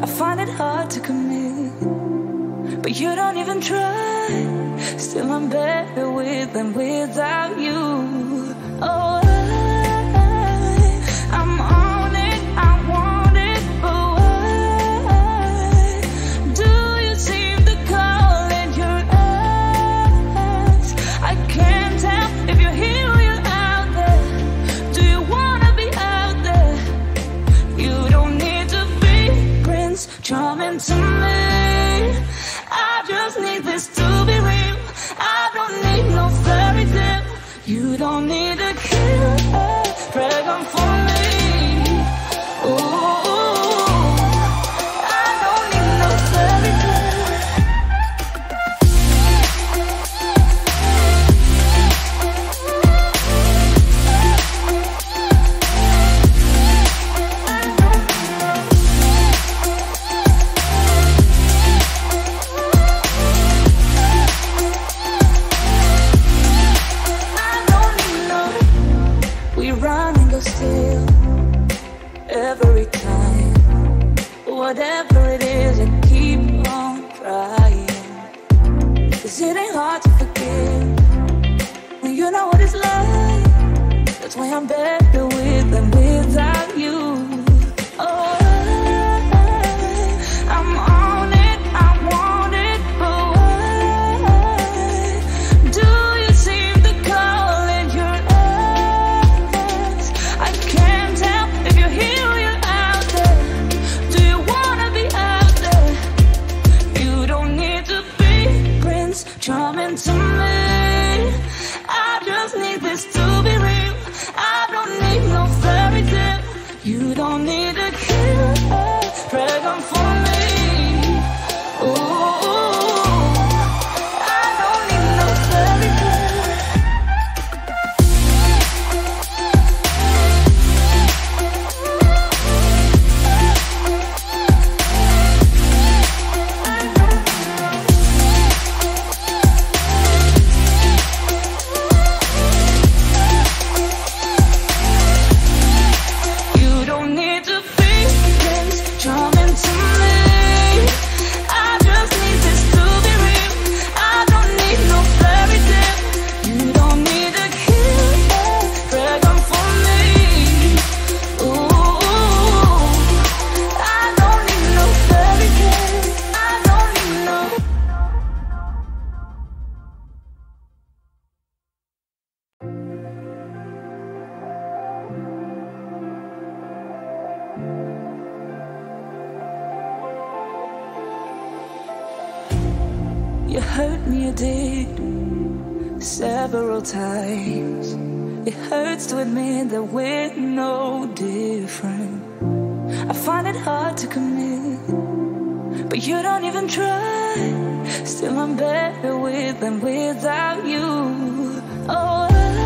I find it hard to commit, but you don't even try. Still I'm better with than without you. Oh, I'm on it, I want it, but why do you seem to call in your eyes? I can't tell if you're here or you're out there. Do you wanna be out there? You don't need to be Prince Charming to me. I just need this to be real. I don't need no fairy tale. You don't need a killer dragon for me. Ooh, I don't need no fairy tale. Still, every time, whatever it is, I keep on trying. 'Cause it ain't hard to forgive when you know what it's like. That's why I'm better with than without you. Oh, I'm on it, I want it, but why do you seem to call in your eyes? I can't tell if you're here or you're out there. Do you wanna be out there? You don't need to be Prince Charming to me. I just need this to be real. I don't need no fairy tale. You don't need a killer dragon for me. Ooh, I don't need no fairy tale. You don't need to be Prince Charming to me. I just need this to be real. I don't need no fairy tale. You don't need a killer dragon for me. Ooh, I don't need no fairy tale. I don't need no. You hurt me, you did, several times. It hurts to admit that we're no different. I find it hard to commit, but you don't even try. Still I'm better with than without you. Oh,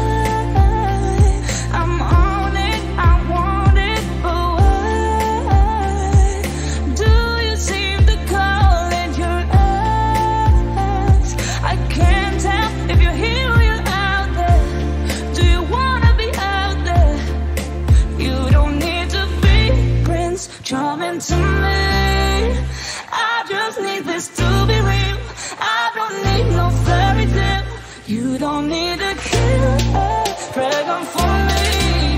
I'm on it, I want it, but why do you seem to call in your eyes? I can't tell if you're here or you're out there. Do you wanna be out there? You don't need to be Prince Charming to me. I just need this to be real. I don't need no fairy tale. You don't need a killer dragon for me.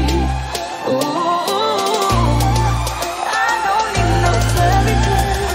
Ooh, I don't need no fairy tale.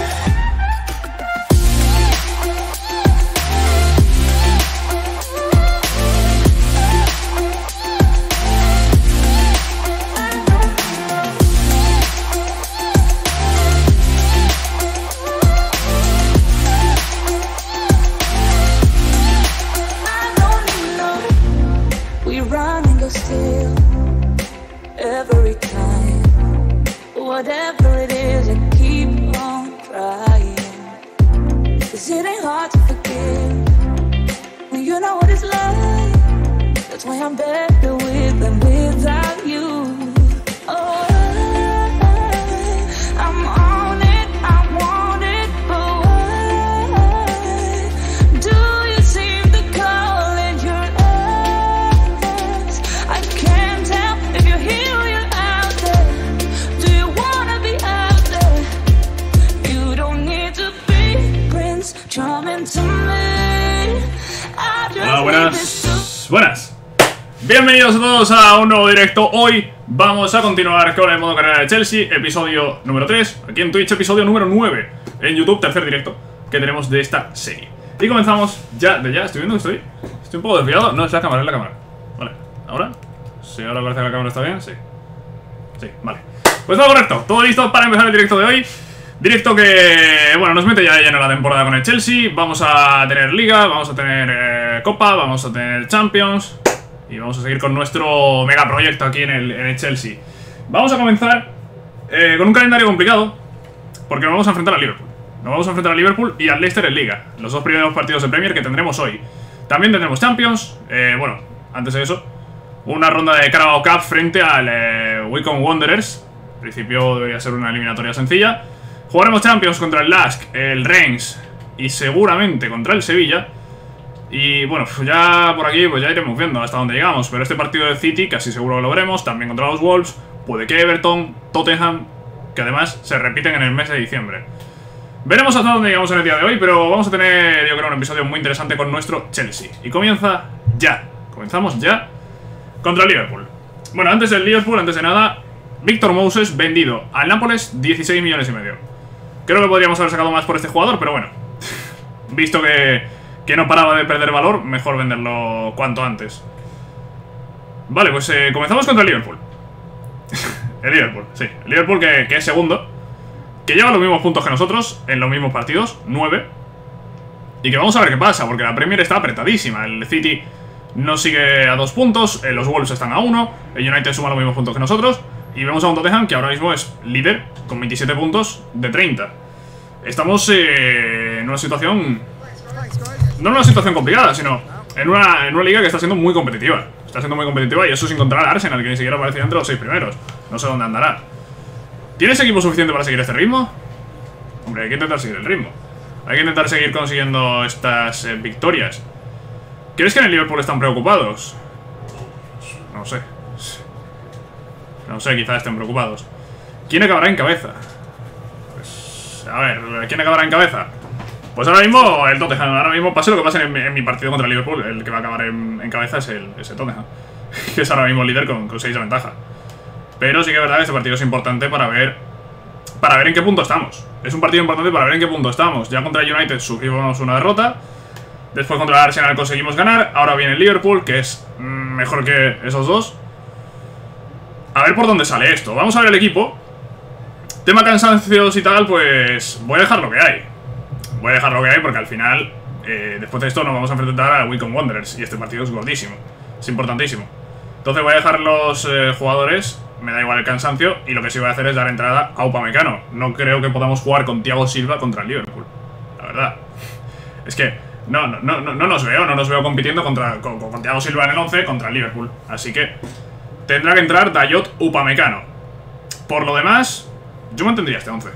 We run and go still every time. Whatever it is, I keep on trying. 'Cause it ain't hard to forgive when you know what it's like. That's why I'm better with than without you. Oh, I'm on it, I want it, but why do you seem to call in your eyes? I can't tell if you're here or you're out there. Do you wanna be out there? buenas. Buenas. Bienvenidos a todos a un nuevo directo. Hoy vamos a continuar con el modo carrera de Chelsea, episodio número 3. Aquí en Twitch, episodio número 9. En YouTube, tercer directo que tenemos de esta serie. Y comenzamos ya, estoy viendo que estoy un poco desviado. No, es la cámara, Vale, ¿ahora? Sí, ahora parece que la cámara está bien, sí. Sí, vale. Pues todo correcto, todo listo para empezar el directo de hoy. Directo que, bueno, nos mete ya de lleno la temporada con el Chelsea. Vamos a tener Liga, vamos a tener Copa, vamos a tener Champions. Y vamos a seguir con nuestro megaproyecto aquí en el Chelsea. Vamos a comenzar con un calendario complicado, porque nos vamos a enfrentar a Liverpool. Nos vamos a enfrentar a Liverpool y al Leicester en Liga. Los dos primeros partidos de Premier que tendremos hoy. También tendremos Champions. Bueno, antes de eso, una ronda de Carabao Cup frente al Wycombe Wanderers. En principio debería ser una eliminatoria sencilla. Jugaremos Champions contra el Lask, el Reims y seguramente contra el Sevilla. Y bueno, ya por aquí pues ya iremos viendo hasta dónde llegamos. Pero este partido de City casi seguro que lo veremos. También contra los Wolves, puede que Everton, Tottenham, que además se repiten en el mes de diciembre. Veremos hasta dónde llegamos en el día de hoy, pero vamos a tener, yo creo, un episodio muy interesante con nuestro Chelsea. Y comienza ya. Comenzamos ya contra el Liverpool. Bueno, antes del Liverpool, antes de nada, Victor Moses vendido al Nápoles 16,5 millones. Creo que podríamos haber sacado más por este jugador, pero bueno, visto que no paraba de perder valor, mejor venderlo cuanto antes. Vale, pues comenzamos contra el Liverpool. El Liverpool, sí. El Liverpool que es segundo, que lleva los mismos puntos que nosotros en los mismos partidos, 9. Y que vamos a ver qué pasa, porque la Premier está apretadísima. El City no sigue a 2 puntos, los Wolves están a 1, el United suma los mismos puntos que nosotros. Y vemos a un Tottenham que ahora mismo es líder con 27 puntos de 30. Estamos en una situación... No en una situación complicada, sino en una liga que está siendo muy competitiva. Está siendo muy competitiva y eso sin contar al Arsenal, que ni siquiera aparece entre los 6 primeros. No sé dónde andará. ¿Tienes equipo suficiente para seguir este ritmo? Hombre, hay que intentar seguir el ritmo. Hay que intentar seguir consiguiendo estas victorias. ¿Crees que en el Liverpool están preocupados? No sé. No sé, quizás estén preocupados. ¿Quién acabará en cabeza? Pues, a ver, ¿quién acabará en cabeza? Pues ahora mismo el Tottenham. Ahora mismo, pase lo que pase en mi partido contra el Liverpool, el que va a acabar en cabeza es el Tottenham, que es ahora mismo líder con 6 de ventaja. Pero sí que es verdad que este partido es importante para ver en qué punto estamos. Es un partido importante para ver en qué punto estamos. Ya contra el United sufrimos una derrota. Después contra el Arsenal conseguimos ganar. Ahora viene el Liverpool, que es mejor que esos dos. A ver por dónde sale esto. Vamos a ver el equipo. Tema cansancios y tal, pues voy a dejar lo que hay. Voy a dejar lo que hay porque al final, después de esto nos vamos a enfrentar a Wycombe Wanderers. Y este partido es gordísimo, es importantísimo. Entonces voy a dejar los jugadores. Me da igual el cansancio. Y lo que sí voy a hacer es dar entrada a Upamecano. No creo que podamos jugar con Thiago Silva contra el Liverpool, la verdad. Es que no nos veo compitiendo con Thiago Silva en el 11 contra el Liverpool. Así que tendrá que entrar Dayot Upamecano. Por lo demás, yo mantendría este 11.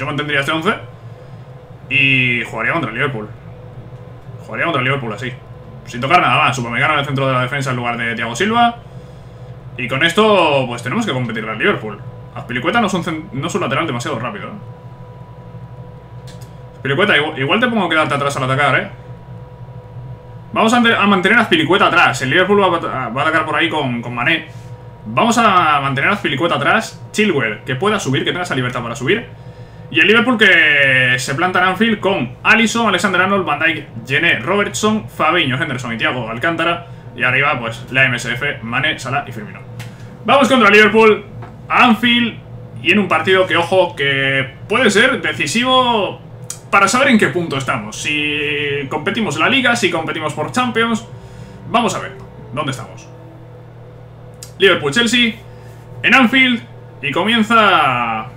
Y jugaría contra el Liverpool. Así, sin tocar nada más. Upamecano en el centro de la defensa en lugar de Thiago Silva. Y con esto, pues tenemos que competir al Liverpool. Azpilicueta no es un lateral demasiado rápido, Azpilicueta, igual te pongo que quedarte atrás al atacar, Vamos a mantener a Azpilicueta atrás. El Liverpool va a atacar por ahí con Mané. Vamos a mantener a Azpilicueta atrás. Chilwell, que pueda subir, que tenga esa libertad para subir. Y el Liverpool que se planta en Anfield con Alisson, Alexander-Arnold, Van Dijk, Jené, Robertson, Fabinho, Henderson y Thiago Alcántara. Y arriba, pues, la MSF, Mané, Salah y Firmino. Vamos contra Liverpool, a Anfield. Y en un partido que, ojo, que puede ser decisivo para saber en qué punto estamos. Si competimos en la Liga, si competimos por Champions. Vamos a ver dónde estamos. Liverpool-Chelsea en Anfield. Y comienza...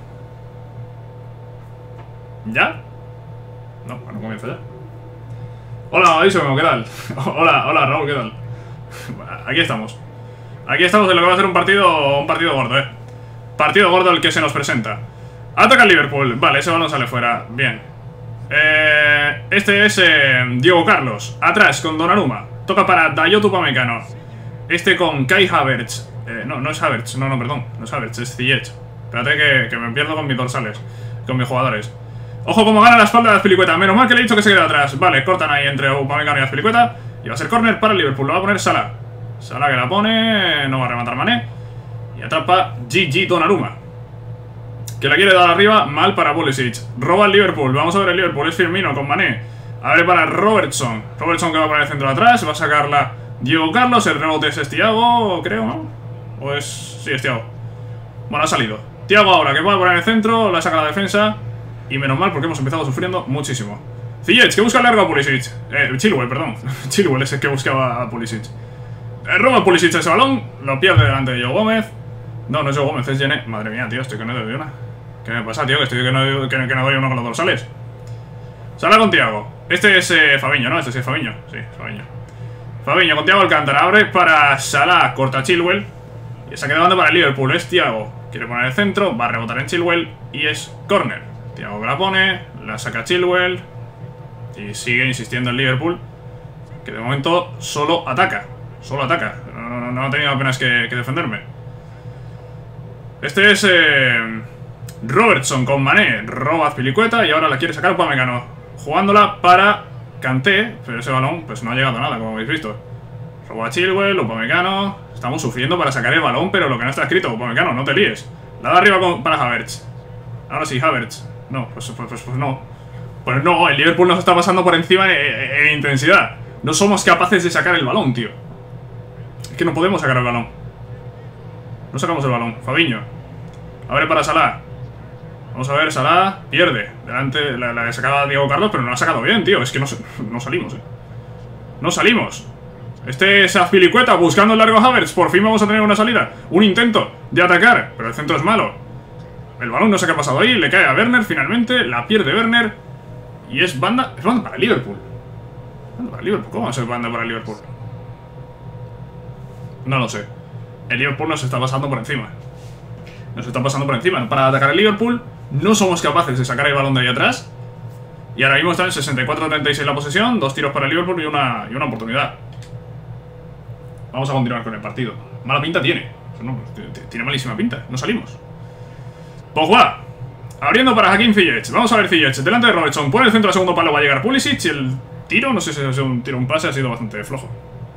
¿Ya? No comienza ya. Hola, Iso, ¿qué tal? Hola, Raúl, ¿qué tal? Aquí estamos. Aquí estamos en lo que va a ser un partido gordo, Partido gordo el que se nos presenta. Ataca el Liverpool. Vale, ese balón sale fuera. Bien. Este es Diego Carlos. Atrás con Donnarumma. Toca para Dayot Upamecano. Este con Kai Havertz. No es Havertz. No, perdón. No es Havertz, es Ziyech. Espérate que me pierdo con mis dorsales. Con mis jugadores. Ojo como gana la espalda de Azpilicueta. Menos mal que le he dicho que se quede atrás. Vale, cortan ahí entre Upamecano y Azpilicueta. Y Y va a ser córner para el Liverpool. Lo va a poner Salah. Salah que la pone. No va a rematar Mané. Y atrapa Gigi Donnarumma, que la quiere dar arriba. Mal para Pulisic. Roba el Liverpool. Vamos a ver el Liverpool. Es Firmino con Mané. Abre para Robertson. Robertson que va para el centro de atrás. Va a sacarla Diego Carlos. El rebote es Thiago, creo, ¿no? O es... sí, es Thiago. Bueno, ha salido Thiago ahora, que va a poner en el centro. La saca la defensa. Y menos mal porque hemos empezado sufriendo muchísimo. Ziyech, que busca largo a Pulisic. Chilwell, perdón. Chilwell es el que buscaba a Pulisic. Roba Pulisic ese balón. Lo pierde delante de Joe Gómez. No, no es Joe Gómez, es Jenné. Madre mía, tío, estoy que no doy una. ¿Qué me pasa, tío? Que estoy que no doy uno con los dorsales. Salah con Thiago. Este es Fabinho, ¿no? Este sí es Fabinho. Sí, Fabinho. Fabinho con Thiago Alcántara. Abre para Salah. Corta Chilwell. Y saque de banda para el Liverpool. Es Thiago. Quiere poner el centro. Va a rebotar en Chilwell. Y es córner. Thiago que la pone. La saca Chilwell. Y sigue insistiendo el Liverpool, que de momento solo ataca. Solo ataca. No ha tenido apenas que defenderme. Este es Robertson con Mané. Roba Azpilicueta y ahora la quiere sacar Upamecano, jugándola para Kanté. Pero ese balón pues no ha llegado a nada, como habéis visto. Roba Chilwell, Upamecano. Estamos sufriendo para sacar el balón, pero lo que no está escrito, Upamecano, no te líes. La da arriba para Havertz. Ahora sí, Havertz. No, pues no. Pues no, el Liverpool nos está pasando por encima en intensidad. No somos capaces de sacar el balón, tío. Es que no podemos sacar el balón. No sacamos el balón. Fabinho. Abre para Salah. Vamos a ver, Salah pierde. Delante la sacaba Diego Carlos, pero no la ha sacado bien, tío. Es que no salimos, No salimos. Este es Azpilicueta buscando el largo Havertz. Por fin vamos a tener una salida. Un intento de atacar, pero el centro es malo. El balón no sé qué ha pasado ahí. Le cae a Werner finalmente. La pierde Werner. Y es banda para el Liverpool. Banda para el Liverpool. ¿Cómo va a ser banda para el Liverpool? No lo sé. El Liverpool nos está pasando por encima. Nos está pasando por encima. Para atacar el Liverpool no somos capaces de sacar el balón de ahí atrás. Y ahora mismo está en 64-36 la posesión. 2 tiros para el Liverpool y una oportunidad. Vamos a continuar con el partido. Mala pinta tiene. No, tiene malísima pinta. No salimos. Pogba. Abriendo para Hakim Ziyech. Vamos a ver Ziyech. Delante de Robertson. Pone el centro al segundo palo. Va a llegar Pulisic. Y el tiro, no sé si es un tiro o un pase, ha sido bastante flojo.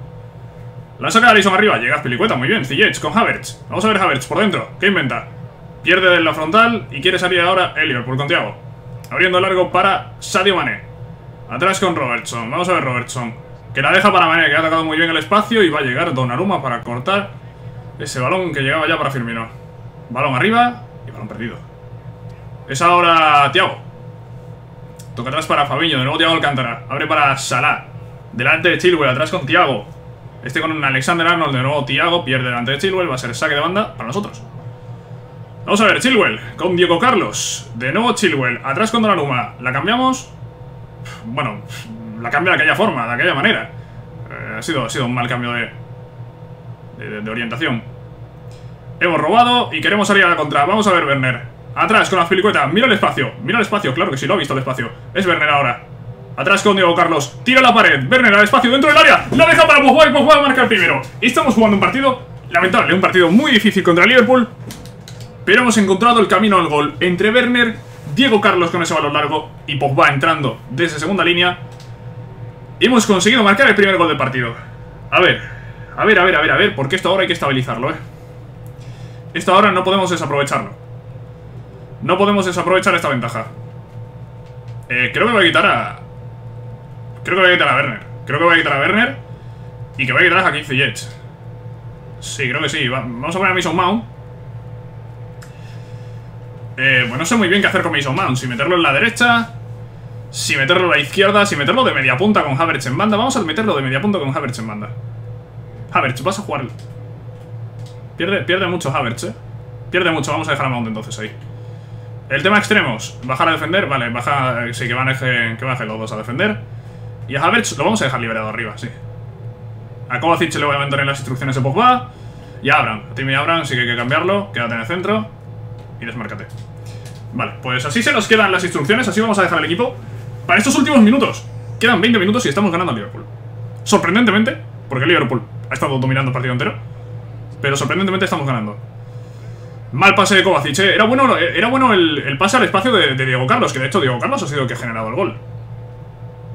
La saca de Alisson arriba. Llega Azpilicueta. Muy bien. Ziyech con Havertz. Vamos a ver Havertz por dentro. ¿Qué inventa? Pierde de la frontal. Y quiere salir ahora el Liverpool con Thiago. Abriendo largo para Sadio Mané. Atrás con Robertson. Vamos a ver Robertson. Que la deja para Mané. Que ha atacado muy bien el espacio. Y va a llegar Donnarumma para cortar ese balón que llegaba ya para Firmino. Balón arriba. Y balón perdido. Es ahora Thiago. Toca atrás para Fabinho. De nuevo Thiago Alcántara. Abre para Salah. Delante de Chilwell. Atrás con Thiago. Este con un Alexander-Arnold. De nuevo Thiago. Pierde delante de Chilwell. Va a ser saque de banda para nosotros. Vamos a ver. Chilwell con Diego Carlos. De nuevo Chilwell. Atrás con Donnarumma. La cambiamos. Bueno, la cambia de aquella forma. De aquella manera. Ha sido un mal cambio de orientación. Hemos robado y queremos salir a la contra. Vamos a ver Werner. Atrás con Azpilicueta, mira el espacio. Mira el espacio, claro que sí, lo ha visto el espacio. Es Werner ahora. Atrás con Diego Carlos, tira la pared. Werner al espacio dentro del área. La deja para Pogba y Pogba marca el primero. Y estamos jugando un partido lamentable, un partido muy difícil contra el Liverpool. Pero hemos encontrado el camino al gol entre Werner, Diego Carlos con ese balón largo y Pogba entrando desde segunda línea. Y hemos conseguido marcar el primer gol del partido. A ver, porque esto ahora hay que estabilizarlo, Esto ahora no podemos desaprovecharlo. No podemos desaprovechar esta ventaja. Creo que voy a quitar a... Werner. Creo que voy a quitar a Werner. Y que voy a quitar a Hakim Ziyech. Sí, creo que sí. Vamos a poner a Mason Mount. Bueno, no sé muy bien qué hacer con Mason Mount. Si meterlo en la derecha, si meterlo en la izquierda, si meterlo de media punta con Havertz en banda. Vamos a meterlo de media punta con Havertz en banda. Havertz, vas a jugar. Pierde mucho Havertz, Pierde mucho, vamos a dejar a Mount entonces ahí. El tema extremos, bajar a defender, vale, baja, sí, que bajen los dos a defender. Y a Havertz lo vamos a dejar liberado arriba, sí. A Kovacic le voy a mantener las instrucciones de Pogba. Y a Abraham, a Timmy Abraham sí que hay que cambiarlo. Quédate en el centro y desmárcate. Vale, pues así se nos quedan las instrucciones. Así vamos a dejar el equipo para estos últimos minutos. Quedan 20 minutos y estamos ganando al Liverpool. Sorprendentemente, porque el Liverpool ha estado dominando el partido entero, pero sorprendentemente estamos ganando. Mal pase de Kovacic, Era bueno el pase al espacio de Diego Carlos, que de hecho Diego Carlos ha sido el que ha generado el gol.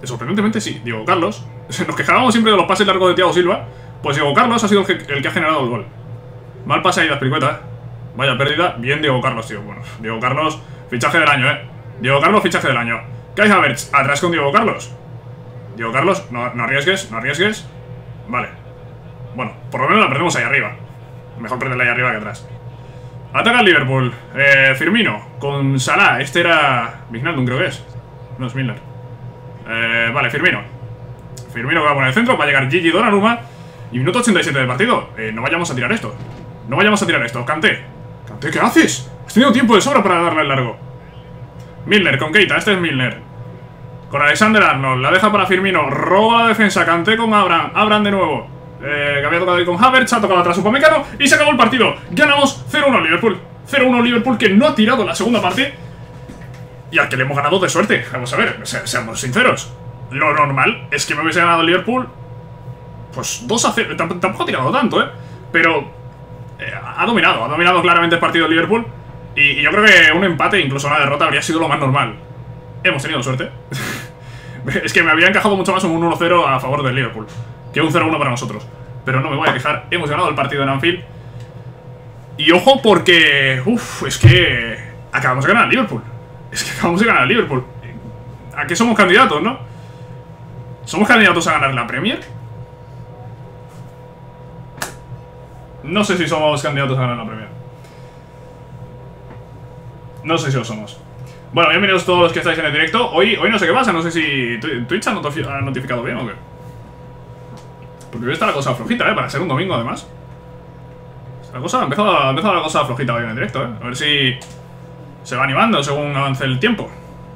Sorprendentemente sí, Diego Carlos. Nos quejábamos siempre de los pases largos de Thiago Silva. Pues Diego Carlos ha sido el que ha generado el gol. Mal pase ahí de Azpilicueta. Vaya pérdida. Bien Diego Carlos, tío. Bueno, Diego Carlos, fichaje del año, Diego Carlos, fichaje del año. Kai Havertz, atrás con Diego Carlos. Diego Carlos, no arriesgues, no arriesgues. Vale. Bueno, por lo menos la perdemos ahí arriba. Mejor perderla ahí arriba que atrás. Ataca el Liverpool. Firmino con Salah. Este era Wijnaldum, creo que es. No es Milner. Vale, Firmino. Firmino que va a poner el centro. Va a llegar Gigi Donnarumma. Y minuto 87 del partido. No vayamos a tirar esto. No vayamos a tirar esto. Kanté. Kanté, ¿qué haces? Has tenido tiempo de sobra para darle el largo. Milner con Keita. Este es Milner. Con Alexander Arnold. La deja para Firmino. Roba la defensa. Kanté con Abraham. Abraham de nuevo. Que había tocado ahí con Havertz. Ha tocado atrás Upamecano. Y se acabó el partido. Ganamos 0-1 Liverpool. 0-1 Liverpool, que no ha tirado la segunda parte. Y al que le hemos ganado de suerte. Vamos a ver, seamos sinceros. Lo normal es que me hubiese ganado el Liverpool. Pues 2-0. Tampoco ha tirado tanto, pero ha dominado claramente el partido del Liverpool. Y yo creo que un empate, incluso una derrota, habría sido lo más normal. Hemos tenido suerte. Es que me habría encajado mucho más un 1-0 a favor del Liverpool que un 0-1 para nosotros. Pero no me voy a quejar. Hemos ganado el partido en Anfield. Y ojo porque... es que... acabamos de ganar al Liverpool. Es que acabamos de ganar al Liverpool. ¿A qué somos candidatos, no? ¿Somos candidatos a ganar la Premier? No sé si somos candidatos a ganar la Premier. No sé si lo somos. Bueno, bienvenidos todos los que estáis en el directo. Hoy no sé qué pasa, no sé si Twitch ha notificado bien o qué. Porque hoy está la cosa flojita, para ser un domingo además. La cosa ha empezado la cosa flojita hoy en el directo, A ver si se va animando según avance el tiempo.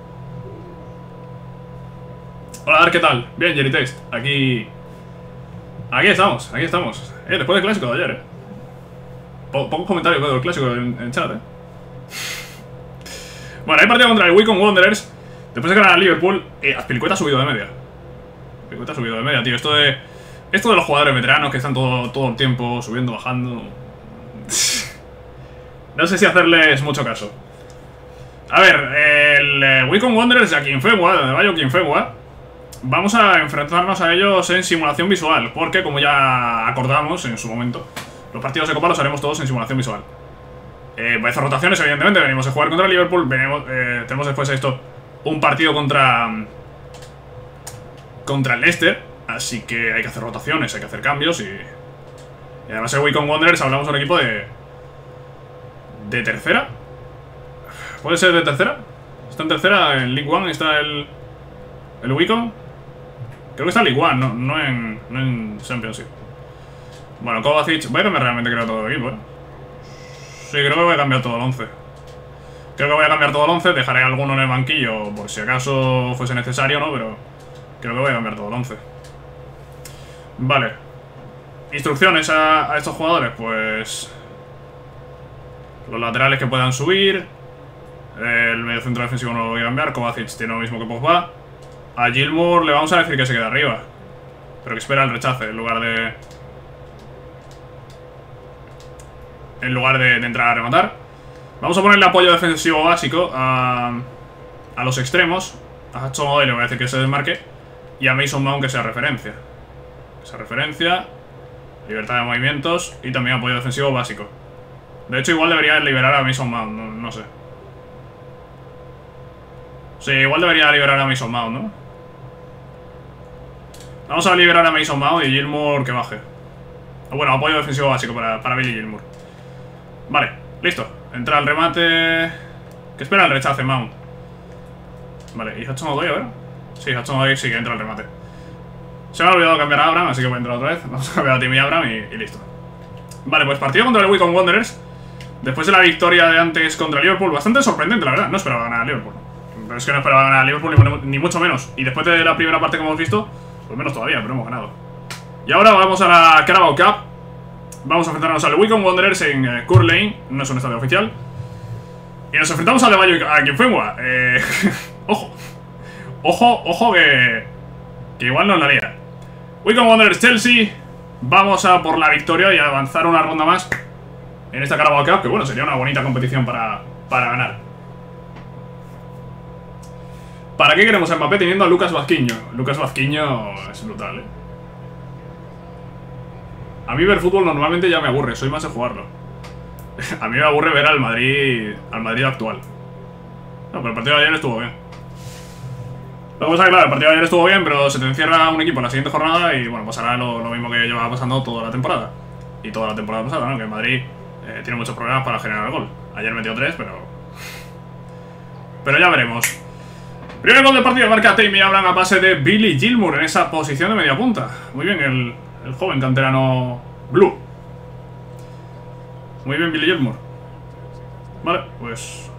Hola, Dar, ¿qué tal? Bien, Jerry Text. Aquí estamos, después del clásico de ayer, Pocos comentarios veo del clásico en chat, Bueno, hay partido contra el Wycombe Wanderers. Después de ganar al Liverpool, Azpilicueta ha subido de media. Azpilicueta ha subido de media, tío. Esto de los jugadores veteranos que están todo el tiempo subiendo, bajando. No sé si hacerles mucho caso. A ver, el Wycombe Wanderers de Akinfenwa, de Bayo Akinfenwa. Vamos a enfrentarnos a ellos en simulación visual, porque como ya acordamos en su momento, los partidos de Copa los haremos todos en simulación visual. Va a hacer rotaciones, evidentemente. Venimos a jugar contra el Liverpool. Tenemos después de esto un partido contra el Leicester. Así que hay que hacer rotaciones, hay que hacer cambios. Y además el Wycombe Wanderers hablamos de un equipo de tercera. ¿Puede ser de tercera? Está en tercera, en League One está el Wycombe. Creo que está en League One, no en Championship. Bueno, Kovacic. Voy a cambiar realmente, creo, todo el equipo, Sí, creo que voy a cambiar todo el 11. Dejaré alguno en el banquillo por si acaso fuese necesario, ¿no? Pero creo que voy a cambiar todo el 11. Vale. Instrucciones a estos jugadores, pues... los laterales que puedan subir. El medio centro defensivo no lo voy a cambiar. Kovacic tiene lo mismo que Pogba. A Gilmour le vamos a decir que se quede arriba, pero que espera el rechace en lugar de entrar a rematar. Vamos a ponerle apoyo defensivo básico a los extremos. A Hudson Odoi le voy a decir que se desmarque. Y a Mason Mount que sea referencia. Libertad de movimientos. Y también apoyo defensivo básico. De hecho, igual debería liberar a Mason Mount, no sé. Sí, igual debería liberar a Mason Mount, ¿no? Vamos a liberar a Mason Mount y Gilmour que baje. Bueno, apoyo defensivo básico para Billy Gilmour. Vale, listo. Entra al remate. ¿Qué espera el rechace, Mount? Vale, ¿y Hudson Odoi, a ver? Sí, Hudson Odoi sí que entra al remate. Se me ha olvidado cambiar a Abraham, así que voy a entrar otra vez. Vamos a cambiar a Timmy Abraham y listo. Vale, pues partido contra el Wycombe Wanderers. Después de la victoria de antes contra el Liverpool. Bastante sorprendente, la verdad. No esperaba ganar a Liverpool. Pero es que no esperaba ganar a Liverpool ni mucho menos. Y después de la primera parte que hemos visto, pues menos todavía, pero hemos ganado. Y ahora vamos a la Carabao Cup. Vamos a enfrentarnos al Wycombe Wanderers en Court Lane. No es un estadio oficial. Y nos enfrentamos al de Bayo Akinfenwa. Ojo que igual nos la haría. Wycombe Wanderers Chelsea. Vamos a por la victoria y a avanzar una ronda más en esta Carabao Cup, que bueno, sería una bonita competición para ganar. ¿Para qué queremos a Mbappé teniendo a Lucas Vazquinho? Lucas Vazquinho es brutal, A mí ver fútbol normalmente ya me aburre, soy más de jugarlo. A mí me aburre ver al Madrid actual. No, pero el partido de ayer estuvo bien. Lo que pasa es que, claro, el partido de ayer estuvo bien, pero se te encierra un equipo en la siguiente jornada y, bueno, pasará lo mismo que llevaba pasando toda la temporada. Y toda la temporada pasada, ¿no? Que el Madrid tiene muchos problemas para generar el gol. Ayer metió 3, pero ya veremos. Primer gol del partido marca Tammy Abraham a pase de Billy Gilmour en esa posición de media punta. Muy bien el joven canterano Blue. Muy bien Billy Gilmour. Vale, pues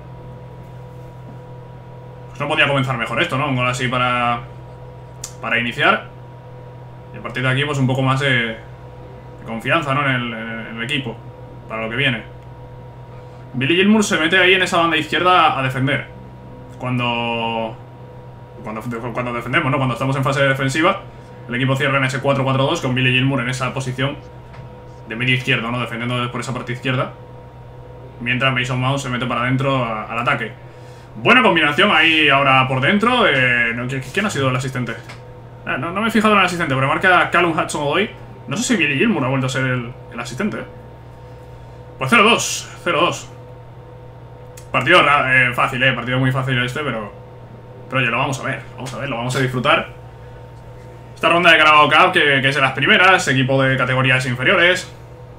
no podía comenzar mejor esto, ¿no? Un gol así para iniciar. Y a partir de aquí, pues un poco más de confianza, ¿no? En el equipo, para lo que viene. Billy Gilmour se mete ahí en esa banda izquierda a defender. Cuando defendemos, ¿no? Cuando estamos en fase defensiva, el equipo cierra en ese 4-4-2 con Billy Gilmour en esa posición de medio izquierdo, ¿no? Defendiendo por esa parte izquierda. Mientras Mason Mount se mete para adentro al ataque. Buena combinación ahí ahora por dentro. ¿Quién ha sido el asistente? No me he fijado en el asistente, pero marca Callum Hudson-Odoi. No sé si Billy Gilmour ha vuelto a ser el asistente. Pues 0-2. 0-2. Partido fácil, partido muy fácil este, pero oye, lo vamos a ver. Lo vamos a disfrutar. Esta ronda de Carabao Cup, que es de las primeras, equipo de categorías inferiores.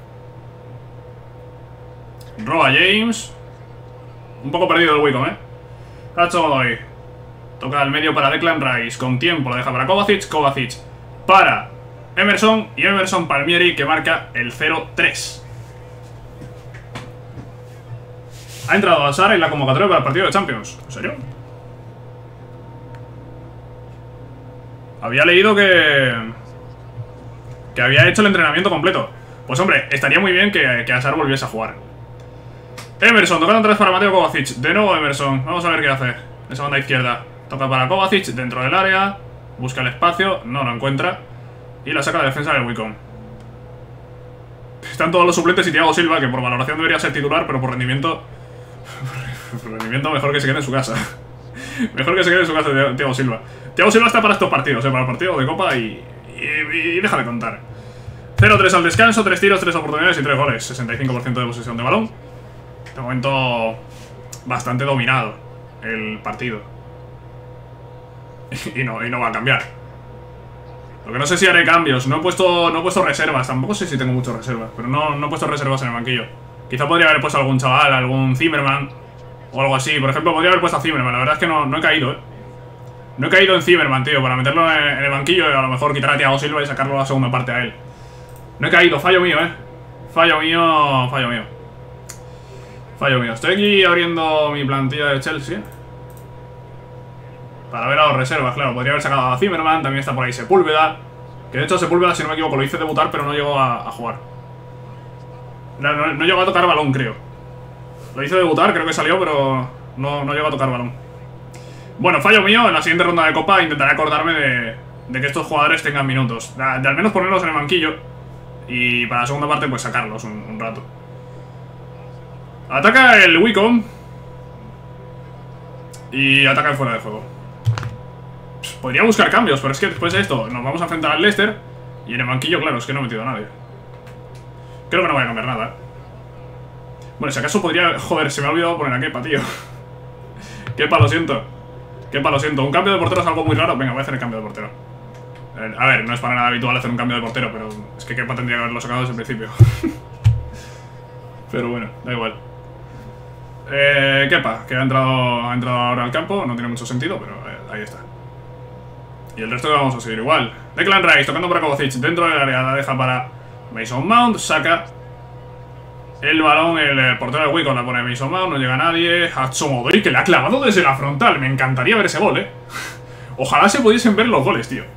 Roba James. Un poco perdido el Wickham, Hudson-Odoi. Toca al medio para Declan Rice. Con tiempo lo deja para Kovacic. Kovacic para Emerson. Y Emerson Palmieri que marca el 0-3. Ha entrado a Sara en la convocatoria para el partido de Champions. ¿En serio? Había leído que había hecho el entrenamiento completo. Pues hombre, estaría muy bien que Azar volviese a jugar. Emerson, tocando atrás para Mateo Kovacic. De nuevo Emerson, vamos a ver qué hace. Esa banda izquierda, toca para Kovacic dentro del área. Busca el espacio, no lo encuentra. Y la saca la defensa del Wickham. Están todos los suplentes y Thiago Silva, que por valoración debería ser titular, pero por rendimiento... por rendimiento mejor que se quede en su casa. Mejor que se quede en su casa Thiago Silva. Thiago Silva está para estos partidos, para el partido de Copa y deja de contar. 0-3 al descanso, 3 tiros, 3 oportunidades y 3 goles. 65% de posesión de balón. De momento bastante dominado el partido. Y no va a cambiar. Lo que no sé si haré cambios. No he puesto reservas. Tampoco sé si tengo muchas reservas, pero no he puesto reservas en el banquillo. Quizá podría haber puesto algún chaval, algún Zimmerman o algo así. Por ejemplo, podría haber puesto a Zimmerman. La verdad es que no he caído, No he caído en Zimmerman, tío, para meterlo en el banquillo y a lo mejor quitar a Thiago Silva y sacarlo a la segunda parte a él. No he caído, fallo mío, Fallo mío. Estoy aquí abriendo mi plantilla de Chelsea para ver a los reservas, claro. Podría haber sacado a Zimmerman, también está por ahí Sepúlveda. Que de hecho Sepúlveda, si no me equivoco, lo hice debutar, pero no llegó a jugar. No llegó a tocar balón, creo. Lo hice debutar, creo que salió, pero no llegó a tocar balón. Bueno, fallo mío. En la siguiente ronda de Copa intentaré acordarme de que estos jugadores tengan minutos. De al menos ponerlos en el banquillo. Y para la segunda parte, pues sacarlos un rato. Ataca el Wickham. Y ataca el fuera de juego. Podría buscar cambios, pero es que después de esto nos vamos a enfrentar al Leicester. Y en el banquillo, claro, es que no he metido a nadie. Creo que no voy a cambiar nada, Bueno, si acaso podría... Joder, se me ha olvidado poner a Kepa, tío. Kepa, lo siento. Un cambio de portero es algo muy raro. Venga, voy a hacer el cambio de portero. A ver, no es para nada habitual hacer un cambio de portero, pero es que Kepa tendría que haberlo sacado desde el principio. Pero bueno, da igual. Kepa, que ha entrado ahora al campo. No tiene mucho sentido, pero ahí está. Y el resto que vamos a seguir igual. Declan Rice tocando para Kovacic dentro del área. La deja para Mason Mount. Saca el balón. El portero de Wickham la pone Mason Mount. No llega nadie. Hudson-Odoi, que le ha clavado desde la frontal. Me encantaría ver ese gol, Ojalá se pudiesen ver los goles, tío.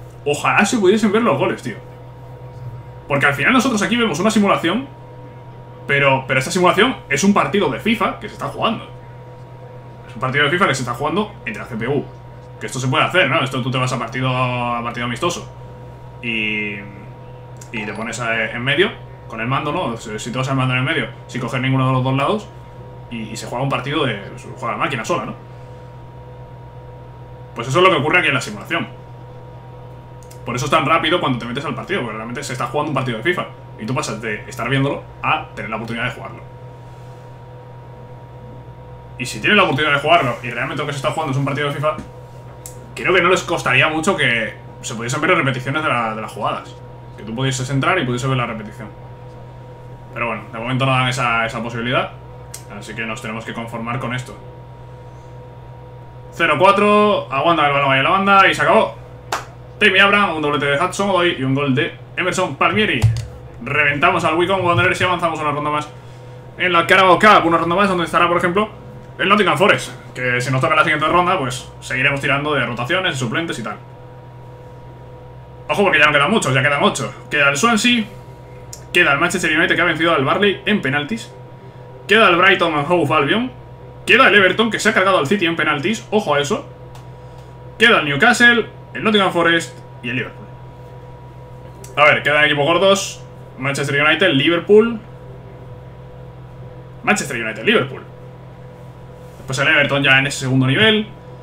Porque al final nosotros aquí vemos una simulación. Pero esta simulación es un partido de FIFA que se está jugando. Es un partido de FIFA que se está jugando entre la CPU. Que esto se puede hacer, ¿no? Esto tú te vas a partido amistoso y te pones en medio con el mando, ¿no? Si te vas al mando en el medio, sin coger ninguno de los dos lados, y se juega un partido se juega la máquina sola, ¿no? Pues eso es lo que ocurre aquí en la simulación. Por eso es tan rápido cuando te metes al partido, porque realmente se está jugando un partido de FIFA. Y tú pasas de estar viéndolo a tener la oportunidad de jugarlo. Y si tienes la oportunidad de jugarlo y realmente lo que se está jugando es un partido de FIFA, creo que no les costaría mucho que se pudiesen ver repeticiones de las jugadas. Que tú pudieses entrar y pudieses ver la repetición. Pero bueno, de momento no dan esa posibilidad. Así que nos tenemos que conformar con esto. 0-4, aguanta el balón ahí en la banda y se acabó. Tammy Abraham, un doblete de Hudson Odoi y un gol de Emerson Palmieri. Reventamos al Wycombe Wanderers y avanzamos una ronda más en la Carabao Cup. Una ronda más donde estará, por ejemplo, el Nottingham Forest. Que si nos toca la siguiente ronda, pues seguiremos tirando de rotaciones, de suplentes y tal. Ojo porque ya no quedan muchos, ya quedan 8. Queda el Swansea, queda el Manchester United que ha vencido al Burnley en penaltis, queda el Brighton and Hove Albion, queda el Everton que se ha cargado al City en penaltis, ojo a eso. Queda el Newcastle, el Nottingham Forest y el Liverpool. A ver, quedan equipos gordos. Manchester United, Liverpool. Manchester United, Liverpool. Después el Everton ya en ese segundo nivel.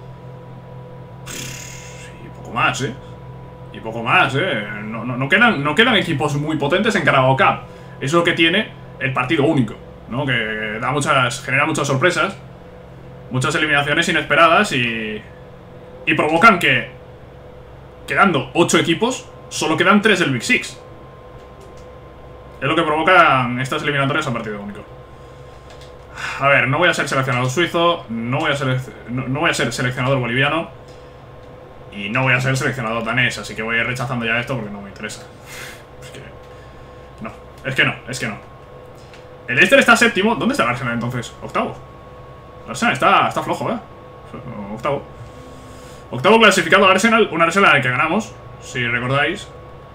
Y poco más, Y poco más, no quedan equipos muy potentes en Carabao Cup. Eso es lo que tiene el partido único, ¿no? Que genera muchas sorpresas, muchas eliminaciones inesperadas y provocan que, quedando 8 equipos, solo quedan 3 del Big Six. Es lo que provocan estas eliminatorias a partido único. A ver, no voy a ser seleccionador suizo, no voy a ser seleccionador boliviano y no voy a ser seleccionador danés, así que voy a ir rechazando ya esto porque no me interesa. Es que no. El Leicester está séptimo. ¿Dónde está el Arsenal entonces? Octavo. El Arsenal está flojo, Octavo clasificado al Arsenal, un Arsenal al que ganamos, si recordáis.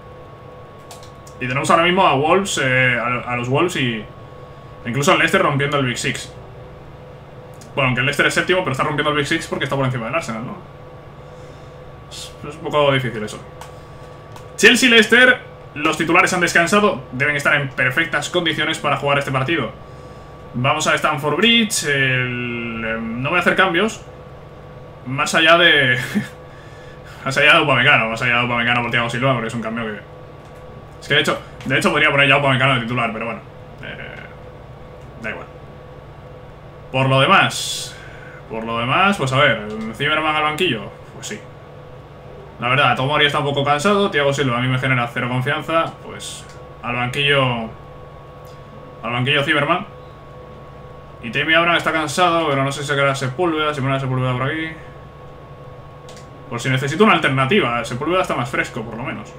Y tenemos ahora mismo a Wolves, a los Wolves y incluso al Leicester rompiendo el Big Six. Bueno, aunque el Leicester es séptimo, pero está rompiendo el Big Six porque está por encima del Arsenal, ¿no? Es un poco difícil eso. Chelsea-Leicester, los titulares han descansado, deben estar en perfectas condiciones para jugar este partido. Vamos a Stamford Bridge, no voy a hacer cambios. Más allá de... más allá de Upamecano por Thiago Silva, porque es un cambio que... Es que de hecho podría poner ya Upamecano de titular, pero bueno. Da igual. Por lo demás, pues a ver, Zimmerman al banquillo, pues sí. La verdad, Tomori está un poco cansado, Thiago Silva a mí me genera cero confianza, pues al banquillo Zimmerman. Y Tammy Abraham está cansado, pero no sé si sacará Sepúlveda, si pone a Sepúlveda por aquí. Por si necesito una alternativa, Sepúlveda está más fresco, por lo menos.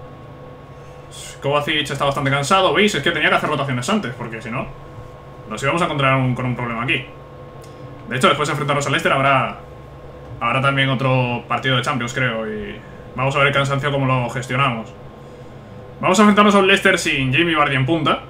Kovacic está bastante cansado, ¿veis? Es que tenía que hacer rotaciones antes, porque si no, nos íbamos a encontrar con un problema aquí. De hecho, después de enfrentarnos al Leicester habrá también otro partido de Champions, creo, y vamos a ver el cansancio cómo lo gestionamos. Vamos a enfrentarnos a un Leicester sin Jamie Vardy en punta.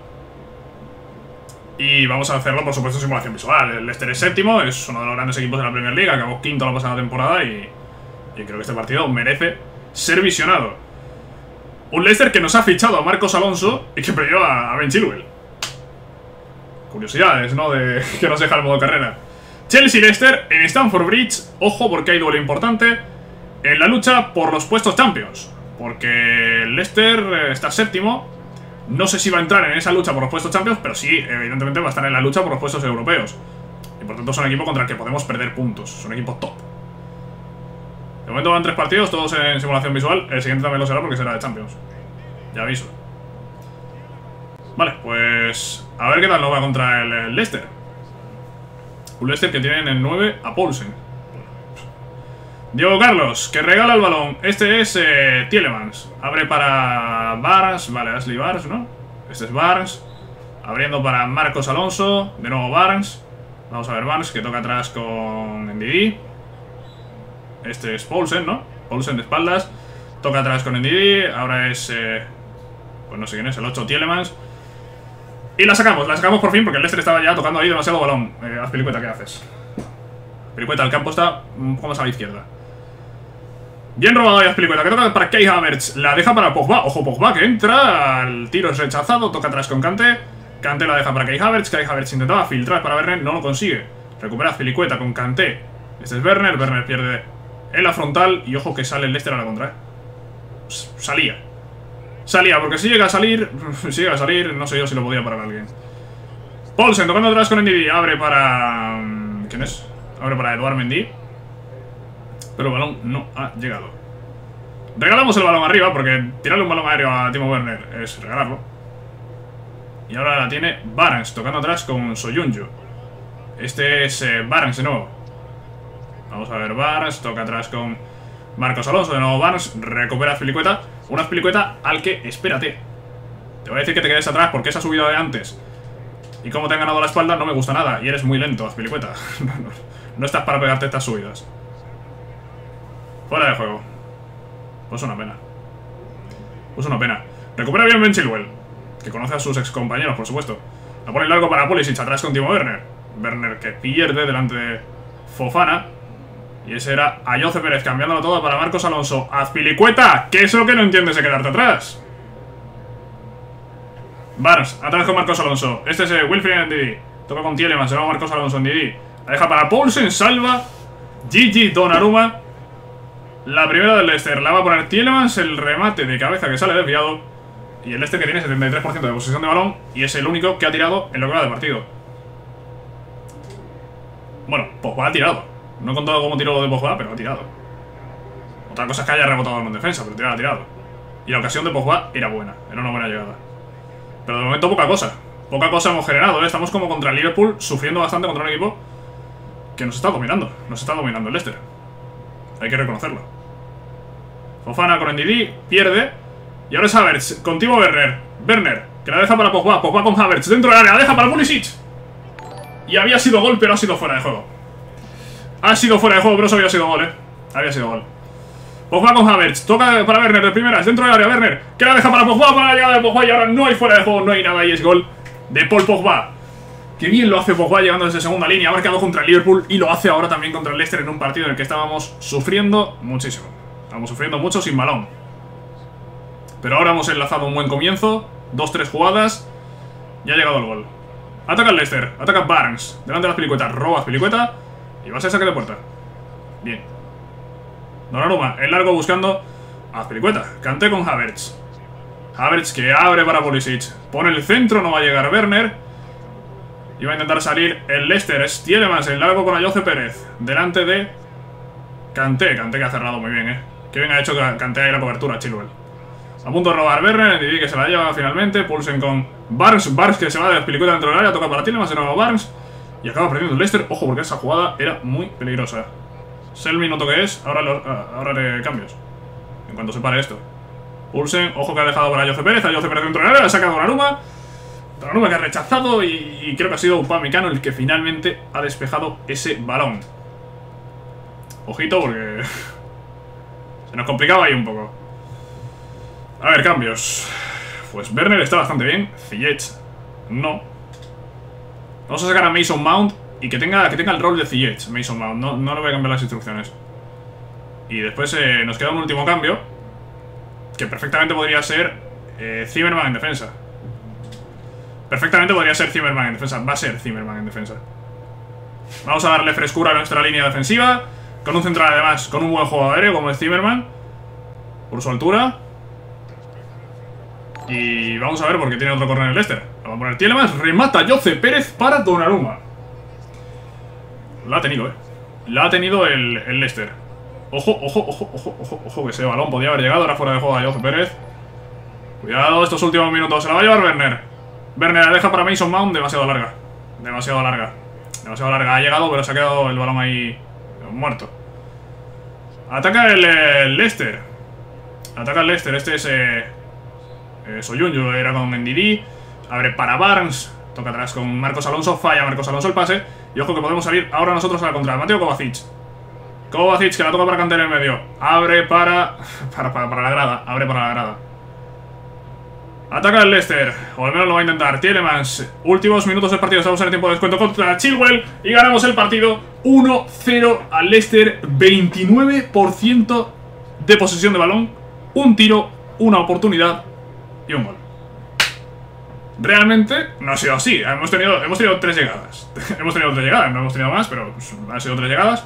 Y vamos a hacerlo, por supuesto, en simulación visual. El Leicester es séptimo, es uno de los grandes equipos de la Premier League, acabó quinto la pasada temporada y creo que este partido merece ser visionado. Un Leicester que nos ha fichado a Marcos Alonso y que perdió a Ben Chilwell. Curiosidades, ¿no? Que nos deja el modo carrera. Chelsea-Leicester en Stamford Bridge. Ojo porque hay duelo importante en la lucha por los puestos Champions. Porque el Leicester está séptimo. No sé si va a entrar en esa lucha por los puestos Champions, pero sí, evidentemente va a estar en la lucha por los puestos europeos. Y por tanto es un equipo contra el que podemos perder puntos. Es un equipo top. De momento van 3 partidos, todos en simulación visual. El siguiente también lo será porque será de Champions. Ya aviso. Vale, pues a ver qué tal nos va contra el Leicester. Un Leicester que tiene en el 9 a Poulsen. Diego Carlos, que regala el balón. Este es Tielemans. Abre para Barnes. Vale, Ashley Barnes, ¿no? Este es Barnes. Abriendo para Marcos Alonso. De nuevo Barnes. Vamos a ver Barnes, que toca atrás con Ndidi. Este es Poulsen, ¿no? Poulsen de espaldas. Toca atrás con Ndidi. Ahora es... pues no sé quién es, el 8 Tielemans. Y la sacamos por fin porque el Leicester estaba ya tocando ahí demasiado balón. Azpilicueta, ¿qué haces? Azpilicueta, el campo está un poco más a la izquierda. Bien robado ahí Azpilicueta, que toca para Kai Havertz. La deja para Pogba. Ojo, Pogba que entra. El tiro es rechazado, toca atrás con Kanté. Kanté la deja para Kai Havertz. Kai Havertz intentaba filtrar para Werner, no lo consigue. Recupera Azpilicueta con Kanté. Este es Werner, Werner pierde en la frontal. Y ojo que sale el Leicester a la contra, Salía, porque si llega a salir, no sé yo si lo podía parar alguien. Poulsen tocando atrás con Ndidi. Abre para... ¿quién es? Abre para Edouard Mendy. Pero el balón no ha llegado. Regalamos el balón arriba, porque tirarle un balón aéreo a Timo Werner es regalarlo. Y ahora la tiene Barnes tocando atrás con Soyuncu. Este es Barnes de nuevo. Vamos a ver, Barnes toca atrás con Marcos Alonso. De nuevo Barnes recupera a Azpilicueta. Una Azpilicueta al que, espérate, te voy a decir que te quedes atrás porque esa subida de antes y como te han ganado la espalda no me gusta nada. Y eres muy lento, Azpilicueta. No estás para pegarte estas subidas. Fuera de juego. Pues una pena. Recupera bien Ben Chilwell, que conoce a sus ex compañeros, por supuesto. La pone largo para Pulisic, atrás con Timo Werner. Werner que pierde delante de Fofana. Y ese era Ayoce Pérez cambiándolo todo para Marcos Alonso. Azpilicueta, que es lo que no entiendes de quedarte atrás. Barnes, atrás con Marcos Alonso. Este es Wilfried Ndidi. Toca con Tielemans, se va Marcos Alonso en Ndidi. La deja para Poulsen, salva Gigi Donnarumma. La primera del Leicester la va a poner Tielemans. El remate de cabeza que sale desviado. Y el Leicester que tiene 73% de posesión de balón. Y es el único que ha tirado en lo que va de partido. Bueno, Pogba ha tirado. No he contado cómo tiró de Pogba, pero ha tirado. Otra cosa es que haya rebotado en defensa, pero tirar ha tirado. Y la ocasión de Pogba era buena, era una buena llegada. Pero de momento poca cosa. Poca cosa hemos generado, ¿eh? Estamos como contra el Liverpool, sufriendo bastante contra un equipo que nos está dominando. Nos está dominando el Leicester. Hay que reconocerlo. Fofana con Ndidi, pierde. Y ahora es Havertz, con Timo Werner. Werner, que la deja para Pogba. Pogba con Havertz, dentro del área, la deja para Pulisic. Y había sido gol, pero ha sido fuera de juego. Ha sido fuera de juego, pero eso había sido gol, había sido gol. Pogba con Havertz, toca para Werner de primeras, dentro del área, Werner, que la deja para Pogba, para la llegada de Pogba. Y ahora no hay fuera de juego, no hay nada, y es gol de Paul Pogba. Que bien lo hace Pogba llegando desde segunda línea. Ha marcado contra el Liverpool y lo hace ahora también contra el Leicester, en un partido en el que estábamos sufriendo muchísimo. Estábamos sufriendo mucho sin balón. Pero ahora hemos enlazado un buen comienzo, 2-3 jugadas, y ha llegado el gol. Ataca el Leicester, ataca Barnes, delante de la Azpilicueta, roba Azpilicueta y va a ser saque de puerta. Bien. Donnarumma, en largo buscando a Azpilicueta. Kanté con Havertz. Havertz que abre para Pulisic. Pone el centro, no va a llegar Werner. Y va a intentar salir el Leicester. Es Tielemans en largo con Ayoce Pérez. Delante de Kanté. Kanté que ha cerrado muy bien, Que bien ha hecho Kanté ahí la cobertura, Chilwell. A punto de robar Werner, Ndidi que se la lleva finalmente. Pulsen con Barnes. Barnes que se va de Azpilicueta dentro del área. Toca para Tielemans, de nuevo Barnes. Y acaba perdiendo el Leicester. Ojo, porque esa jugada era muy peligrosa. Sé el minuto que es. Ahora haré cambios en cuanto se pare esto. Pulsen, ojo que ha dejado para Ayoce Pérez. Ayoce Pérez dentro del área, la saca Donnarumma. Donnarumma que ha rechazado y creo que ha sido Upamecano el que finalmente ha despejado ese balón. Ojito porque se nos complicaba ahí un poco. A ver, cambios. Pues Werner está bastante bien. Ziyech no. Vamos a sacar a Mason Mount y que tenga el rol de Ziyech, Mason Mount. No le voy a cambiar las instrucciones. Y después nos queda un último cambio, que perfectamente podría ser Zimmerman en defensa. Perfectamente podría ser Zimmerman en defensa. Va a ser Zimmerman en defensa. Vamos a darle frescura a nuestra línea defensiva, con un central además, con un buen juego aéreo como es Zimmerman, por su altura. Y vamos a ver porque tiene otro corner en el Leicester. Vamos a poner Tielemans, remata Ayoce Pérez para Donnarumma. La ha tenido, La ha tenido el Leicester. Ojo, que ese balón podía haber llegado. Ahora fuera de juego de Ayoce Pérez. Cuidado, estos últimos minutos. Se la va a llevar Werner. Werner la deja para Mason Mount, demasiado larga. Demasiado larga. Ha llegado, pero se ha quedado el balón ahí muerto. Ataca el Leicester. Ataca el Leicester. Este es Soyuncu, era con Ndidi. Abre para Barnes. Toca atrás con Marcos Alonso. Falla Marcos Alonso el pase. Y ojo que podemos salir ahora nosotros a la contra. Mateo Kovacic. Kovacic que la toca para Kanté en el medio. Abre para la grada. Abre para la grada. Ataca el Leicester. O al menos lo va a intentar. Tielemans. Últimos minutos del partido. Estamos en el tiempo de descuento contra Chilwell. Y ganamos el partido 1-0 al Leicester. 29% de posesión de balón. Un tiro, una oportunidad y un gol. Realmente no ha sido así. Hemos tenido 3 llegadas. Hemos tenido 3 llegadas, no hemos tenido más, pero pues, han sido 3 llegadas.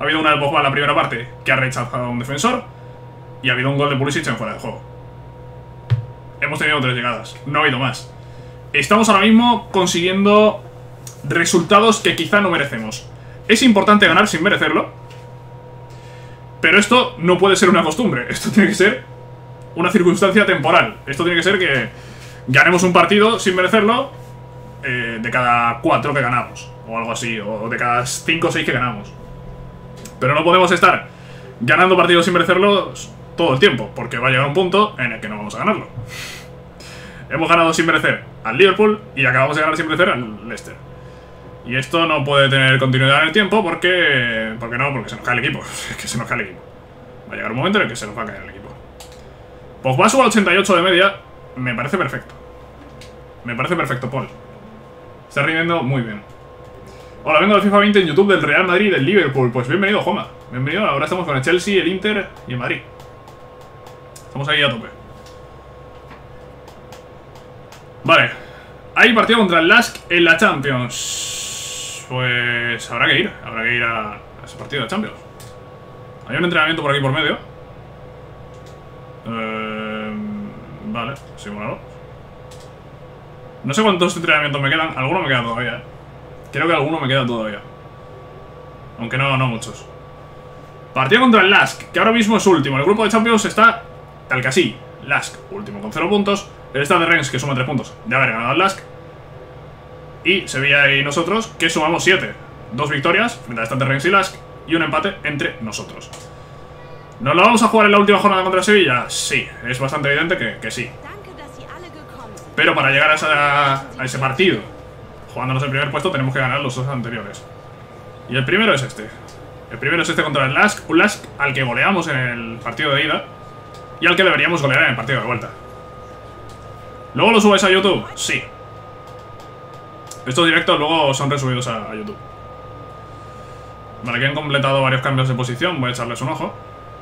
Ha habido una de Pogba en la primera parte que ha rechazado a un defensor. Y ha habido un gol de Pulisic en fuera de juego. Hemos tenido 3 llegadas, no ha habido más. Estamos ahora mismo consiguiendo resultados que quizá no merecemos. Es importante ganar sin merecerlo, pero esto no puede ser una costumbre. Esto tiene que ser una circunstancia temporal. Esto tiene que ser que ganemos un partido sin merecerlo de cada 4 que ganamos, o algo así, o de cada 5 o 6 que ganamos. Pero no podemos estar ganando partidos sin merecerlos todo el tiempo, porque va a llegar un punto en el que no vamos a ganarlo. Hemos ganado sin merecer al Liverpool y acabamos de ganar sin merecer al Leicester. Y esto no puede tener continuidad en el tiempo porque se nos cae el equipo. Es que se nos cae el equipo. Va a llegar un momento en el que se nos va a caer el equipo. Pogba sube a 88 de media. Me parece perfecto. Me parece perfecto, Paul. Está rindiendo muy bien. Hola, vengo del FIFA 20 en YouTube del Real Madrid y del Liverpool. Pues bienvenido, Joma. Bienvenido. Ahora estamos con el Chelsea, el Inter y el Madrid. Estamos ahí a tope. Vale. Hay partido contra el Lask en la Champions. Pues habrá que ir a ese partido de Champions. Hay un entrenamiento por aquí por medio. Vale, simulador. No sé cuántos entrenamientos me quedan. Alguno me queda todavía. Creo que alguno me queda todavía. Aunque no muchos. Partido contra el Lask, que ahora mismo es último. El grupo de Champions está tal que así. Lask, último con 0 puntos. El Stade de Rennes, que suma 3 puntos de haber ganado al Lask. Y Sevilla y nosotros, que sumamos 7. 2 victorias frente al Stade de Rennes y Lask. Y un empate entre nosotros. ¿Nos lo vamos a jugar en la última jornada contra Sevilla? Sí, es bastante evidente que sí. Pero para llegar a ese partido, jugándonos el primer puesto, tenemos que ganar los 2 anteriores. Y el primero es este. El primero es este contra el Lask. Un Lask al que goleamos en el partido de ida y al que deberíamos golear en el partido de vuelta. ¿Luego lo subes a YouTube? Sí. Estos directos luego son resubidos a YouTube. Vale, que han completado varios cambios de posición. Voy a echarles un ojo.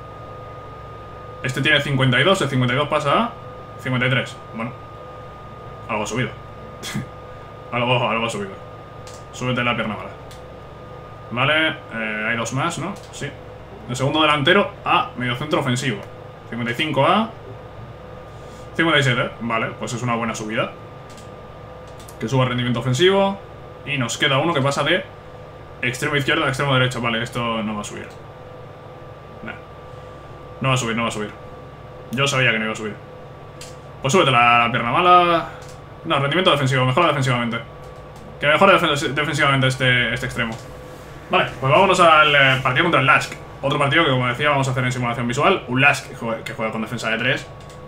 Este tiene 52, el 52 pasa a 53. Bueno, algo ha subido. algo ha subido. Súbete la pierna mala. Vale, hay 2 más, ¿no? Sí. El segundo delantero a mediocentro ofensivo. 55 a 57, vale, pues es una buena subida. Que suba el rendimiento ofensivo. Y nos queda uno que pasa de extremo izquierdo a extremo derecho. Vale, esto no va a subir. Nah. No va a subir. Yo sabía que no iba a subir. Pues súbete la pierna mala. No, rendimiento defensivo, mejora defensivamente. Que mejore defensivamente este extremo. Vale, pues vámonos al partido contra el Lask. Otro partido que, como decía, vamos a hacer en simulación visual. Un Lask que juega con defensa de 3.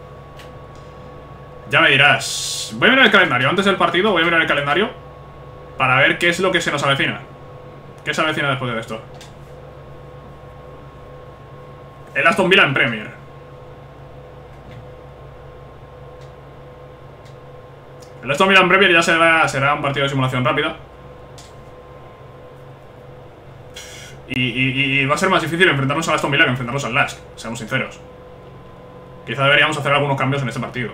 Ya me dirás. Voy a mirar el calendario. Antes del partido voy a mirar el calendario para ver qué es lo que se nos avecina. ¿Qué se avecina después de esto? El Aston Villa en Premier. El Aston Villa en Premier ya será un partido de simulación rápida. Y va a ser más difícil enfrentarnos al Aston Villa que enfrentarnos al Lask, seamos sinceros. Quizá deberíamos hacer algunos cambios en este partido.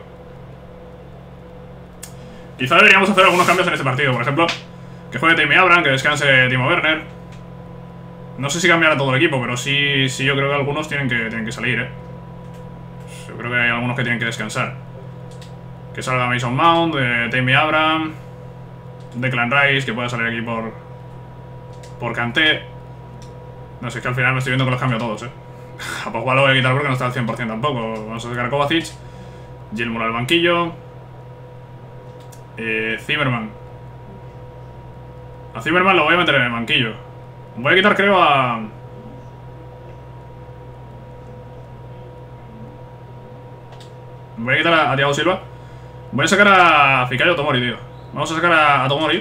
Por ejemplo, que juegue Tammy Abraham, que descanse Timo Werner. No sé si cambiará todo el equipo, pero sí yo creo que algunos tienen que salir, Yo creo que hay algunos que tienen que descansar. Que salga Mason Mount, Tammy Abraham, Declan Rice, que pueda salir aquí por Kanté. No sé, es que al final me estoy viendo que los cambio todos, A Pogba lo voy a quitar porque no está al 100% tampoco. Vamos a sacar a Kovacic. Gilmour al banquillo. Zimmerman. A Zimmerman lo voy a meter en el banquillo. Voy a quitar, creo, a... Voy a quitar a Thiago Silva. Voy a sacar a Fikayo Tomori, tío. Vamos a sacar a Tomori.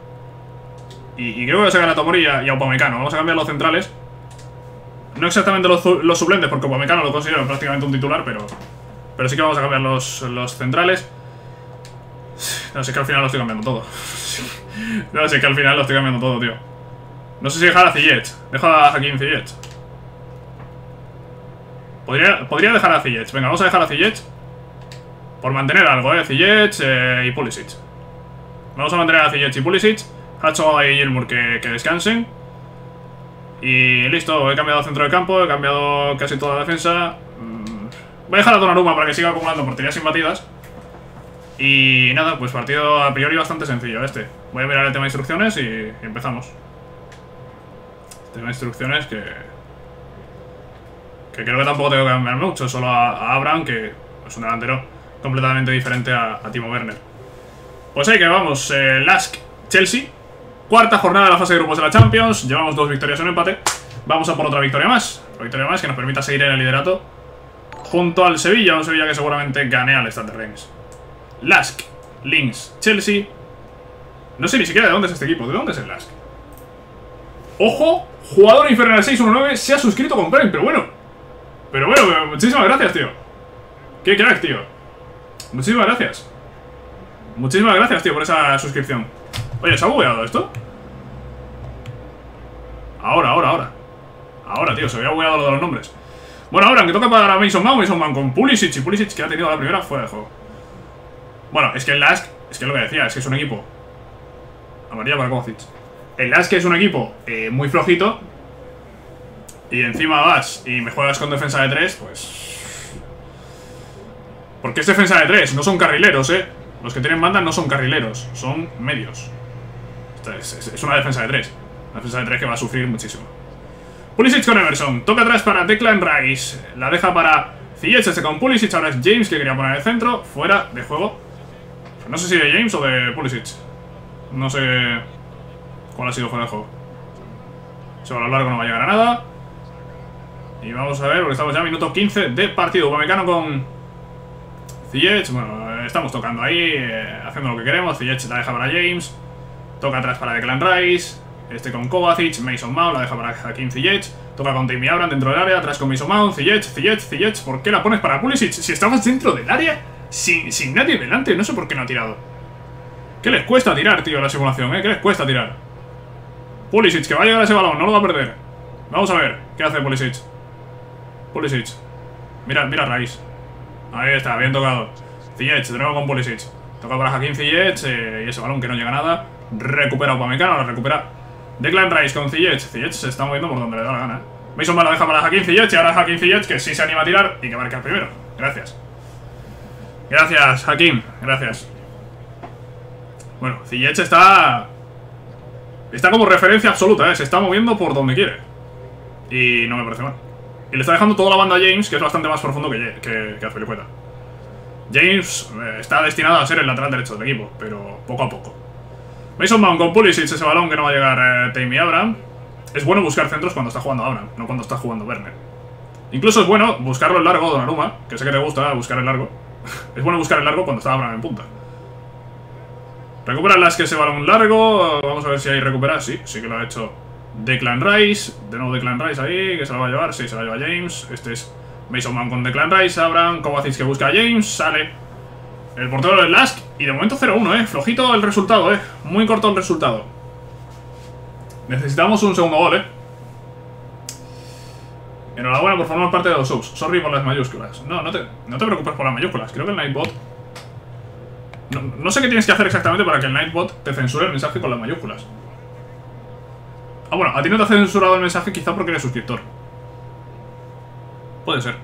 Y creo que voy a sacar a Tomori y a Upamecano. Vamos a cambiar los centrales. No exactamente los suplentes, porque Upamecano lo considero prácticamente un titular, pero sí que vamos a cambiar los centrales. No sé, que al final lo estoy cambiando todo. No sé, que al final lo estoy cambiando todo, tío. No sé si dejar a Ziyech. Dejo a Hakim Ziyech. Podría dejar a Ziyech. Venga, vamos a dejar a Ziyech. Por mantener algo, Ziyech y Pulisic. Vamos a mantener a Ziyech y Pulisic. Hacho y Gilmour que descansen. Y listo, he cambiado centro de campo, he cambiado casi toda la defensa. Voy a dejar a Donnarumma para que siga acumulando porterías imbatidas. Y nada, pues partido a priori bastante sencillo este. Voy a mirar el tema de instrucciones y empezamos. Tema de instrucciones que creo que tampoco tengo que cambiar mucho. Solo a Abraham, que es un delantero completamente diferente a Timo Werner. Pues ahí que vamos, Lask, Chelsea. Cuarta jornada de la fase de grupos de la Champions. Llevamos 2 victorias y un empate. Vamos a por otra victoria más. Otra victoria más que nos permita seguir en el liderato junto al Sevilla. Un Sevilla que seguramente gane al Stade Reims. Lask, Linz, Chelsea. No sé ni siquiera de dónde es este equipo. ¿De dónde es el Lask? ¡Ojo! Jugador inferior al 619 se ha suscrito con Prime. Pero bueno, muchísimas gracias, tío. Qué crack, tío. Muchísimas gracias. Muchísimas gracias, tío, por esa suscripción. Oye, ¿se ha bugueado esto? Ahora, tío, se había bugueado lo de los nombres. Bueno, ahora que toca para Mason Mount con Pulisic. Y Pulisic que ha tenido la primera fuera de juego. Bueno, es que el Lask, es que es lo que decía, es que es un equipo. Amarilla para Kovacic. El Lask es un equipo muy flojito. Y encima vas y me juegas con defensa de 3, pues... Porque es defensa de 3, no son carrileros, Los que tienen banda no son carrileros, son medios. Es una defensa de 3. Una defensa de 3 que va a sufrir muchísimo. Pulisic con Emerson. Toca atrás para Declan Rice. La deja para Ziyech con Pulisic. Ahora es James que quería poner el centro. Fuera de juego. No sé si de James o de Pulisic. No sé cuál ha sido fuera de juego. Se va a lo largo, no va a llegar a nada. Y vamos a ver, porque estamos ya a minuto 15 de partido. Upamecano con Ziyech. Bueno, estamos tocando ahí, haciendo lo que queremos. Ziyech la deja para James. Toca atrás para Declan Rice. Este con Kovacic. Mason Mount la deja para Hakim Ziyech. Toca con Tammy Abraham dentro del área. Atrás con Mason Mount. Ziyech. ¿Por qué la pones para Pulisic? Si estabas dentro del área, sin nadie delante. No sé por qué no ha tirado. ¿Qué les cuesta tirar, tío, la simulación, ¿Qué les cuesta tirar? Pulisic, que va a llegar a ese balón. No lo va a perder. Vamos a ver. ¿Qué hace Pulisic? Mira Rice. Ahí está, bien tocado. Ziyech, de nuevo con Pulisic. Toca para Hakim Ziyech. Y ese balón que no llega a nada. Recupera Upamecano, la recupera Declan Rice con Ziyech. Ziyech se está moviendo por donde le da la gana. Mason Mount la deja para Hakim Ziyech. Y ahora Hakim Ziyech que sí se anima a tirar y que marca el primero. Gracias. Gracias, Hakim. Gracias. Bueno, Ziyech está como referencia absoluta, Se está moviendo por donde quiere. Y no me parece mal. Y le está dejando toda la banda a James, que es bastante más profundo que Azpilicueta. James está destinado a ser el lateral derecho del equipo, pero poco a poco. Mason Mount con Pulisic, ese balón que no va a llegar Tammy Abraham. Es bueno buscar centros cuando está jugando Abraham, no cuando está jugando Werner. Incluso es bueno buscarlo en largo, Donnarumma, que sé que te gusta buscar el largo. Es bueno buscar el largo cuando está Abraham en punta. Recupera Lask ese balón largo. Vamos a ver si ahí recupera. Sí que lo ha hecho Declan Rice. De nuevo Declan Rice ahí, que se la va a llevar. Sí, se la lleva James. Este es Mason Mount con Declan Rice. Abraham, Kovacic que busca a James. Sale el portero del Lask. Y de momento 0-1, Flojito el resultado, Muy corto el resultado. Necesitamos un segundo gol, Enhorabuena por formar parte de los subs. Sorry por las mayúsculas. No te preocupes por las mayúsculas. Creo que el Nightbot... No sé qué tienes que hacer exactamente para que el Nightbot te censure el mensaje con las mayúsculas. Ah, bueno, a ti no te ha censurado el mensaje quizá porque eres suscriptor. Puede ser.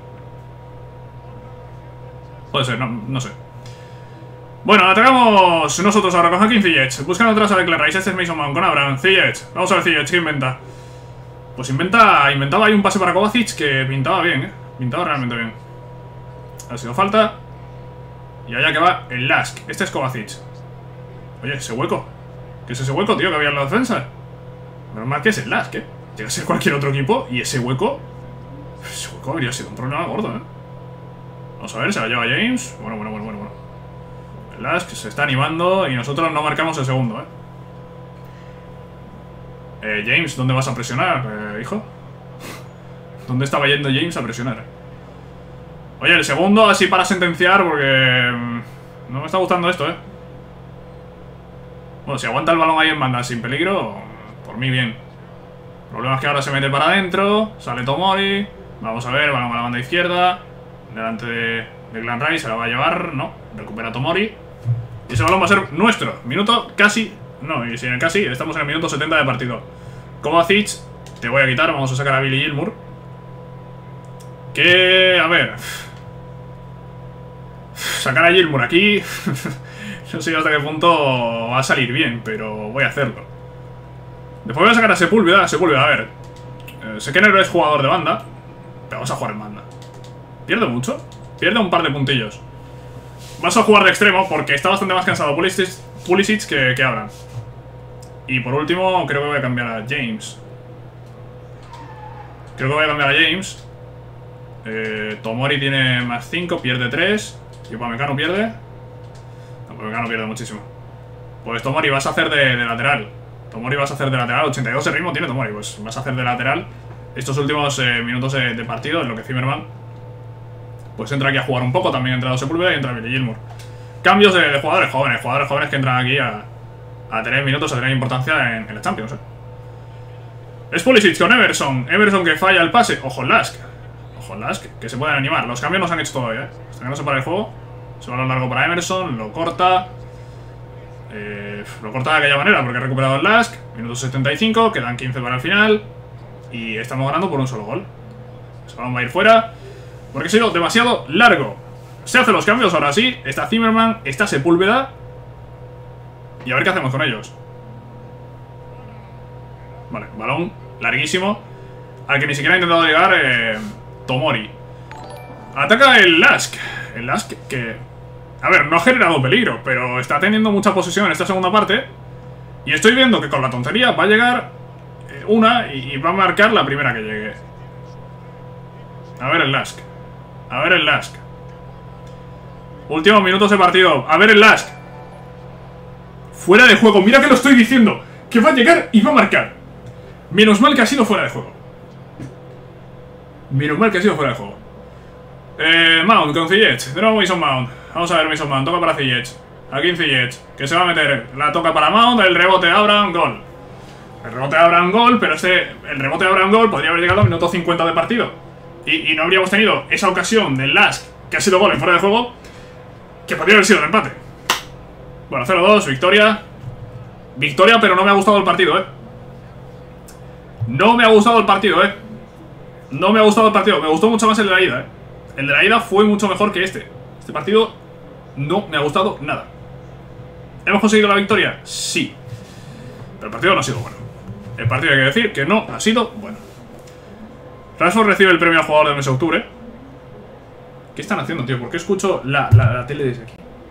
No sé. Bueno, atacamos nosotros ahora con Hakim Ziyech. Buscando atrás a Declan Rice. Este es Mason Mount con Abraham. Ziyech. Vamos a ver Ziyech, ¿qué inventa? Pues inventaba ahí un pase para Kovacic que pintaba bien, Pintaba realmente bien. Ha sido falta. Y allá que va el Lask. Este es Kovacic. Oye, ese hueco. ¿Qué es ese hueco, tío, que había en la defensa? Menos mal que es el Lask, Llega a ser cualquier otro equipo y ese hueco... Ese hueco habría sido un problema gordo, Vamos a ver, se la lleva James. Bueno. El Lask se está animando y nosotros no marcamos el segundo, James, ¿dónde vas a presionar, hijo? ¿Dónde estaba yendo James a presionar? Oye, el segundo así para sentenciar porque... no me está gustando esto, Bueno, si aguanta el balón ahí en banda sin peligro, por mí bien. El problema es que ahora se mete para adentro, sale Tomori. Vamos a ver, balón a la banda izquierda. Delante de Declan Rice, se la va a llevar, no, recupera Tomori. Y ese balón va a ser nuestro. Minuto casi... No, y si en el casi, estamos en el minuto 70 de partido. Kovacic, te voy a quitar. Vamos a sacar a Billy Gilmour. Que, a ver, sacar a Gilmour aquí no sé hasta qué punto va a salir bien, pero voy a hacerlo. Después voy a sacar a Sepúlveda. Sepúlveda, a ver, sé que Nero es jugador de banda, pero vamos a jugar en banda. ¿Pierde mucho? Pierde un par de puntillos. Vas a jugar de extremo porque está bastante más cansado Pulisic que Abraham. Y por último, creo que voy a cambiar a James. Tomori tiene más 5, pierde 3. Y Upamecano pierde. No, Upamecano pierde muchísimo. Pues Tomori, vas a hacer de lateral. 82 de ritmo tiene Tomori. Pues vas a hacer de lateral estos últimos minutos de partido, en lo que Zimmerman pues entra aquí a jugar un poco. También ha entrado Sepúlveda y entra Billy Gilmour. Cambios de jugadores jóvenes que entran aquí a tener minutos, a tener importancia en la Champions. Es Pulisic con Everson. Everson que falla el pase. Ojo el Lask, que se pueden animar. Los cambios no se han hecho todavía, hasta que no se para el juego. Se va a lo largo para Emerson, lo corta. Lo corta de aquella manera porque ha recuperado el Lask. Minuto 75, quedan 15 para el final. Y estamos ganando por un solo gol. Ese balón va a ir fuera porque ha sido demasiado largo. Se hacen los cambios, ahora sí. Está Zimmerman, está Sepúlveda. Y a ver qué hacemos con ellos. Vale, balón larguísimo al que ni siquiera ha intentado llegar Tomori. Ataca el Lask. El Lask que, a ver, no ha generado peligro, pero está teniendo mucha posesión en esta segunda parte. Y estoy viendo que con la tontería va a llegar una y va a marcar la primera que llegue. A ver el Lask. Últimos minutos de partido. A ver el Lask. Fuera de juego. Mira que lo estoy diciendo. Que va a llegar y va a marcar. Menos mal que ha sido fuera de juego. Mount con Ziyech. De nuevo Mason Mount. Vamos a ver Mason Mount. Toca para Ziyech. Aquí en Ziyech. Que se va a meter. La toca para Mount. El rebote de Abraham. Gol. Pero el rebote de Abraham gol podría haber llegado al minuto 50 de partido. Y no habríamos tenido esa ocasión del Lask, que ha sido gol en fuera de juego, que podría haber sido el empate. Bueno, 0-2, victoria. Victoria, pero no me ha gustado el partido, Me gustó mucho más el de la ida, El de la ida fue mucho mejor que este. Este partido no me ha gustado nada. ¿Hemos conseguido la victoria? Sí. Pero el partido no ha sido bueno. El partido hay que decir que no ha sido bueno. Rashford recibe el premio al jugador del mes de octubre. ¿Qué están haciendo, tío? ¿Por qué escucho la tele desde aquí?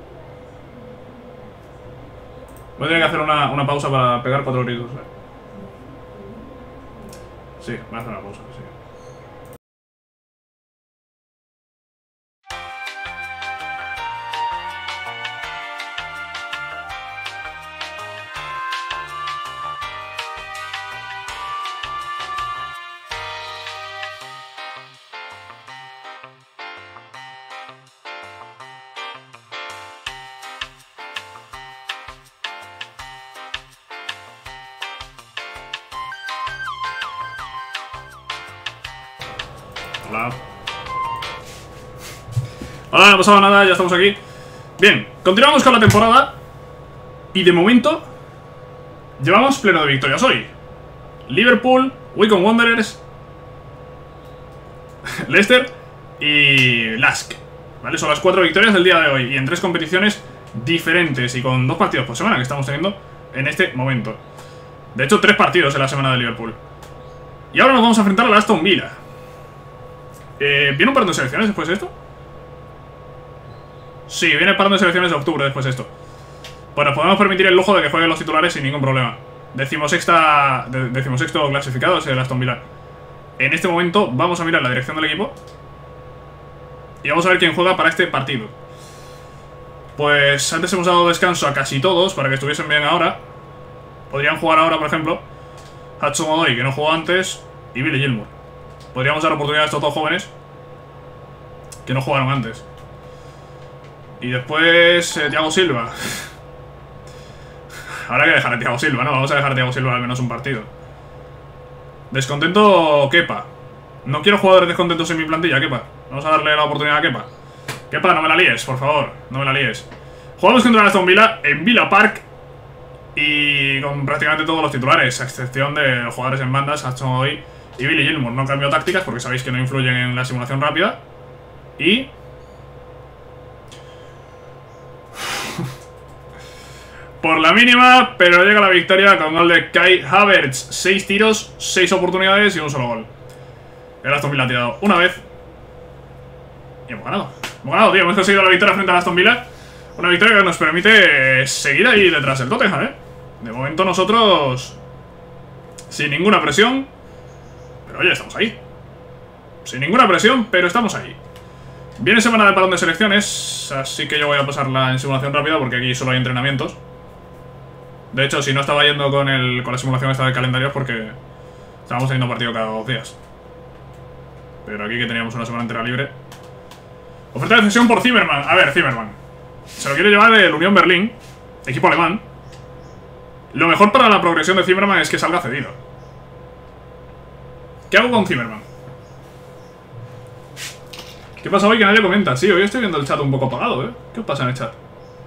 Voy a tener que hacer una pausa para pegar 4 gritos, Sí, voy a hacer una pausa, sí. Hola, no ha pasado nada, ya estamos aquí. Bien, continuamos con la temporada. Y de momento llevamos pleno de victorias hoy. Liverpool, Wycombe Wanderers, Leicester y Lask. ¿Vale? Son las 4 victorias del día de hoy. Y en 3 competiciones diferentes. Y con 2 partidos por semana que estamos teniendo en este momento. De hecho, 3 partidos en la semana de Liverpool. Y ahora nos vamos a enfrentar a la Aston Villa. ¿Viene un parón de selecciones después de esto? Sí, viene el parón de selecciones de octubre después de esto. Bueno, podemos permitir el lujo de que jueguen los titulares sin ningún problema. Decimosexto clasificado es el Aston Villa. En este momento vamos a mirar la dirección del equipo y vamos a ver quién juega para este partido. Pues antes hemos dado descanso a casi todos para que estuviesen bien ahora. Podrían jugar ahora, por ejemplo, Hudson-Odoi, que no jugó antes, y Billy Gilmour. Podríamos dar oportunidad a estos 2 jóvenes que no jugaron antes. Y después Thiago Silva. Ahora hay que dejar a Thiago Silva, ¿no? Vamos a dejar a Thiago Silva al menos un partido. Descontento Kepa. No quiero jugadores descontentos en mi plantilla, Kepa. Vamos a darle la oportunidad a Kepa. Kepa, no me la líes, por favor. No me la líes. Jugamos contra el Aston Villa en Villa Park. Y con prácticamente todos los titulares, a excepción de los jugadores en bandas, Hudson-Odoi y Billy Gilmour. No cambió tácticas porque sabéis que no influyen en la simulación rápida. Y... por la mínima, pero llega la victoria con gol de Kai Havertz. 6 tiros, 6 oportunidades y un solo gol. El Aston Villa ha tirado una vez. Y hemos ganado. Hemos ganado, tío. Hemos conseguido la victoria frente al Aston Villa. Una victoria que nos permite seguir ahí detrás del Tottenham, ¿eh? De momento nosotros... sin ninguna presión. Pero oye, estamos ahí. Sin ninguna presión, pero estamos ahí. Viene semana de parón de selecciones, así que yo voy a pasarla en simulación rápida porque aquí solo hay entrenamientos. De hecho, si no estaba yendo con la simulación esta de calendarios porque estábamos teniendo partido cada 2 días. Pero aquí que teníamos una semana entera libre. Oferta de cesión por Zimmerman. A ver, Zimmerman se lo quiere llevar el Unión Berlín, equipo alemán. Lo mejor para la progresión de Zimmerman es que salga cedido. ¿Qué hago con Zimmerman? ¿Qué pasa hoy que nadie comenta? Sí, hoy estoy viendo el chat un poco apagado, ¿eh? ¿Qué os pasa en el chat?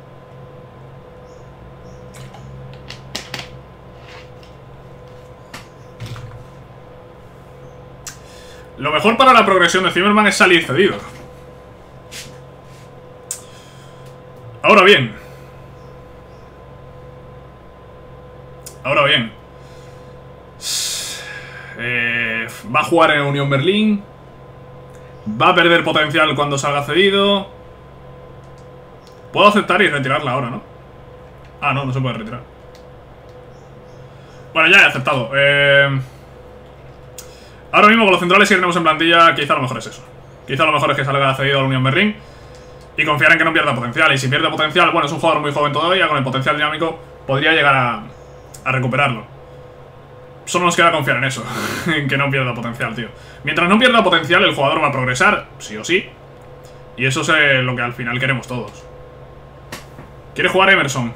Lo mejor para la progresión de Zimmerman es salir cedido. Ahora bien. Va a jugar en Unión Berlín. Va a perder potencial cuando salga cedido. Puedo aceptar y retirarla ahora, ¿no? Ah, no, no se puede retirar. Bueno, ya he aceptado. Ahora mismo con los centrales, si tenemos en plantilla, quizá lo mejor es eso. Quizá lo mejor es que salga cedido a la Unión Berlín y confiar en que no pierda potencial. Y si pierde potencial, bueno, es un jugador muy joven todavía, con el potencial dinámico podría llegar a recuperarlo. Solo nos queda confiar en eso, en que no pierda potencial, tío. Mientras no pierda potencial, el jugador va a progresar, sí o sí. Y eso es lo que al final queremos todos. ¿Quiere jugar Emerson?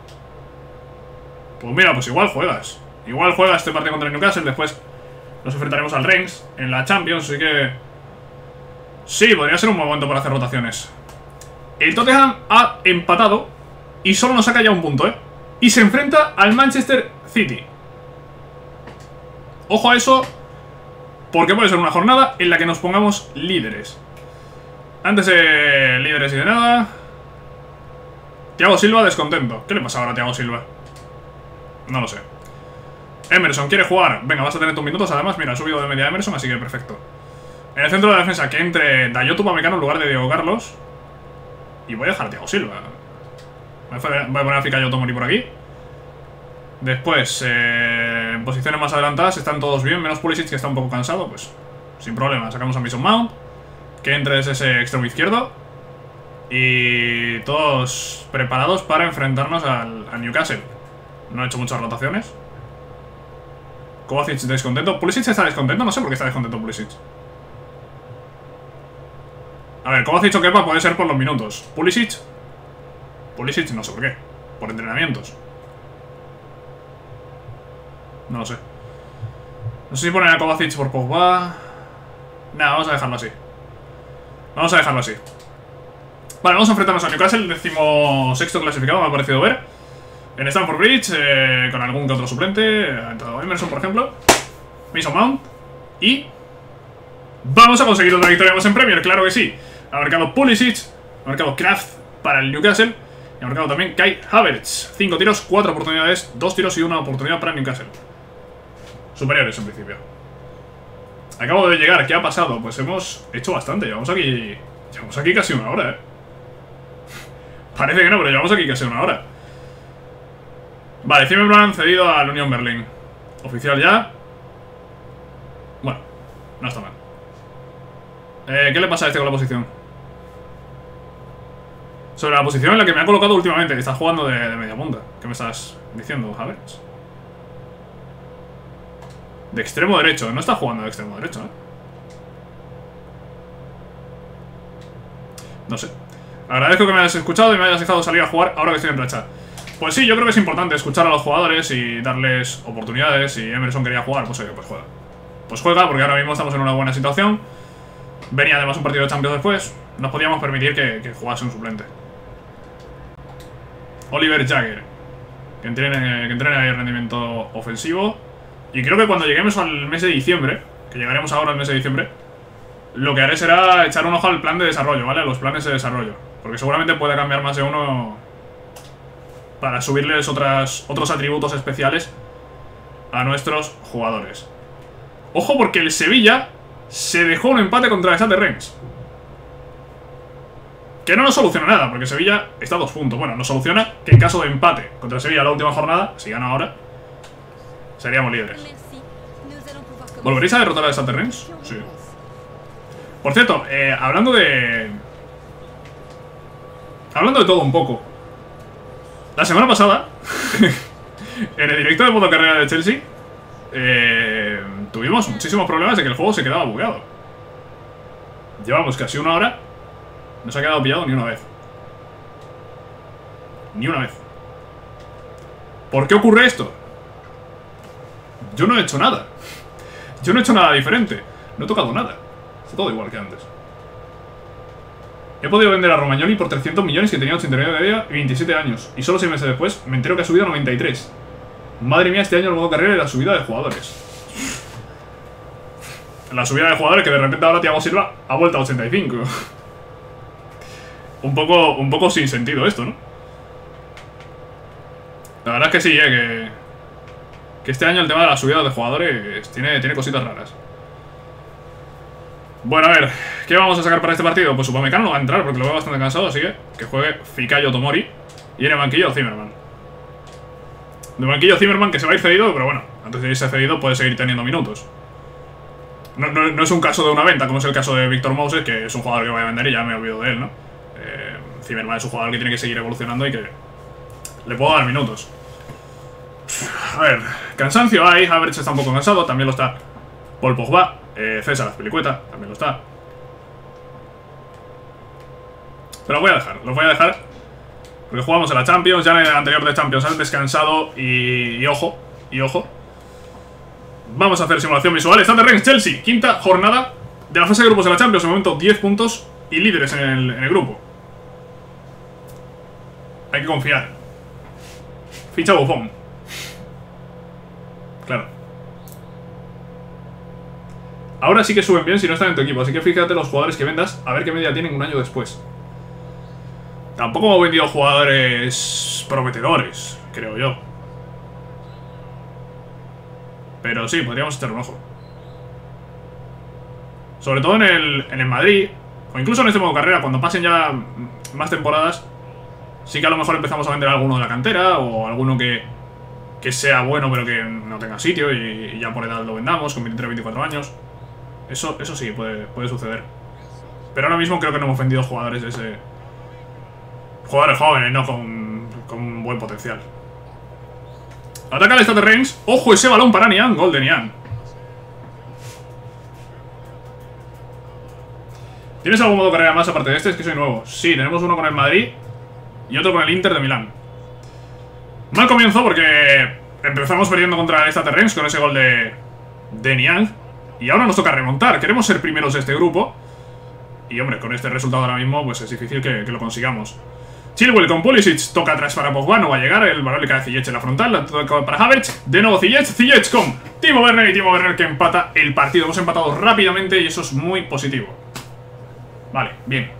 Pues mira, pues igual juegas. Igual juega este partido contra el Newcastle, después nos enfrentaremos al Reims en la Champions, así que... sí, podría ser un buen momento para hacer rotaciones. El Tottenham ha empatado y solo nos saca ya un punto, ¿eh? Y se enfrenta al Manchester City. Ojo a eso, porque puede ser una jornada en la que nos pongamos líderes. Antes de líderes y de nada... Thiago Silva descontento. ¿Qué le pasa ahora a Thiago Silva? No lo sé. Emerson quiere jugar. Venga, vas a tener tus minutos. Además, mira, ha subido de media Emerson, así que perfecto. En el centro de la defensa, que entre Dayot Upamecano en lugar de Diego Carlos. Y voy a dejar a Thiago Silva. Voy a poner a Fikayo Tomori por aquí. Después, en posiciones más adelantadas están todos bien, menos Pulisic, que está un poco cansado. Pues sin problema, sacamos a Mason Mount, que entre desde ese extremo izquierdo. Y todos preparados para enfrentarnos al Newcastle. No he hecho muchas rotaciones. Kovacic descontento. Pulisic está descontento, no sé por qué está descontento Pulisic. A ver, Kovacic o Kepa puede ser por los minutos. Pulisic no sé por qué. Por entrenamientos. No lo sé. No sé si poner a Kovacic por Pogba. Nada, vamos a dejarlo así. Vamos a dejarlo así. Vale, vamos a enfrentarnos a Newcastle, el 16º clasificado, me ha parecido ver. En Stamford Bridge, con algún que otro suplente. Ha entrado Emerson, por ejemplo. Mason Mount. Y... vamos a conseguir otra victoria más en Premier, claro que sí. Ha marcado Pulisic, ha marcado Kraft para el Newcastle. Y ha marcado también Kai Havertz. 5 tiros, 4 oportunidades, 2 tiros y 1 oportunidad para el Newcastle. Superiores en principio. Acabo de llegar, ¿qué ha pasado? Pues hemos hecho bastante, llevamos aquí casi una hora, Parece que no, pero llevamos aquí casi una hora. Vale, Zimmerman cedido al Unión Berlín. Oficial ya. Bueno, no está mal. ¿Qué le pasa a este con la posición? Sobre la posición en la que me ha colocado últimamente, que estás jugando de media punta. ¿Qué me estás diciendo, Havertz? De extremo derecho, no está jugando de extremo derecho, No sé. Agradezco que me hayas escuchado y me hayas dejado salir a jugar ahora que estoy en racha. Pues sí, yo creo que es importante escuchar a los jugadores y darles oportunidades. Si Emerson quería jugar, pues oye, pues juega. Pues juega, porque ahora mismo estamos en una buena situación. Venía además un partido de Champions después. Nos podíamos permitir que jugase un suplente. Oliver Jagger. Que entrene ahí el rendimiento ofensivo. Y creo que cuando lleguemos al mes de diciembre, que llegaremos ahora al mes de diciembre, lo que haré será echar un ojo al plan de desarrollo, ¿vale? A los planes de desarrollo. Porque seguramente pueda cambiar más de uno para subirles otros atributos especiales a nuestros jugadores. Ojo, porque el Sevilla se dejó un empate contra el Stade Reims. Que no nos soluciona nada, porque Sevilla está a 2 puntos. Bueno, nos soluciona que en caso de empate contra el Sevilla la última jornada, si gana ahora, seríamos líderes. ¿Volveréis a derrotar al Stade Reims? Sí. Por cierto, hablando de todo un poco. La semana pasada, en el directo de modo carrera de Chelsea, tuvimos muchísimos problemas de que el juego se quedaba bugueado. Llevamos casi 1 hora. No se ha quedado pillado ni una vez. Ni una vez. ¿Por qué ocurre esto? Yo no he hecho nada. Yo no he hecho nada diferente. No he tocado nada. Está todo igual que antes. He podido vender a Romagnoli por 300 millones que tenía 89 de media y 27 años. Y solo 6 meses después me entero que ha subido a 93. Madre mía, este año el modo carrera y la subida de jugadores. La subida de jugadores que de repente ahora Thiago Silva ha vuelto a 85. Un poco sin sentido esto, ¿no? La verdad es que sí, que este año el tema de la subida de jugadores tiene cositas raras. Bueno, a ver, ¿qué vamos a sacar para este partido? Pues Upamecano no va a entrar porque lo veo bastante cansado, así que juegue Fikayo Tomori. Y en el banquillo Zimmerman. De banquillo Zimmerman que se va a ir cedido, pero bueno, antes de irse cedido puede seguir teniendo minutos. No es un caso de una venta, como es el caso de Victor Moses, que es un jugador que voy a vender y ya me olvido de él, ¿no? Zimmerman es un jugador que tiene que seguir evolucionando y que le puedo dar minutos. A ver, cansancio hay, Havertz está un poco cansado, también lo está Paul Pogba, César Azpilicueta, también lo está. Pero los voy a dejar porque jugamos en la Champions, ya en el anterior de Champions han descansado y ojo, vamos a hacer simulación visual. Stade Reims Chelsea, quinta jornada de la fase de grupos de la Champions, de momento 10 puntos y líderes en el grupo. Hay que confiar. Ficha Buffon. Claro. Ahora sí que suben bien si no están en tu equipo, así que fíjate los jugadores que vendas, a ver qué media tienen un año después. Tampoco hemos vendido jugadores prometedores, creo yo. Pero sí, podríamos echar un ojo. Sobre todo en el Madrid, o incluso en este modo carrera, cuando pasen ya más temporadas, sí que a lo mejor empezamos a vender alguno de la cantera, o alguno que sea bueno pero que no tenga sitio y ya por edad lo vendamos, con 23-24 años. Eso sí, puede suceder. Pero ahora mismo creo que no hemos vendido jugadores de ese... Jugadores jóvenes, ¿no? Con buen potencial. Ataca el Stade Reims. ¡Ojo, ese balón para Niang! Gol de Niang. ¿Tienes algún modo carrera más aparte de este? Es que soy nuevo. Sí, tenemos uno con el Madrid y otro con el Inter de Milán. Mal comienzo porque empezamos perdiendo contra el Stade Reims con ese gol de Niang. Y ahora nos toca remontar. Queremos ser primeros de este grupo. Y hombre, con este resultado ahora mismo pues es difícil que lo consigamos. Chilwell con Pulisic, toca atrás para Pogba, no va a llegar, el balón le cae a Ziyech en la frontal, la toca para Havertz, de nuevo Ziyech con Timo Werner y Timo Werner que empata el partido. Hemos empatado rápidamente y eso es muy positivo. Vale, bien.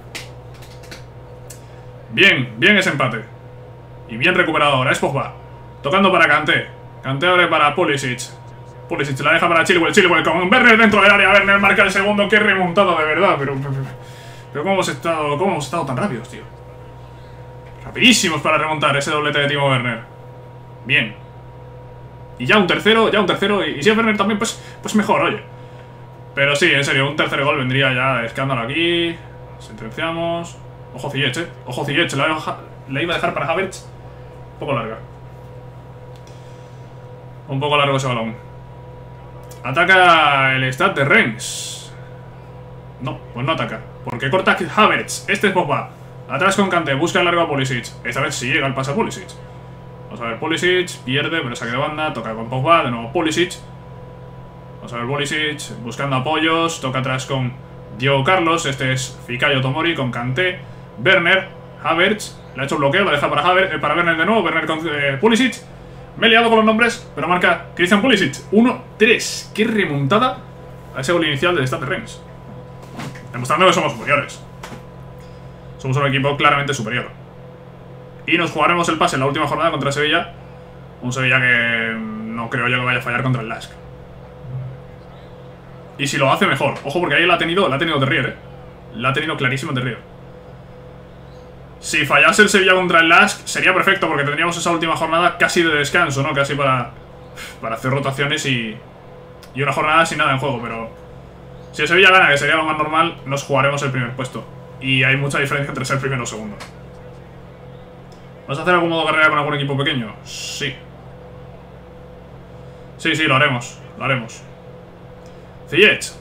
Bien ese empate. Y bien recuperado ahora, es Pogba. Tocando para Kanté. Kanté abre para Pulisic. Pulisic la deja para Chilwell con Werner dentro del área. Werner marca el segundo, qué remontada de verdad. Pero ¿cómo hemos estado tan rápidos, tío? Rapidísimos para remontar ese doblete de Timo Werner. Bien. Y ya un tercero. Y si es Werner también, pues mejor, oye. Pero sí, en serio, un tercer gol vendría ya escándalo aquí. Sentenciamos. Ojo Ziyech, Ojo Ziyech, la iba a dejar para Havertz. Un poco larga. Un poco largo ese balón. Ataca el Stade Reims. No, pues no ataca. Porque corta Havertz. Este es Pogba. Atrás con Kanté, busca el largo a Pulisic. Esta vez sí llega el pase a Pulisic. Vamos a ver, Pulisic, pierde, pero saque de banda. Toca con Pogba, de nuevo Pulisic. Vamos a ver Pulisic, buscando apoyos. Toca atrás con Diego Carlos. Este es Fikayo Tomori con Kanté, Werner, Havertz. Le ha hecho bloqueo, lo deja para Werner de nuevo. Werner con Pulisic. Me he liado con los nombres, pero marca Christian Pulisic. 1-3. Qué remontada a ese gol inicial del Stade Reims. Demostrando que somos superiores. Somos un equipo claramente superior. Y nos jugaremos el pase en la última jornada contra Sevilla. Un Sevilla que no creo yo que vaya a fallar contra el LASK. Y si lo hace, mejor. Ojo, porque ahí la ha tenido Terrier, La ha tenido clarísimo Terrier. Si fallase el Sevilla contra el LASK, sería perfecto, porque tendríamos esa última jornada casi de descanso, ¿no? Casi para hacer rotaciones y una jornada sin nada en juego, pero si el Sevilla gana, que sería lo más normal, nos jugaremos el primer puesto. Y hay mucha diferencia entre ser primero o segundo. ¿Vas a hacer algún modo carrera con algún equipo pequeño? Sí. Sí, lo haremos. Lo haremos. Ziyech.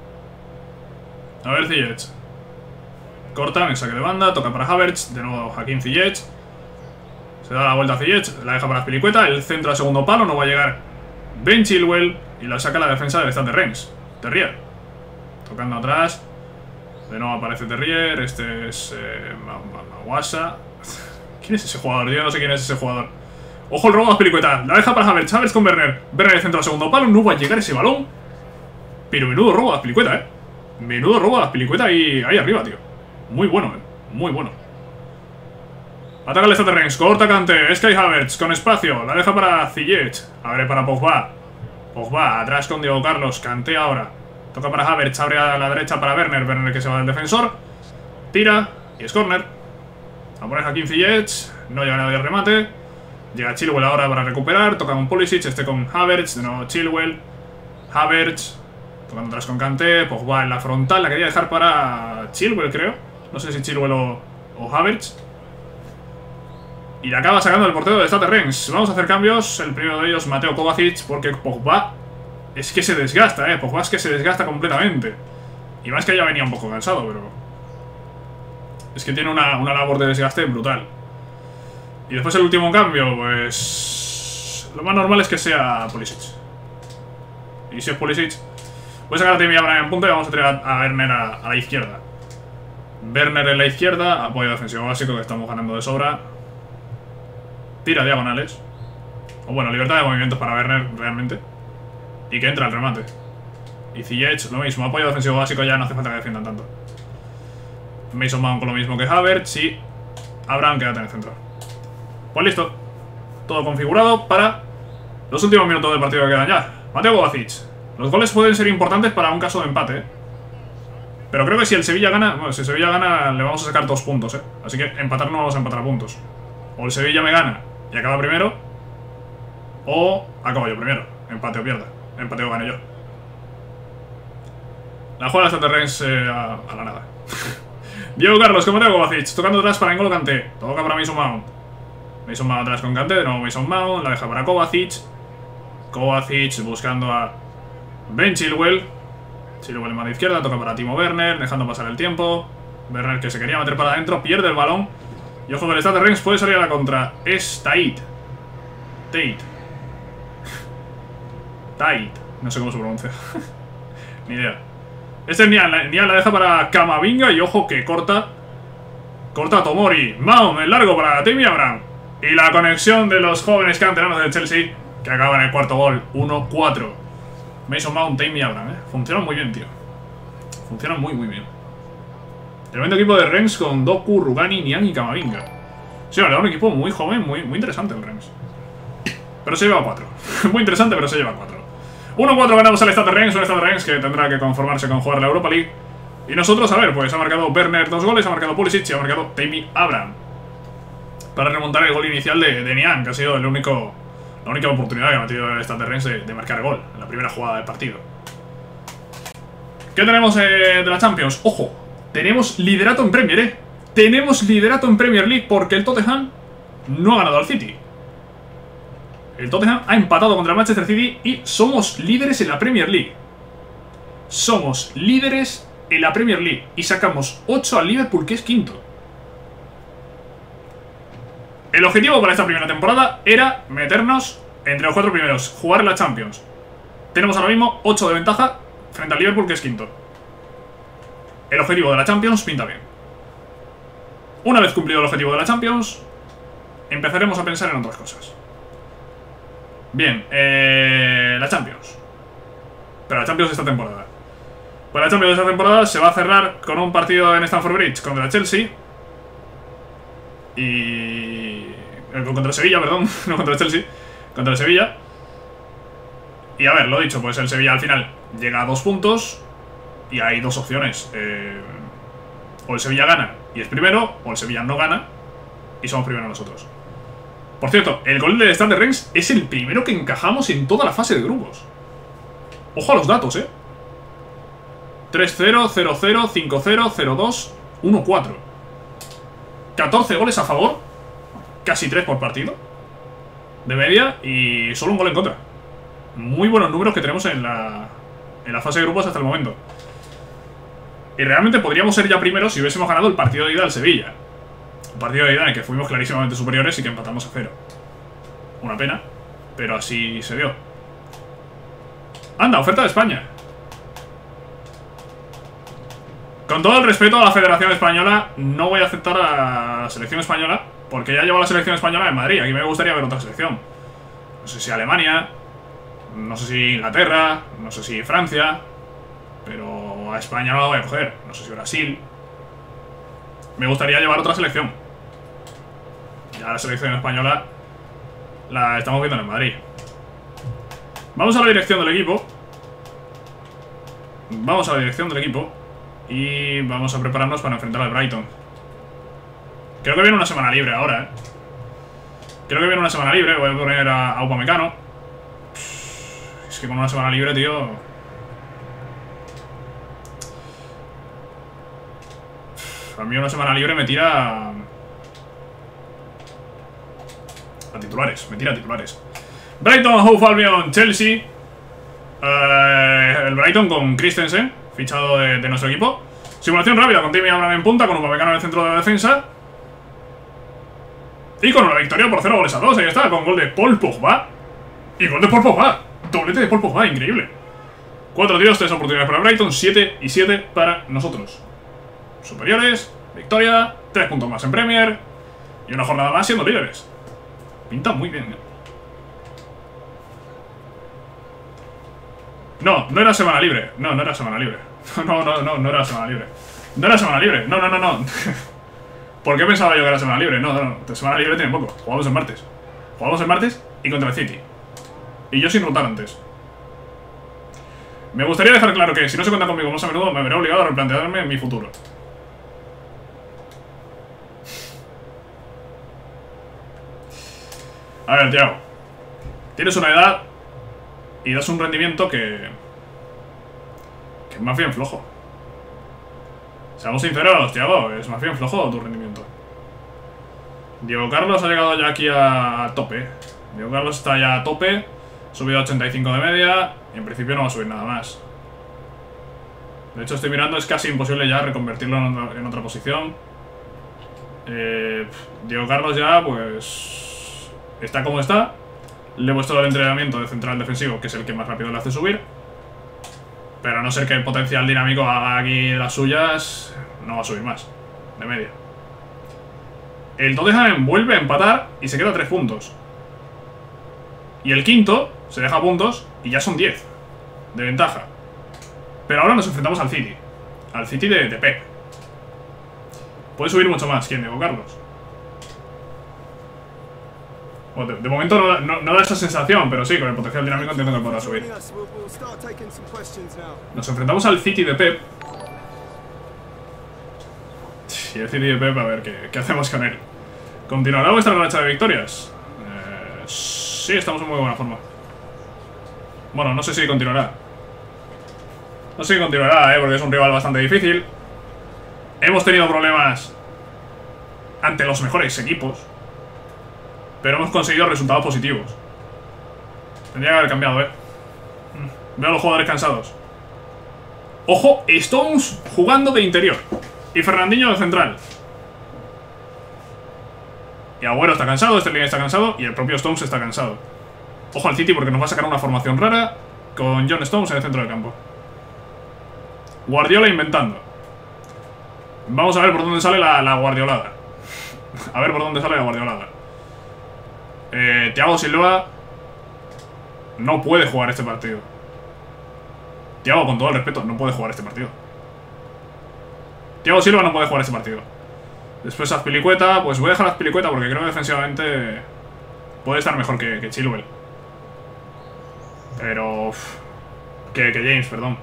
A ver, Ziyech. Corta, en saque de banda, toca para Havertz. De nuevo Hakim Ziyech. Se da la vuelta a Ziyech, la deja para Azpilicueta. El centro al segundo palo, no va a llegar Ben Chilwell. Y la saca la defensa del Stade Reims. Terrier. Tocando atrás. De nuevo aparece Terrier. Este es Mawasa. ¿Quién es ese jugador? Yo no sé quién es ese jugador. Ojo el robo a Azpilicueta. La deja para Havertz. Havertz con Werner. Werner el centro al segundo palo. No va a llegar ese balón. Pero menudo robo a Azpilicueta, Menudo robo a Azpilicueta ahí arriba, tío. Muy bueno, Muy bueno. Ataca el Stade Reims. Corta Kanté. Sky Havertz con espacio. La deja para Ziyech. Abre para Pogba. Pogba atrás con Diego Carlos. Kanté ahora. Toca para Havertz. Abre a la derecha para Werner. Werner que se va del defensor. Tira. Y es córner. A poner Hakim Ziyech. No llega nadie al remate. Llega Chilwell ahora para recuperar. Toca con Pulisic. Este con Havertz. De nuevo Chilwell. Havertz. Tocando atrás con Kanté. Pogba en la frontal. La quería dejar para Chilwell, creo. No sé si Chilwell o Havertz. Y la acaba sacando el portero de Stade Reims. Vamos a hacer cambios. El primero de ellos, Mateo Kovacic. Porque Pogba es que se desgasta, Pogba es que se desgasta completamente. Y más que ya venía un poco cansado, pero es que tiene una labor de desgaste brutal. Y después el último cambio, pues lo más normal es que sea Pulisic. Y si es Pulisic, voy a sacar a Tammy Abraham en punta y vamos a tirar a Werner a la izquierda. Werner en la izquierda, apoyo defensivo básico que estamos ganando de sobra. Tira diagonales. O bueno, libertad de movimientos para Werner realmente. Y que entra al remate. Y Ziyech, lo mismo, apoyo defensivo básico, ya no hace falta que defiendan tanto. Mason Mount con lo mismo que Havertz y Abraham quédate en el centro. Pues listo. Todo configurado para los últimos minutos del partido que quedan ya. Mateo Kovacic. Los goles pueden ser importantes para un caso de empate, Pero creo que si el Sevilla gana... Bueno, si el Sevilla gana le vamos a sacar 2 puntos, Así que empatar no vamos a empatar a puntos. O el Sevilla me gana y acaba primero, o acabo yo primero. Empate o pierda. Empate o gane yo. La juega el Stade Reims a la nada. Diego Carlos con Mateo Kovacic. Tocando atrás para N'Golo Kanté. Toca para Mason Mount. Mason Mount atrás con Kanté. De nuevo Mason Mount. La deja para Kovacic. Kovacic buscando a Ben Chilwell. Chilwell en mano izquierda. Toca para Timo Werner. Dejando pasar el tiempo. Werner que se quería meter para adentro. Pierde el balón. Y ojo que el Stade Reims puede salir a la contra. Es Tait. No sé cómo se pronuncia. Ni idea. Este es Nian la deja para Camavinga. Y ojo que corta Tomori. Mount en largo para Tammy Abraham. Y la conexión de los jóvenes canteranos del Chelsea, que acaban el cuarto gol. 1-4. Mason Mount, Tammy Abraham, Funcionan muy bien, tío. Funcionan muy bien. Tremendo equipo de Reims con Doku, Rugani, Nian y Camavinga. Sí, la verdad, un equipo muy joven, muy interesante el Reims. Pero se lleva 4. Muy interesante, pero se lleva 4. 1-4 ganamos al Stade Reims, un Stade Reims que tendrá que conformarse con jugar la Europa League. Y nosotros, a ver, pues ha marcado Werner 2 goles, ha marcado Pulisic y ha marcado Tammy Abraham. Para remontar el gol inicial de Nian, que ha sido la única oportunidad que ha metido el Stade Reims de marcar gol en la primera jugada del partido. ¿Qué tenemos de la Champions? Ojo, tenemos liderato en Premier, Tenemos liderato en Premier League porque el Tottenham no ha ganado al City. El Tottenham ha empatado contra el Manchester City y somos líderes en la Premier League. Somos líderes en la Premier League y sacamos 8 al Liverpool, que es quinto. El objetivo para esta primera temporada era meternos entre los 4 primeros, jugar la Champions. Tenemos ahora mismo 8 de ventaja frente al Liverpool, que es quinto. El objetivo de la Champions pinta bien. Una vez cumplido el objetivo de la Champions, empezaremos a pensar en otras cosas. Bien, la Champions. Pero la Champions de esta temporada. Pues la Champions de esta temporada se va a cerrar con un partido en Stamford Bridge contra Chelsea. Y... contra Sevilla, perdón. No contra Chelsea. Contra el Sevilla. Y a ver, lo dicho, pues el Sevilla al final llega a 2 puntos. Y hay dos opciones. O el Sevilla gana y es primero, o el Sevilla no gana y somos primero nosotros. Por cierto, el gol del Stade de Reims es el primero que encajamos en toda la fase de grupos. Ojo a los datos, 3-0, 0-0, 5-0, 0-2, 1-4. 14 goles a favor, casi 3 por partido de media y solo un gol en contra. Muy buenos números que tenemos en la fase de grupos hasta el momento. Y realmente podríamos ser ya primeros si hubiésemos ganado el partido de ida al Sevilla. Un partido de ida en el que fuimos clarísimamente superiores y que empatamos a 0. Una pena, pero así se dio. Anda, oferta de España. Con todo el respeto a la Federación Española, no voy a aceptar a la selección española, porque ya llevo la selección española en Madrid. Aquí me gustaría ver otra selección. No sé si Alemania, no sé si Inglaterra, no sé si Francia, pero a España no la voy a coger. No sé si Brasil. Me gustaría llevar otra selección. Ya la selección española la estamos viendo en Madrid. Vamos a la dirección del equipo. Vamos a la dirección del equipo y vamos a prepararnos para enfrentar al Brighton. Creo que viene una semana libre ahora, Creo que viene una semana libre. Voy a poner a Upamecano. Es que con una semana libre, tío. A mí una semana libre me tira a titulares. Me tira a titulares. Brighton, Hove Albion, Chelsea. El Brighton con Christensen, fichado de nuestro equipo. Simulación rápida con Tammy Abraham en punta, con Upamecano en el centro de la defensa. Y con una victoria por 0-2. Ahí está, con gol de Paul Pogba. Y gol de Paul Pogba. Doblete de Paul Pogba, increíble. 4 tiros, 3 oportunidades para Brighton, 7 y 7 para nosotros. Superiores, victoria, 3 puntos más en Premier y una jornada más siendo líderes. Pinta muy bien, No, no era semana libre. No, no era semana libre. No era semana libre. No era semana libre. No. ¿Por qué pensaba yo que era semana libre? No. Semana libre tiene poco. Jugamos el martes. Jugamos el martes y contra el City. Y yo sin rotar antes. Me gustaría dejar claro que si no se cuenta conmigo más a menudo, me veré obligado a replantearme mi futuro. A ver, Thiago. Tienes una edad y das un rendimiento que es más bien flojo. Seamos sinceros, Thiago, es más bien flojo tu rendimiento. Diego Carlos ha llegado ya aquí a tope. Diego Carlos está ya a tope. Subido a 85 de media y en principio no va a subir nada más. De hecho estoy mirando, es casi imposible ya reconvertirlo en otra posición. Diego Carlos ya pues está como está. Le he puesto el entrenamiento de central defensivo, que es el que más rápido le hace subir. Pero a no ser que el potencial dinámico haga aquí las suyas, no va a subir más de media. El Tottenham vuelve a empatar y se queda a 3 puntos. Y el quinto se deja puntos y ya son 10 de ventaja. Pero ahora nos enfrentamos al City. Al City de Pep. Puede subir mucho más. ¿Quién? Diego Carlos. Bueno, de momento no da esa sensación, pero sí, con el potencial dinámico entiendo que podrá subir. Nos enfrentamos al City de Pep. Y el City de Pep, a ver qué hacemos con él. ¿Continuará vuestra racha de victorias? Sí, estamos en muy buena forma. Bueno, no sé si continuará. No sé si continuará, porque es un rival bastante difícil. Hemos tenido problemas ante los mejores equipos, pero hemos conseguido resultados positivos. Tendría que haber cambiado, Veo a los jugadores cansados. Ojo, Stones jugando de interior y Fernandinho de central. Y Agüero está cansado, Sterling está cansado y el propio Stones está cansado. Ojo al City porque nos va a sacar una formación rara con John Stones en el centro del campo. Guardiola inventando. Vamos a ver por dónde sale la guardiolada. A ver por dónde sale la Guardiolada. Thiago Silva no puede jugar este partido. Thiago, con todo el respeto, no puede jugar este partido. Thiago Silva no puede jugar este partido. Después Azpilicueta, pues voy a dejar a Azpilicueta porque creo que defensivamente puede estar mejor que Chilwell. Pero... que James, perdón.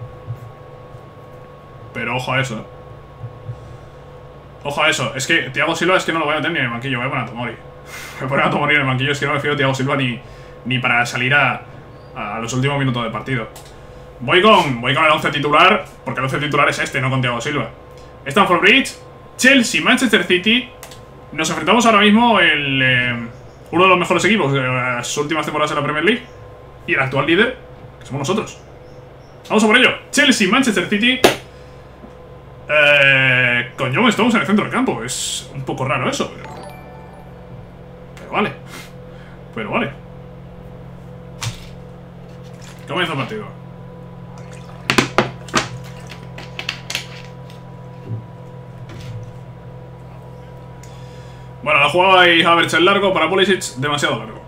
Pero ojo a eso. Ojo a eso. Es que Thiago Silva es que no lo voy a tener ni en el banquillo. Voy a poner a Tomori. Voy a poner a Tomori en el banquillo. Es que no me fío de Thiago Silva ni para salir a los últimos minutos del partido. Voy con el 11 titular, porque el 11 titular es este, no con Thiago Silva. Stamford Bridge, Chelsea, Manchester City. Nos enfrentamos ahora mismo uno de los mejores equipos de las últimas temporadas en la Premier League y el actual líder, que somos nosotros. Vamos a por ello. Chelsea, Manchester City. Con John Stones en el centro del campo. Es un poco raro eso, pero vale. Pero vale. Comienza el partido. Bueno, la jugaba ahí Havertz el largo para Pulisic, demasiado largo.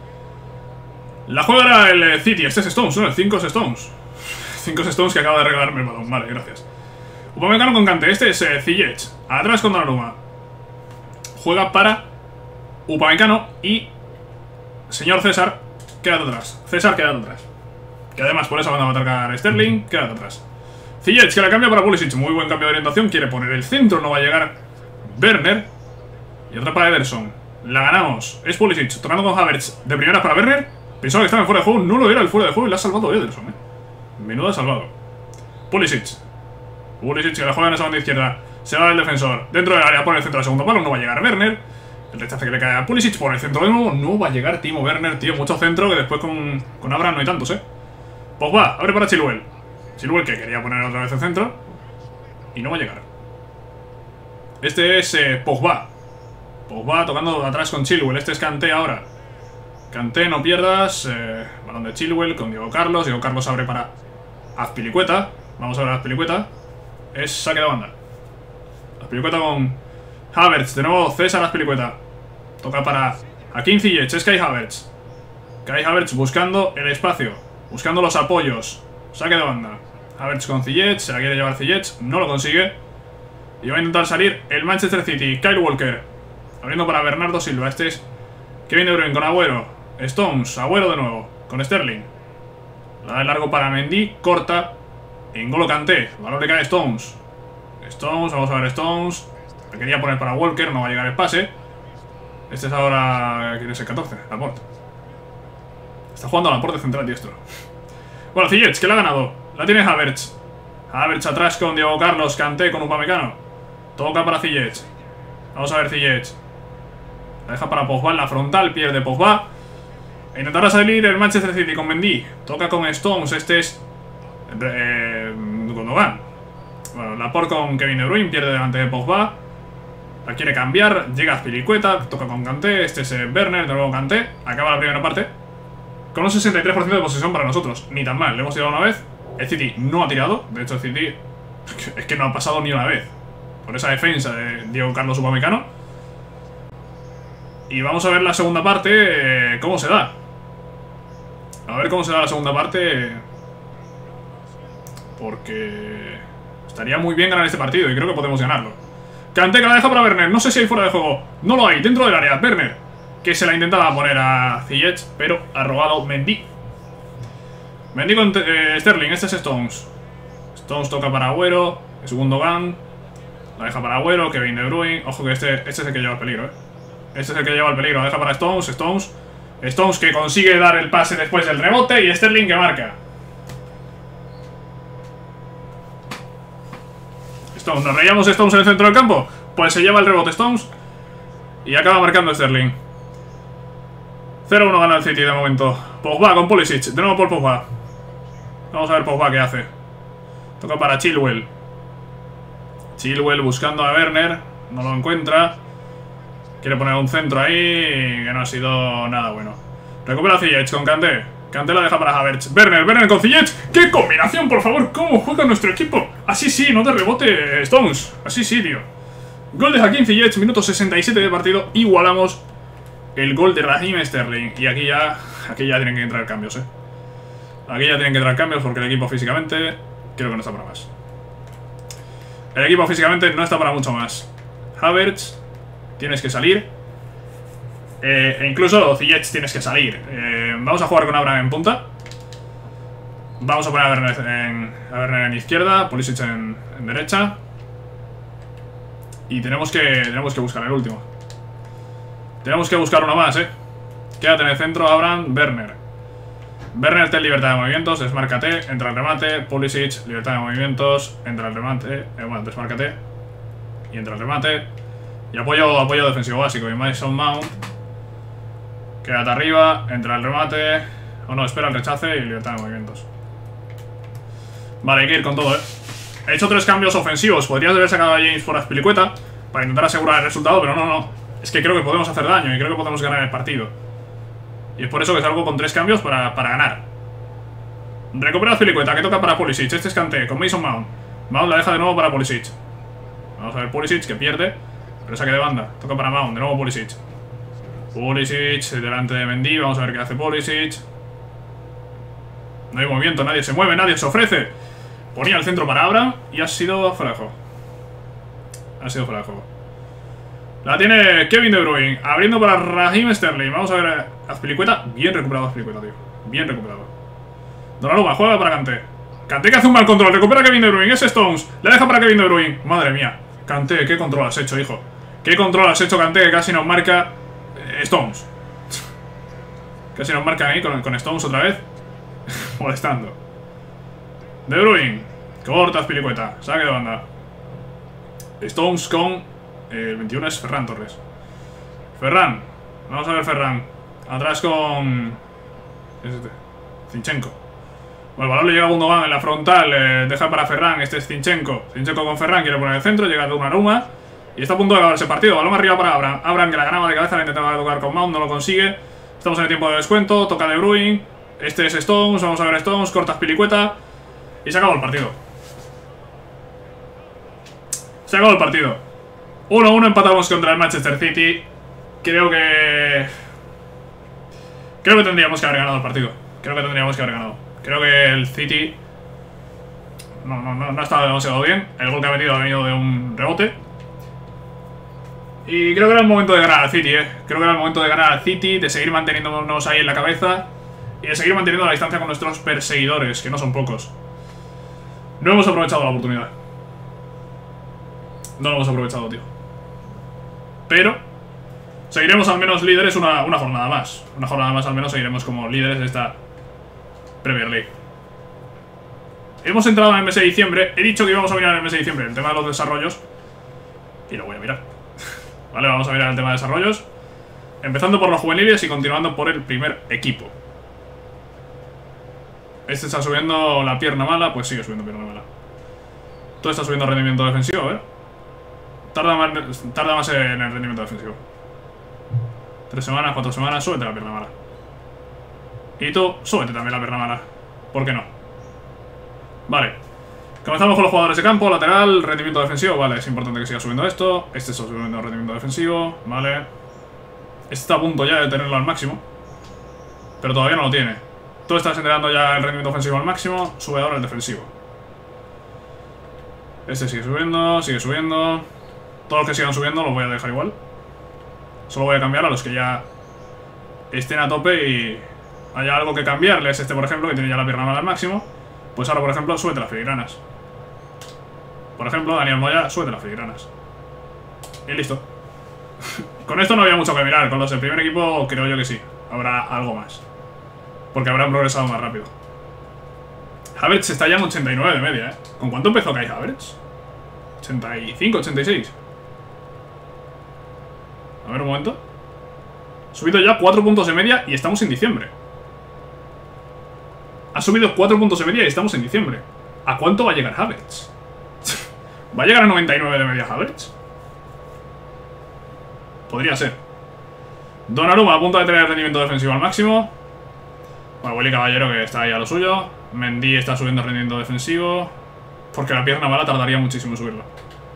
La juega era el City, este es Stones, ¿no? El 5 es Stones. 5 es Stones que acaba de regalarme el balón, vale, gracias. Upamecano con Kanté, este es Ziyech. Atrás con Donnarumma. Juega para Upamecano y señor César, quédate atrás. César, quédate atrás. Que además por eso van a atacar Sterling, quédate atrás. Ziyech que la cambia para Pulisic, muy buen cambio de orientación, quiere poner el centro, no va a llegar Werner. Y otra para Ederson. La ganamos. Es Pulisic tocando con Havertz de primeras para Werner. Pensaba que estaba en fuera de juego. No lo era el fuera de juego y la ha salvado Ederson, Menudo ha salvado. Pulisic que la juega en esa banda izquierda. Se va el defensor. Dentro del área pone el centro del segundo palo. No va a llegar Werner. El rechace que le cae a Pulisic. Pone el centro de nuevo. No va a llegar Timo Werner, tío. Mucho centro que después con Abraham no hay tantos, Pogba, abre para Chilwell. Chilwell que quería poner otra vez el centro. Y no va a llegar. Este es Pogba. Pogba tocando atrás con Chilwell. Este es Kanté ahora. Kanté, no pierdas. Balón de Chilwell con Diego Carlos. Diego Carlos abre para Azpilicueta. Vamos a ver a Azpilicueta. Es saque de banda. Azpilicueta con Havertz. De nuevo César Azpilicueta. Toca para Hakim Ziyech. Es Kai Havertz. Kai Havertz buscando el espacio. Buscando los apoyos. Saque de banda. Havertz con Ziyech. Se la quiere llevar Ziyech. No lo consigue. Y va a intentar salir el Manchester City. Kyle Walker. Abriendo para Bernardo Silva. Este es Kevin De Bruyne con Agüero. Stones. Agüero de nuevo. Con Sterling. La da de largo para Mendy. Corta. N'Golo Kanté. El balón le cae a Stones. Stones. Vamos a ver Stones. La quería poner para Walker. No va a llegar el pase. Este es ahora... ¿Quién es el 14? Laporte. Está jugando a Laporte central diestro. Bueno, Ziyech, que la ha ganado. La tiene Havertz. Havertz atrás con Diego Carlos. Kanté con Upamecano. Toca para Ziyech. Vamos a ver Ziyech. La deja para Pogba en la frontal. Pierde Pogba. E intentará salir el Manchester City con Mendy. Toca con Stones. Este es Gundogan. Bueno, Laporte con Kevin De Bruyne. Pierde delante de Pogba. La quiere cambiar. Llega Azpilicueta. Toca con Kanté. Este es Werner. De nuevo Kanté. Acaba la primera parte con un 63% de posesión para nosotros. Ni tan mal. Le hemos tirado una vez. El City no ha tirado. De hecho el City es que no ha pasado ni una vez por esa defensa de Diego Carlos Upamecano. Y vamos a ver la segunda parte, cómo se da. A ver cómo se da la segunda parte. Porque estaría muy bien ganar este partido y creo que podemos ganarlo. Kanté que la deja para Werner. No sé si hay fuera de juego. No lo hay, dentro del área. Werner, que se la intentaba poner a Ziyech, pero ha robado Mendy. Mendy con Sterling. Este es Stones. Stones toca para Agüero. Es Gundogan. La deja para Agüero, Kevin De Bruyne. Ojo que este es el que lleva el peligro, Este es el que lleva el peligro. La deja para Stones. Stones que consigue dar el pase después del rebote. Y Sterling que marca. Stones. ¿Nos reíamos Stones en el centro del campo? Pues se lleva el rebote Stones. Y acaba marcando Sterling. 0-1 gana el City de momento. Pogba con Pulisic. De nuevo por Pogba. Vamos a ver Pogba qué hace. Toca para Chilwell. Chilwell buscando a Werner. No lo encuentra. Quiere poner un centro ahí que no ha sido nada bueno. Recupera Ziyech con Kanté. Kanté la deja para Havertz. Werner con Ziyech. ¡Qué combinación, por favor! ¿Cómo juega nuestro equipo? Así sí, no te rebote Stones. Así sí, tío. Gol de Hakim Ziyech, minuto 67 de partido. Igualamos el gol de Raheem Sterling. Y aquí ya tienen que entrar cambios, Aquí ya tienen que entrar cambios porque el equipo físicamente creo que no está para más. El equipo físicamente no está para mucho más. Havertz, tienes que salir. E incluso Ziyech tienes que salir. Vamos a jugar con Abraham en punta. Vamos a poner a Werner en izquierda, Pulisic en derecha. Y tenemos que buscar el último. Tenemos que buscar uno más, Quédate en el centro, Abraham, Werner. Werner ten libertad de movimientos, desmárcate, entra al remate, Pulisic, libertad de movimientos, entra al remate, bueno, desmárcate y entra al remate. Y apoyo defensivo básico, y Mason Mount. Quédate arriba, entra al remate. O no, espera el rechace y libertad de movimientos. Vale, hay que ir con todo, He hecho 3 cambios ofensivos. Podrías haber sacado a James por Azpilicueta para intentar asegurar el resultado, pero no. Es que creo que podemos hacer daño y creo que podemos ganar el partido. Y es por eso que salgo con 3 cambios para ganar. Recupera Azpilicueta, que toca para Pulisic. Este es Kanté, con Mason Mount. Mount la deja de nuevo para Pulisic. Vamos a ver Pulisic, que pierde, pero saque de banda. Toca para Mount, de nuevo Pulisic. Pulisic, delante de Mendy. Vamos a ver qué hace Pulisic. No hay movimiento, nadie se mueve, nadie se ofrece. Ponía el centro para Abraham y ha sido fuera de juego. Ha sido fuera de juego. La tiene Kevin De Bruyne, abriendo para Raheem Sterling. Vamos a ver Azpilicueta. Bien recuperado Azpilicueta, tío. Bien recuperado. Donnarumma juega para Kanté. Kanté que hace un mal control. Recupera Kevin De Bruyne. Es Stones. Le deja para Kevin De Bruyne. Madre mía. Kanté, ¿qué control has hecho, hijo? ¿Qué control has hecho, Kanté? Que casi nos marca Stones. Casi nos marca ahí con Stones otra vez. Molestando. De Bruyne. Corta Azpilicueta. Saque de banda. Stones con... el 21 es Ferran Torres. Ferran. Vamos a ver Ferran. Atrás con... ¿qué es este? Zinchenko. Bueno, el balón le llega a Gundogan en la frontal. Deja para Ferran. Este es Zinchenko. Zinchenko con Ferran. Quiere poner el centro. Llega Donnarumma. Y está a punto de acabar ese partido. Balón arriba para Abraham. Abraham que la ganaba de cabeza. La intentaba tocar con Mount. No lo consigue. Estamos en el tiempo de descuento. Toca De Bruyne. Este es Stones. Vamos a ver Stones. Corta Azpilicueta. Y se acabó el partido. Se acabó el partido. 1-1 empatamos contra el Manchester City. Creo que tendríamos que haber ganado el partido. Creo que el City no ha estado demasiado bien. El gol que ha metido ha venido de un rebote. Y creo que era el momento de ganar al City, Creo que era el momento de ganar al City, de seguir manteniéndonos ahí en la cabeza y de seguir manteniendo la distancia con nuestros perseguidores, que no son pocos. No hemos aprovechado la oportunidad. No lo hemos aprovechado, tío. Pero seguiremos al menos líderes una jornada más. Una jornada más al menos seguiremos como líderes de esta Premier League. Hemos entrado en el mes de diciembre. He dicho que íbamos a mirar el mes de diciembre el tema de los desarrollos. Y lo voy a mirar. Vale, vamos a mirar el tema de desarrollos. Empezando por los juveniles y continuando por el primer equipo. Este está subiendo la pierna mala. Pues sigue subiendo pierna mala. Todo está subiendo rendimiento defensivo, a ver. Tarda más en el rendimiento defensivo. 3 semanas, 4 semanas, súbete la pierna mala. Y tú, súbete también la pierna mala. ¿Por qué no? Vale. Comenzamos con los jugadores de campo. Lateral, rendimiento defensivo. Vale, es importante que siga subiendo esto. Este está subiendo el rendimiento defensivo. Vale. Este está a punto ya de tenerlo al máximo. Pero todavía no lo tiene. Tú estás entrenando ya el rendimiento ofensivo al máximo. Sube ahora el defensivo. Este sigue subiendo, sigue subiendo. Todos los que sigan subiendo los voy a dejar igual. Solo voy a cambiar a los que ya estén a tope y haya algo que cambiarles. Este, por ejemplo, que tiene ya la pierna mala al máximo. Pues ahora, por ejemplo, súbete las filigranas. Por ejemplo, Daniel Moya, súbete las filigranas. Y listo. Con esto no había mucho que mirar. Con los del primer equipo creo yo que sí. Habrá algo más. Porque habrán progresado más rápido. Havertz está ya en 89 de media, ¿Con cuánto empezó Kai Havertz? 85, 86. A ver un momento. Subido ya 4 puntos de media y estamos en diciembre. Ha subido 4 puntos de media y estamos en diciembre. ¿A cuánto va a llegar Havertz? ¿Va a llegar a 99 de media Havertz? Podría ser. Donnarumma a punto de tener el rendimiento defensivo al máximo. Bueno, Willy Caballero que está ahí a lo suyo. Mendy está subiendo el rendimiento defensivo. Porque la pierna mala tardaría muchísimo en subirlo.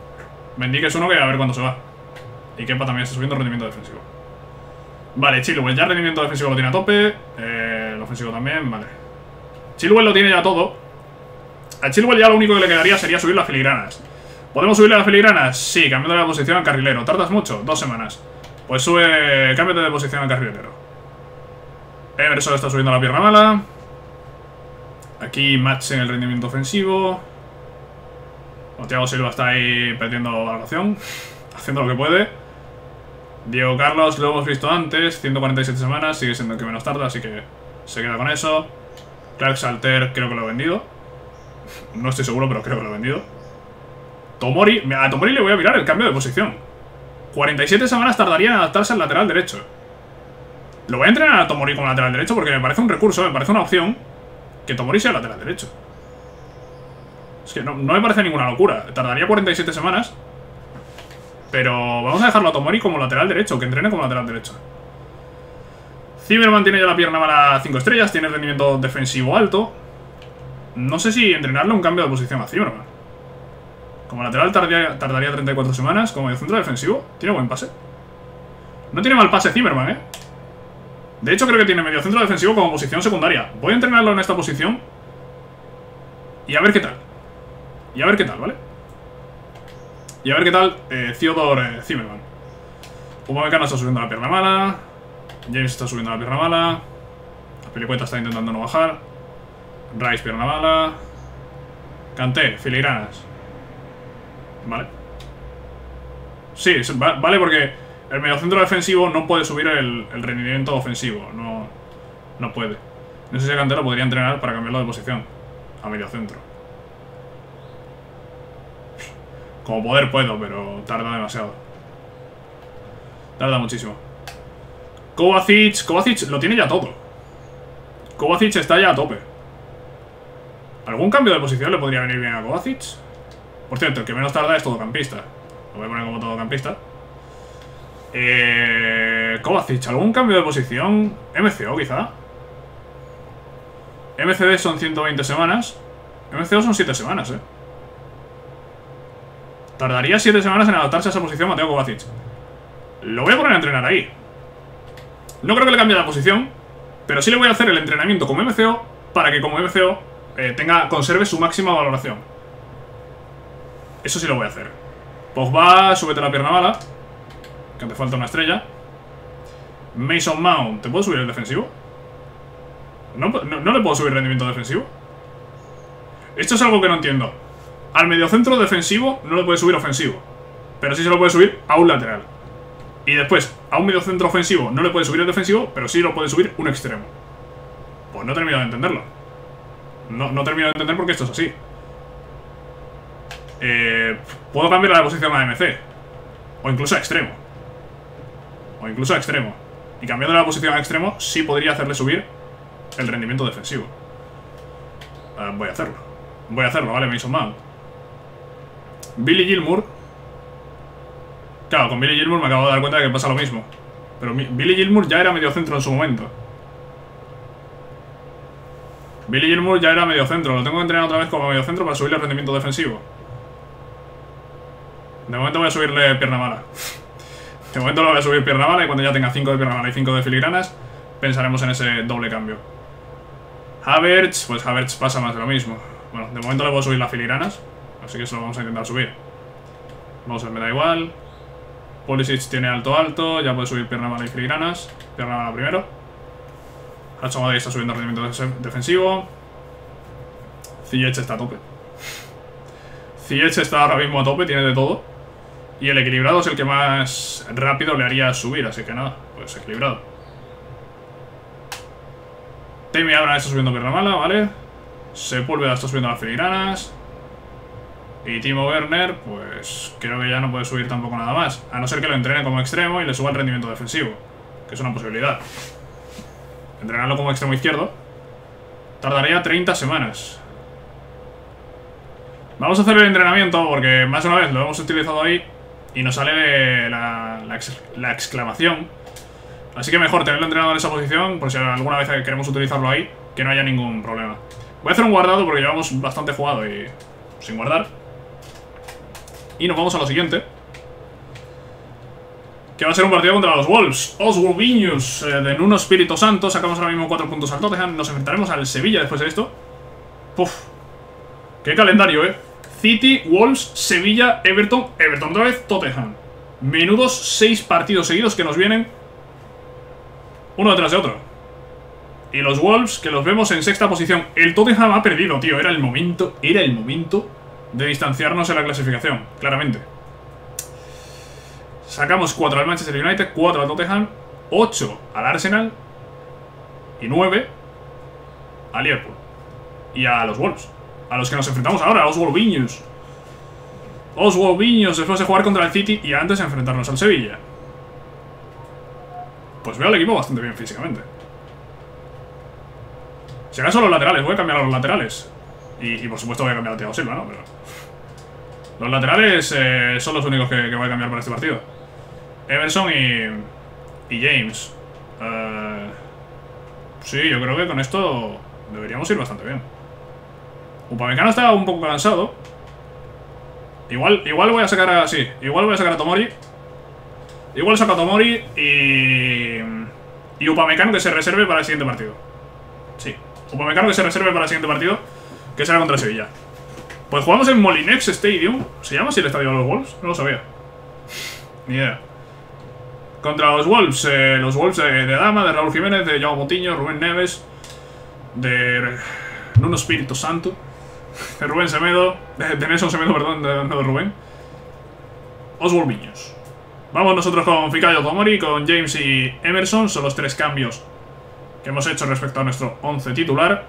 Mendy, que es uno que a ver cuándo se va. Y Kepa también está subiendo rendimiento defensivo. Vale, Chilwell ya rendimiento defensivo lo tiene a tope. El ofensivo también, vale. Chilwell lo tiene ya todo. A Chilwell ya lo único que le quedaría sería subir las filigranas. ¿Podemos subirle las filigranas? Sí, cambiando la posición al carrilero. ¿Tardas mucho? 2 semanas. Pues sube, cámbiate de posición al carrilero. Emerson está subiendo la pierna mala. Aquí match en el rendimiento ofensivo. Thiago Silva está ahí perdiendo valoración, haciendo lo que puede. Diego Carlos lo hemos visto antes, 147 semanas, sigue siendo el que menos tarda, así que se queda con eso. Clark Salter creo que lo he vendido. No estoy seguro, pero creo que lo he vendido. Tomori, a Tomori le voy a mirar el cambio de posición. 47 semanas tardaría en adaptarse al lateral derecho. Lo voy a entrenar a Tomori como lateral derecho porque me parece un recurso, me parece una opción que Tomori sea lateral derecho. Es que no me parece ninguna locura. Tardaría 47 semanas. Pero vamos a dejarlo a Tomori como lateral derecho, que entrene como lateral derecho. Zimmerman tiene ya la pierna mala 5 estrellas, tiene rendimiento defensivo alto. No sé si entrenarle un cambio de posición a Zimmerman. Como lateral tardaría 34 semanas. Como centro defensivo, tiene buen pase. No tiene mal pase Zimmerman, ¿eh? De hecho creo que tiene medio centro defensivo como posición secundaria. Voy a entrenarlo en esta posición y a ver qué tal. Y a ver qué tal, ¿vale? Y a ver qué tal Theodore Zimmerman. Upamecano está subiendo la pierna mala. James está subiendo la pierna mala. Pelicueta está intentando no bajar. Rice pierna mala. Kanté, filigranas. Vale. Sí, vale porque el mediocentro defensivo no puede subir el rendimiento ofensivo. No puede. No sé si a Kanté lo podría entrenar para cambiarlo de posición a mediocentro. Como poder puedo, pero tarda demasiado. Tarda muchísimo. Kovacic lo tiene ya todo. Kovacic está ya a tope. ¿Algún cambio de posición le podría venir bien a Kovacic? Por cierto, el que menos tarda es todocampista. Lo voy a poner como todocampista. Kovacic, ¿algún cambio de posición? MCO quizá. MCD son 120 semanas. MCO son 7 semanas, Tardaría 7 semanas en adaptarse a esa posición Mateo Kovacic. Lo voy a poner a entrenar ahí. No creo que le cambie la posición, pero sí le voy a hacer el entrenamiento como MCO para que como MCO conserve su máxima valoración. Eso sí lo voy a hacer. Pogba, súbete la pierna mala, que te falta una estrella. Mason Mount, ¿te puedo subir el defensivo? No le puedo subir rendimiento defensivo. Esto es algo que no entiendo. Al mediocentro defensivo no le puede subir ofensivo, pero sí se lo puede subir a un lateral. Y después, a un mediocentro ofensivo no le puede subir el defensivo, pero sí lo puede subir un extremo. Pues no termino de entenderlo. No termino de entender por qué esto es así. Puedo cambiar la posición a MC. O incluso a extremo. Y cambiando la posición a extremo, sí podría hacerle subir el rendimiento defensivo. Voy a hacerlo, vale, Mason Mount. Billy Gilmour. Claro, con Billy Gilmour me acabo de dar cuenta de que pasa lo mismo. Pero Billy Gilmour ya era mediocentro en su momento. Billy Gilmour ya era mediocentro. Lo tengo que entrenar otra vez como mediocentro para subirle el rendimiento defensivo. De momento voy a subirle pierna mala. De momento lo voy a subir pierna mala y cuando ya tenga 5 de pierna mala y 5 de filigranas pensaremos en ese doble cambio. Havertz, pues Havertz pasa más de lo mismo. Bueno, de momento le voy a subir las filigranas, así que eso lo vamos a intentar subir. Vamos a ver, me da igual. Pulisic tiene alto, ya puede subir pierna mala y filigranas. Pierna mala primero. Hachomadi está subiendo rendimiento defensivo. Ziyech está a tope. Ziyech está ahora mismo a tope, tiene de todo. Y el equilibrado es el que más rápido le haría subir, así que nada, pues equilibrado. Tammy Abraham está subiendo pierna mala, ¿vale? Sepúlveda está subiendo las filigranas. Y Timo Werner, pues creo que ya no puede subir tampoco nada más. A no ser que lo entrene como extremo y le suba el rendimiento defensivo, que es una posibilidad. Entrenarlo como extremo izquierdo tardaría 30 semanas. Vamos a hacer el entrenamiento porque más de una vez lo hemos utilizado ahí y nos sale la exclamación. Así que mejor tenerlo entrenado en esa posición por si alguna vez queremos utilizarlo ahí, que no haya ningún problema. Voy a hacer un guardado porque llevamos bastante jugado y sin guardar. Y nos vamos a lo siguiente, que va a ser un partido contra los Wolves. Os Wolviños, de Nuno Espíritu Santo. Sacamos ahora mismo 4 puntos al Tottenham. Nos enfrentaremos al Sevilla después de esto. Puf. Qué calendario, City, Wolves, Sevilla, Everton. Everton otra vez, Tottenham. Menudos 6 partidos seguidos que nos vienen uno detrás de otro. Y los Wolves, que los vemos en sexta posición. El Tottenham ha perdido, tío. Era el momento de distanciarnos en la clasificación, claramente. Sacamos 4 al Manchester United, 4 al Tottenham, 8 al Arsenal y 9 al Liverpool. Y a los Wolves, a los que nos enfrentamos ahora, a los Wolviños. Os Wolviños, después de jugar contra el City y antes de enfrentarnos al Sevilla. Pues veo al equipo bastante bien físicamente. Si acaso los laterales, voy a cambiar a los laterales. Y por supuesto voy a cambiar a Thiago Silva, ¿no? Pero los laterales son los únicos que voy a cambiar para este partido. Emerson y James. Sí, yo creo que con esto deberíamos ir bastante bien. Upamecano está un poco cansado. Igual voy a sacar a... Sí, igual voy a sacar a Tomori. Igual saco a Tomori y Upamecano que se reserve para el siguiente partido. Sí, Upamecano que se reserve para el siguiente partido, que será contra Sevilla. Pues jugamos en Molinex Stadium. ¿Se llama así el estadio de los Wolves? No lo sabía. Ni idea. Contra los Wolves de Dama, de Raúl Jiménez, de Joao Moutinho, Rubén Neves, de Nuno Espíritu Santo, de Rubén Semedo, de Nelson Semedo, perdón, no de Rubén. Os Wolviños. Vamos nosotros con Fikayo Tomori, con James y Emerson. Son los 3 cambios que hemos hecho respecto a nuestro 11 titular.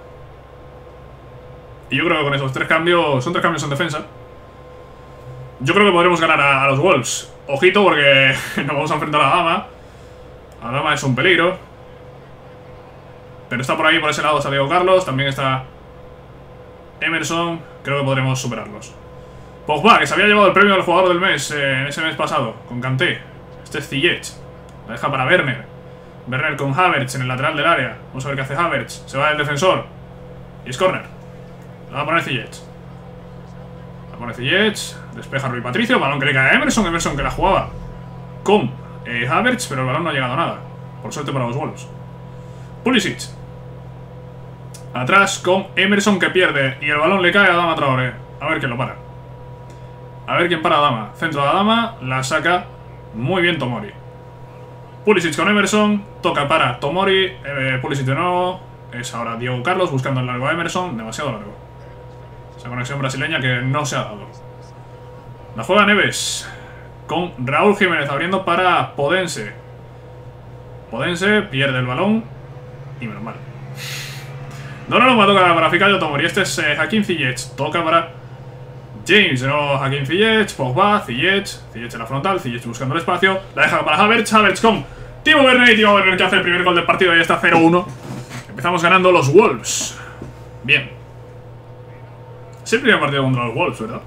Y yo creo que con esos 3 cambios, son 3 cambios en defensa, yo creo que podremos ganar a los Wolves. Ojito porque nos vamos a enfrentar a Dama. A Dama es un peligro. Pero está por ahí, por ese lado está Diego Carlos. También está Emerson. Creo que podremos superarlos. Pogba, que se había llevado el premio del jugador del mes en ese mes pasado, con Kanté. Este es Ziyech. La deja para Werner. Werner con Havertz en el lateral del área. Vamos a ver qué hace Havertz. Se va el defensor. Y es corner. La va a poner Ziyech. La pone Ziyech. Despeja Rui Patricio. Balón que le cae a Emerson. Emerson que la jugaba con Havertz, pero el balón no ha llegado a nada. Por suerte para los Wolves. Pulisic. Atrás con Emerson que pierde. Y el balón le cae a Adama Traoré. A ver quién lo para. A ver quién para a Dama. Centro de Adama. La saca muy bien Tomori. Pulisic con Emerson. Toca para Tomori. Pulisic de nuevo. Es ahora Diego Carlos buscando el largo a Emerson. Demasiado largo. Esa conexión brasileña que no se ha dado. La juega Neves. Con Raúl Jiménez abriendo para Podense. Podense pierde el balón. Y menos mal. Donnarumma toca para Fikayo Tomori. Este es Hakim Ziyech. Toca para James. No, Hakim Ziyech. Pogba. Ziyech en la frontal. Ziyech buscando el espacio. La deja para Havertz. Havertz con Timo Werner. Y Timo Werner que hace el primer gol del partido. Y está 0-1. Empezamos ganando los Wolves. Bien. Es el primer partido contra los Wolves, ¿verdad?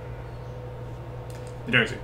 Diría que sí.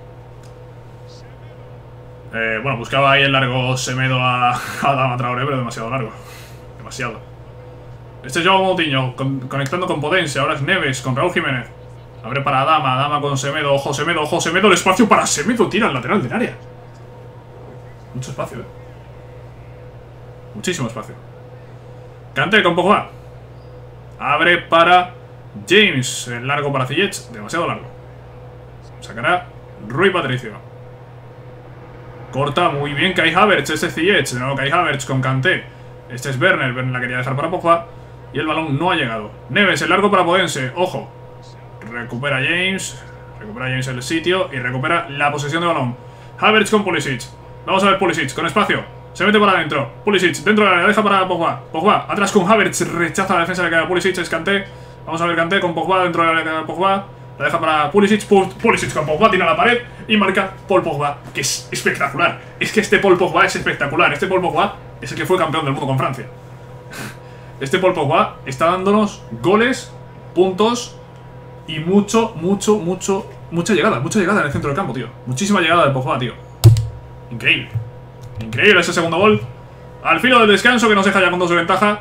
Bueno, buscaba ahí el largo Semedo a Adama Traoré, pero demasiado largo. Demasiado. Este es Joao Moutinho conectando con Podense. Ahora es Neves con Raúl Jiménez. Abre para Adama. Adama con Semedo. Ojo Semedo, ojo Semedo. El espacio para Semedo. Tira al lateral del área. Mucho espacio, Muchísimo espacio. Kanté con Pogba. Abre para James. El largo para Ziyech. Demasiado largo. Sacará Rui Patricio. Corta muy bien Kai Havertz. Este es Ziyech. De nuevo Kai Havertz con Kanté. Este es Werner. Werner la quería dejar para Pogba. Y el balón no ha llegado. Neves, el largo para Podense. Ojo. Recupera James. Recupera James el sitio. Y recupera la posesión de balón. Havertz con Pulisic. Vamos a ver Pulisic con espacio. Se mete para adentro. Pulisic dentro de la área. Deja para Pogba. Pogba atrás con Havertz. Rechaza la defensa de cada Pulisic. Es Kanté. Vamos a ver Kanté con Pogba dentro de la área de Pogba. La deja para Pulisic. Pulisic con Pogba. Tira a la pared. Y marca Paul Pogba. Que es espectacular. Es que este Paul Pogba es espectacular. Este Paul Pogba es el que fue campeón del mundo con Francia. Este Paul Pogba está dándonos goles, puntos y mucha llegada en el centro del campo, tío. Muchísima llegada de Pogba, tío. Increíble. Increíble ese segundo gol. Al filo del descanso que nos deja ya con 2 de ventaja.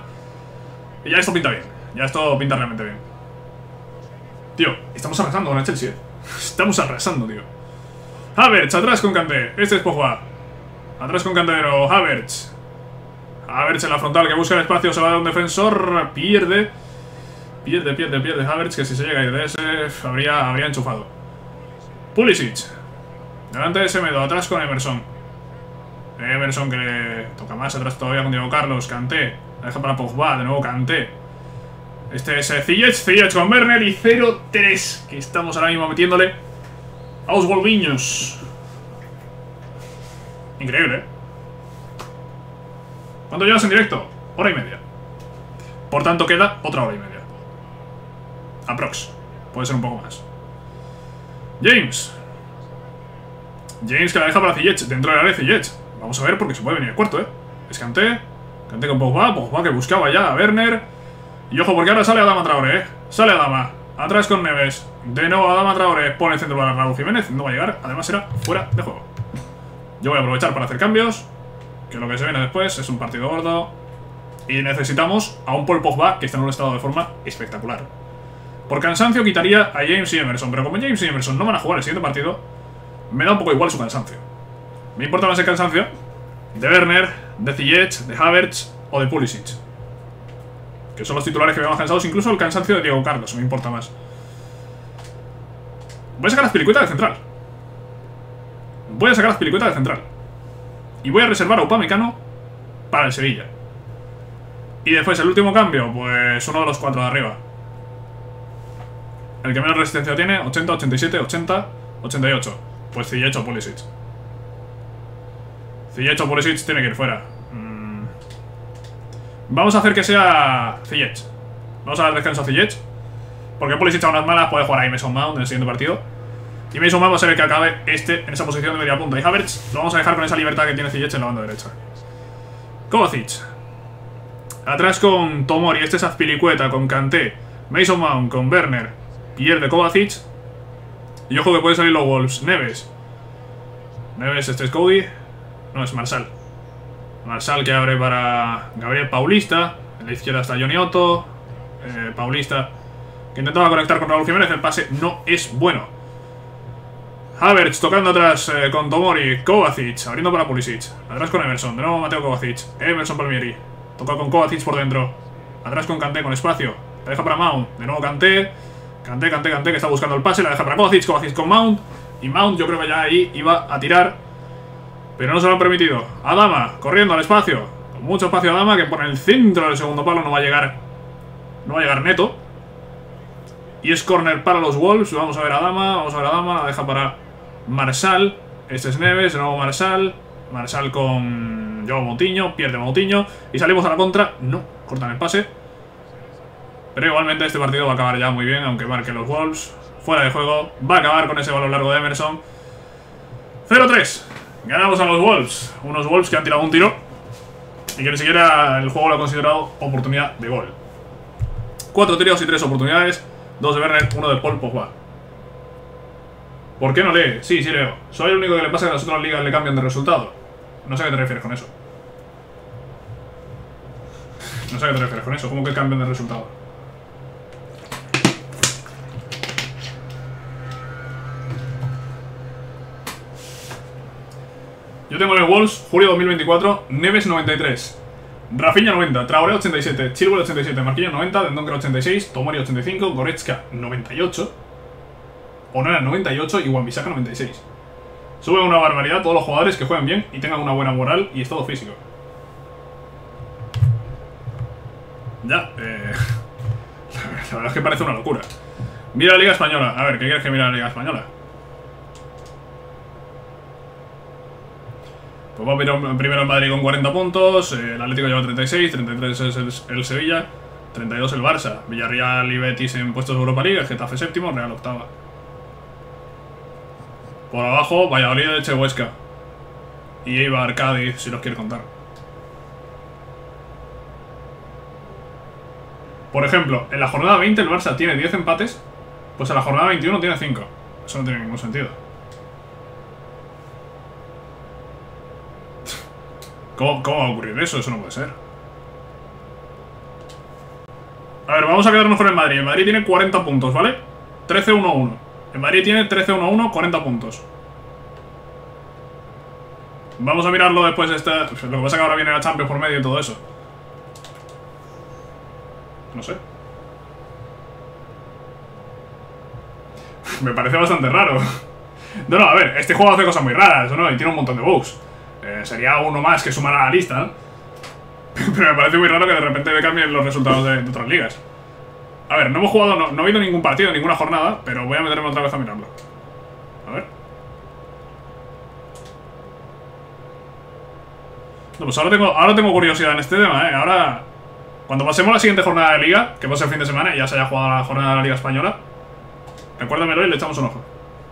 Y ya esto pinta bien. Ya esto pinta realmente bien. Tío, estamos arrasando con el Chelsea, Estamos arrasando, tío. Havertz, atrás con Kanté. Este es Pogba. Atrás con Kanté de nuevo. Havertz. Havertz en la frontal que busca el espacio. Se va de un defensor. Pierde. Pierde Havertz, que si se llega a ir de ese habría enchufado. Pulisic. Delante de Semedo. Atrás con Emerson. Emerson que le toca más atrás todavía con Diego Carlos. Kanté. La deja para Pogba. De nuevo Kanté. Este es Ziyech con Werner y 0-3. Que estamos ahora mismo metiéndole a los golviños. Increíble, ¿eh? ¿Cuánto llevas en directo? Hora y media. Por tanto queda otra hora y media. Aprox. Puede ser un poco más. James que la deja para Ziyech. Dentro del área de Ziyech. Vamos a ver porque se puede venir el cuarto, ¿eh? Es Kanté con Pogba que buscaba ya a Werner. Y ojo porque ahora sale Adama Traoré, ¿eh? Sale Adama. Atrás con Neves. De nuevo Adama Traoré. Pone el centro para Raúl Jiménez. No va a llegar. Además será fuera de juego. Yo voy a aprovechar para hacer cambios. Que lo que se viene después es un partido gordo. Y necesitamos a un Paul Pogba que está en un estado de forma espectacular. Por cansancio quitaría a James y Emerson. Pero como James y Emerson no van a jugar el siguiente partido, me da un poco igual su cansancio. Me importa más el cansancio de Werner, de Ziyech, de Havertz o de Pulisic, que son los titulares que me van cansados. Incluso el cansancio de Diego Carlos me importa más. Voy a sacar las pelicuetas de central. Y voy a reservar a Upamecano para el Sevilla. Y después el último cambio, pues uno de los 4 de arriba. El que menos resistencia tiene, 80, 87, 80, 88. Pues Ziyech o Pulisic. Ziyech o Pulisic tiene que ir fuera. Vamos a hacer que sea Ziyech. Vamos a dar descanso a Ziyech, porque Pulisic a unas malas puede jugar ahí Mason Mount en el siguiente partido. Y Mason Mount va a ser el que acabe en esa posición de media punta. Y Havertz lo vamos a dejar con esa libertad que tiene Ziyech en la banda derecha. Kovacic. Atrás con Tomori. Este es Azpilicueta con Kanté. Mason Mount con Werner. Pierde Kovacic. Y ojo que puede salir los Wolves. Neves, este es Cody. No, es Marsal. Marsal que abre para Gabriel Paulista. En la izquierda está Johnny Otto. Paulista que intentaba conectar con Raúl Jiménez. El pase no es bueno. Havertz tocando atrás con Tomori. Kovacic abriendo para Pulisic. Atrás con Emerson. De nuevo Mateo Kovacic. Emerson Palmieri. Toca con Kovacic por dentro. Atrás con Kanté con espacio. La deja para Mount. De nuevo Kanté. Kanté que está buscando el pase. La deja para Kovacic. Kovacic con Mount. Y Mount yo creo que ya ahí iba a tirar, pero no se lo han permitido. Adama corriendo al espacio. Con mucho espacio Adama, que por el centro del segundo palo no va a llegar. No va a llegar neto. Y es córner para los Wolves. Vamos a ver a Adama. La deja para Marsal. Este es Neves. De nuevo Marsal. Marsal con Joao Moutinho. Pierde Moutinho. Y salimos a la contra. No, cortan el pase. Pero igualmente este partido va a acabar ya muy bien, aunque marque los Wolves. Fuera de juego. Va a acabar con ese balón largo de Emerson. 0-3. Ganamos a los Wolves. Unos Wolves que han tirado un tiro y que ni siquiera el juego lo ha considerado oportunidad de gol. 4 tiros y 3 oportunidades. 2 de Werner, 1 de Paul Pogba. ¿Por qué no lee? Sí, leo. Soy el único que le pasa que las otras ligas le cambian de resultado. No sé a qué te refieres con eso. ¿Cómo que cambian de resultado? Yo tengo en el Wolves, julio 2024, Neves 93, Rafinha 90, Traoré 87, Chilwell 87, Marquinhos 90, Dendoncker 86, Tomori 85, Goretzka 98, o no era 98 y Wan-Bissaka 96. Sube una barbaridad todos los jugadores que jueguen bien y tengan una buena moral y estado físico. Ya, la verdad es que parece una locura. Mira la Liga Española. A ver, ¿qué quieres que mire la Liga Española? Pues va a mirar primero el Madrid con 40 puntos, el Atlético lleva 36, 33 es el Sevilla, 32 el Barça, Villarreal y Betis en puestos de Europa League, el Getafe séptimo, Real octava. Por abajo, Valladolid, Elche, Huesca y Eibar, Cádiz, si los quiere contar. Por ejemplo, en la jornada 20 el Barça tiene 10 empates, pues en la jornada 21 tiene 5. Eso no tiene ningún sentido. ¿Cómo va a ocurrir eso? Eso no puede ser. A ver, vamos a quedarnos con el Madrid. El Madrid tiene 40 puntos, ¿vale? 13-1-1. El Madrid tiene 13-1-1, 40 puntos. Vamos a mirarlo después de esta... Lo que pasa es que ahora viene la Champions por medio y todo eso. No sé. Me parece bastante raro. No, a ver, este juego hace cosas muy raras, ¿no? Y tiene un montón de bugs. Sería uno más que sumar a la lista, ¿no? Pero me parece muy raro que de repente me cambien los resultados de otras ligas. A ver, no hemos jugado, no ha habido ningún partido, ninguna jornada, pero voy a meterme otra vez a mirarlo. A ver. No, pues ahora tengo curiosidad en este tema, ¿eh? Ahora, cuando pasemos la siguiente jornada de liga, que va a ser el fin de semana y ya se haya jugado la jornada de la Liga Española, recuérdamelo y le echamos un ojo.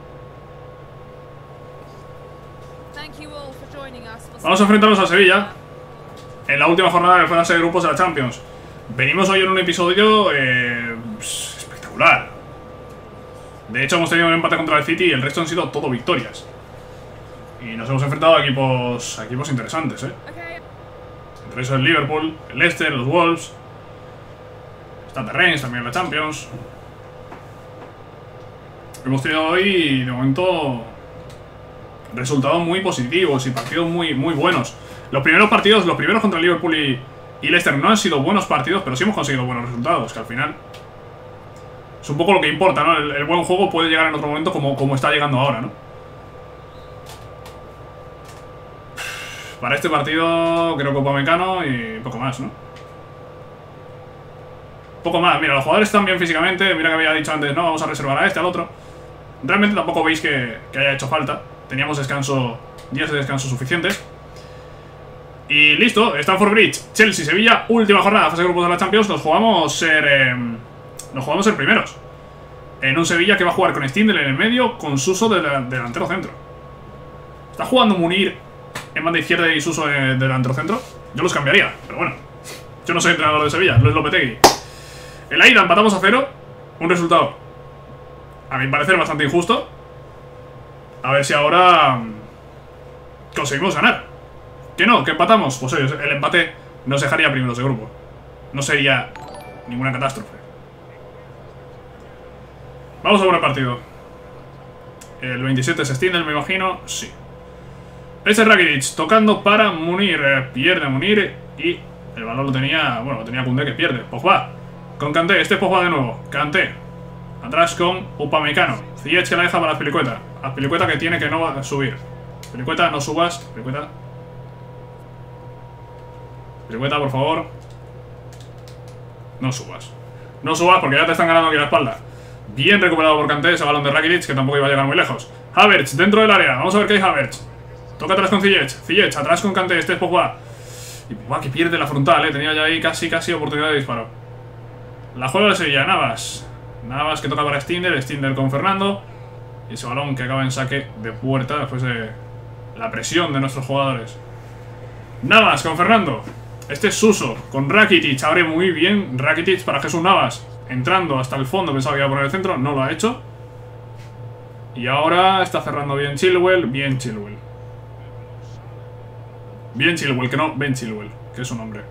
Vamos a enfrentarnos a Sevilla en la última jornada de la fase de grupos de la Champions. Venimos hoy en un episodio espectacular. De hecho, hemos tenido un empate contra el City y el resto han sido todo victorias. Y nos hemos enfrentado a equipos interesantes, ¿eh? Entre eso el Liverpool, el Leicester, los Wolves. Está Rennes también en la Champions. Hemos tenido hoy, de momento, resultados muy positivos y partidos muy buenos. Los primeros contra Liverpool y Leicester no han sido buenos partidos, pero sí hemos conseguido buenos resultados, que al final es un poco lo que importa, ¿no? El buen juego puede llegar en otro momento como está llegando ahora, ¿no? Para este partido creo que Upamecano y poco más, ¿no? Poco más. Mira, los jugadores están bien físicamente. Mira que había dicho antes, no, vamos a reservar a este, al otro. Realmente tampoco veis que haya hecho falta. Teníamos descanso, días de descanso suficientes. Y listo, Stamford Bridge, Chelsea, Sevilla, última jornada, fase de grupos de la Champions. Nos jugamos ser primeros. En un Sevilla que va a jugar con Stindl en el medio, con Suso de delantero centro. Está jugando Munir en banda izquierda y Suso de delantero centro. Yo los cambiaría, pero bueno. Yo no soy entrenador de Sevilla, Luis Lopetegui. El Aida empatamos a 0. Un resultado, a mi parecer, bastante injusto. A ver si ahora conseguimos ganar. ¿Que no? ¿Que empatamos? Pues oye, el empate nos dejaría primeros de grupo. No sería ninguna catástrofe. Vamos a ver el partido. El 27 es Stindl, me imagino. Sí. Ese Rakitic tocando para Munir. Pierde Munir y el balón lo tenía... Bueno, lo tenía Koundé, que pierde. Pogba con Kanté. Este es Pogba de nuevo. Kanté. Atrás con Upamecano. Ziyech que la deja para Azpilicueta. Azpilicueta que tiene que no subir. Azpilicueta, no subas. Azpilicueta, por favor. No subas. No subas porque ya te están ganando aquí la espalda. Bien recuperado por Kanté ese balón de Rakitic, que tampoco iba a llegar muy lejos. Havertz dentro del área. Vamos a ver qué hay Havertz. Toca atrás con Ziyech. Ziyech atrás con Kanté. Este es Pogba. Y Pogba que pierde la frontal, tenía ya ahí casi oportunidad de disparo. La juega de Sevilla, Navas que toca para Stindl con Fernando. Y ese balón que acaba en saque de puerta después de la presión de nuestros jugadores. Navas con Fernando. Este es Suso con Rakitic. Abre muy bien Rakitic para Jesús Navas. Entrando hasta el fondo, pensaba que iba a poner el centro. No lo ha hecho. Y ahora está cerrando bien Chilwell. Bien Chilwell, que no Ben Chilwell, que es su nombre.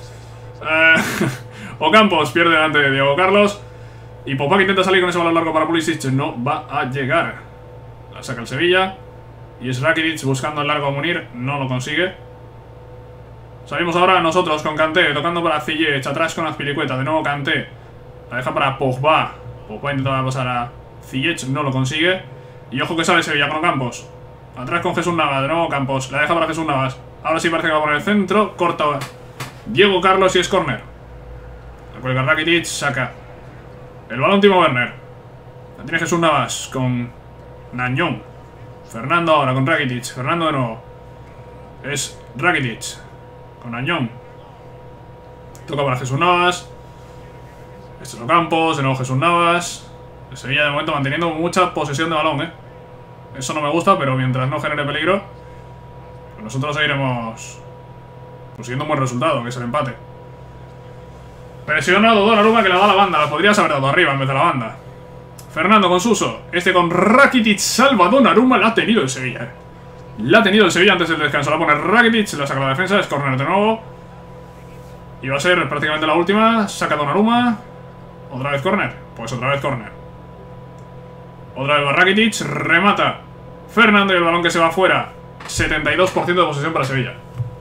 Ocampos pierde delante de Diego Carlos. Y Pogba que intenta salir con ese balón largo para Pulisic. No va a llegar. La saca el Sevilla. Y es Rakitic buscando el largo a Munir. No lo consigue. Salimos ahora nosotros con Kanté. Tocando para Ziyech. Atrás con Azpilicueta. De nuevo Kanté. La deja para Pogba. Pogba intenta pasar a Ziyech. No lo consigue. Y ojo que sale Sevilla con Ocampos. Atrás con Jesús Navas. De nuevo Campos. La deja para Jesús Navas. Ahora sí parece que va a poner el centro. Corta Diego Carlos y es córner. La cuelga Rakitic. Saca el balón Timo Werner. La tiene Jesús Navas con Nañón. Fernando ahora con Rakitic. Fernando de nuevo. Es Rakitic con Nañón. Toca para Jesús Navas. Este es Ocampos. De nuevo Jesús Navas. El Sevilla de momento manteniendo mucha posesión de balón, Eso no me gusta, pero mientras no genere peligro, pues nosotros seguiremos consiguiendo un buen resultado, que es el empate. Presionado Donnarumma, que la da a la banda. La podrías haber dado arriba en vez de la banda. Fernando con Suso. Este con Rakitic. Salva Donnarumma. La ha tenido el Sevilla, La ha tenido el Sevilla antes del descanso. La pone Rakitic. La saca la defensa. Es córner de nuevo. Y va a ser prácticamente la última. Saca Donnarumma. Otra vez córner. Pues otra vez córner. Otra vez Rakitic, remata Fernando y el balón que se va afuera. 72% de posesión para Sevilla.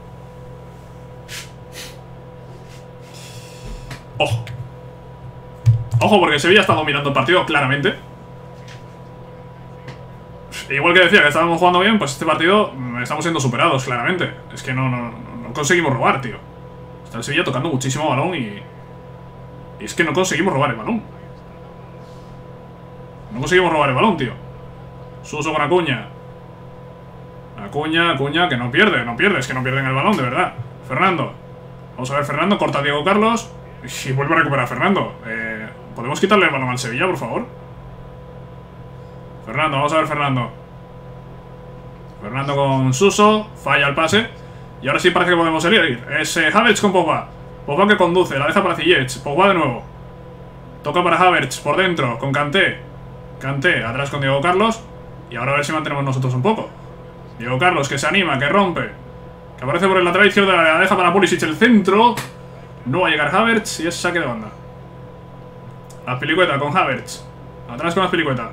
Ojo. Ojo, porque Sevilla está dominando el partido claramente. Igual que decía que estábamos jugando bien, pues este partido estamos siendo superados claramente. Es que no conseguimos robar, tío. Está el Sevilla tocando muchísimo balón y es que no conseguimos robar el balón. No conseguimos robar el balón, tío. Suso con Acuña. Acuña, que no pierde, es que no pierden el balón, de verdad. Fernando. Vamos a ver, Fernando, corta a Diego Carlos y vuelve a recuperar a Fernando. ¿Podemos quitarle el balón al Sevilla, por favor? Fernando, vamos a ver Fernando. Fernando con Suso, falla el pase. Y ahora sí parece que podemos salir. Es Havertz con Pogba. Pogba que conduce, la deja para Ziyech. Pogba de nuevo. Toca para Havertz, por dentro, con Kanté. Kanté, atrás con Diego Carlos. Y ahora a ver si mantenemos nosotros un poco. Diego Carlos que se anima, que rompe. Que aparece por el lateral izquierdo, la deja para Pulisic el centro. No va a llegar Havertz y es saque de banda. Azpilicueta con Havertz. Atrás con Azpilicueta.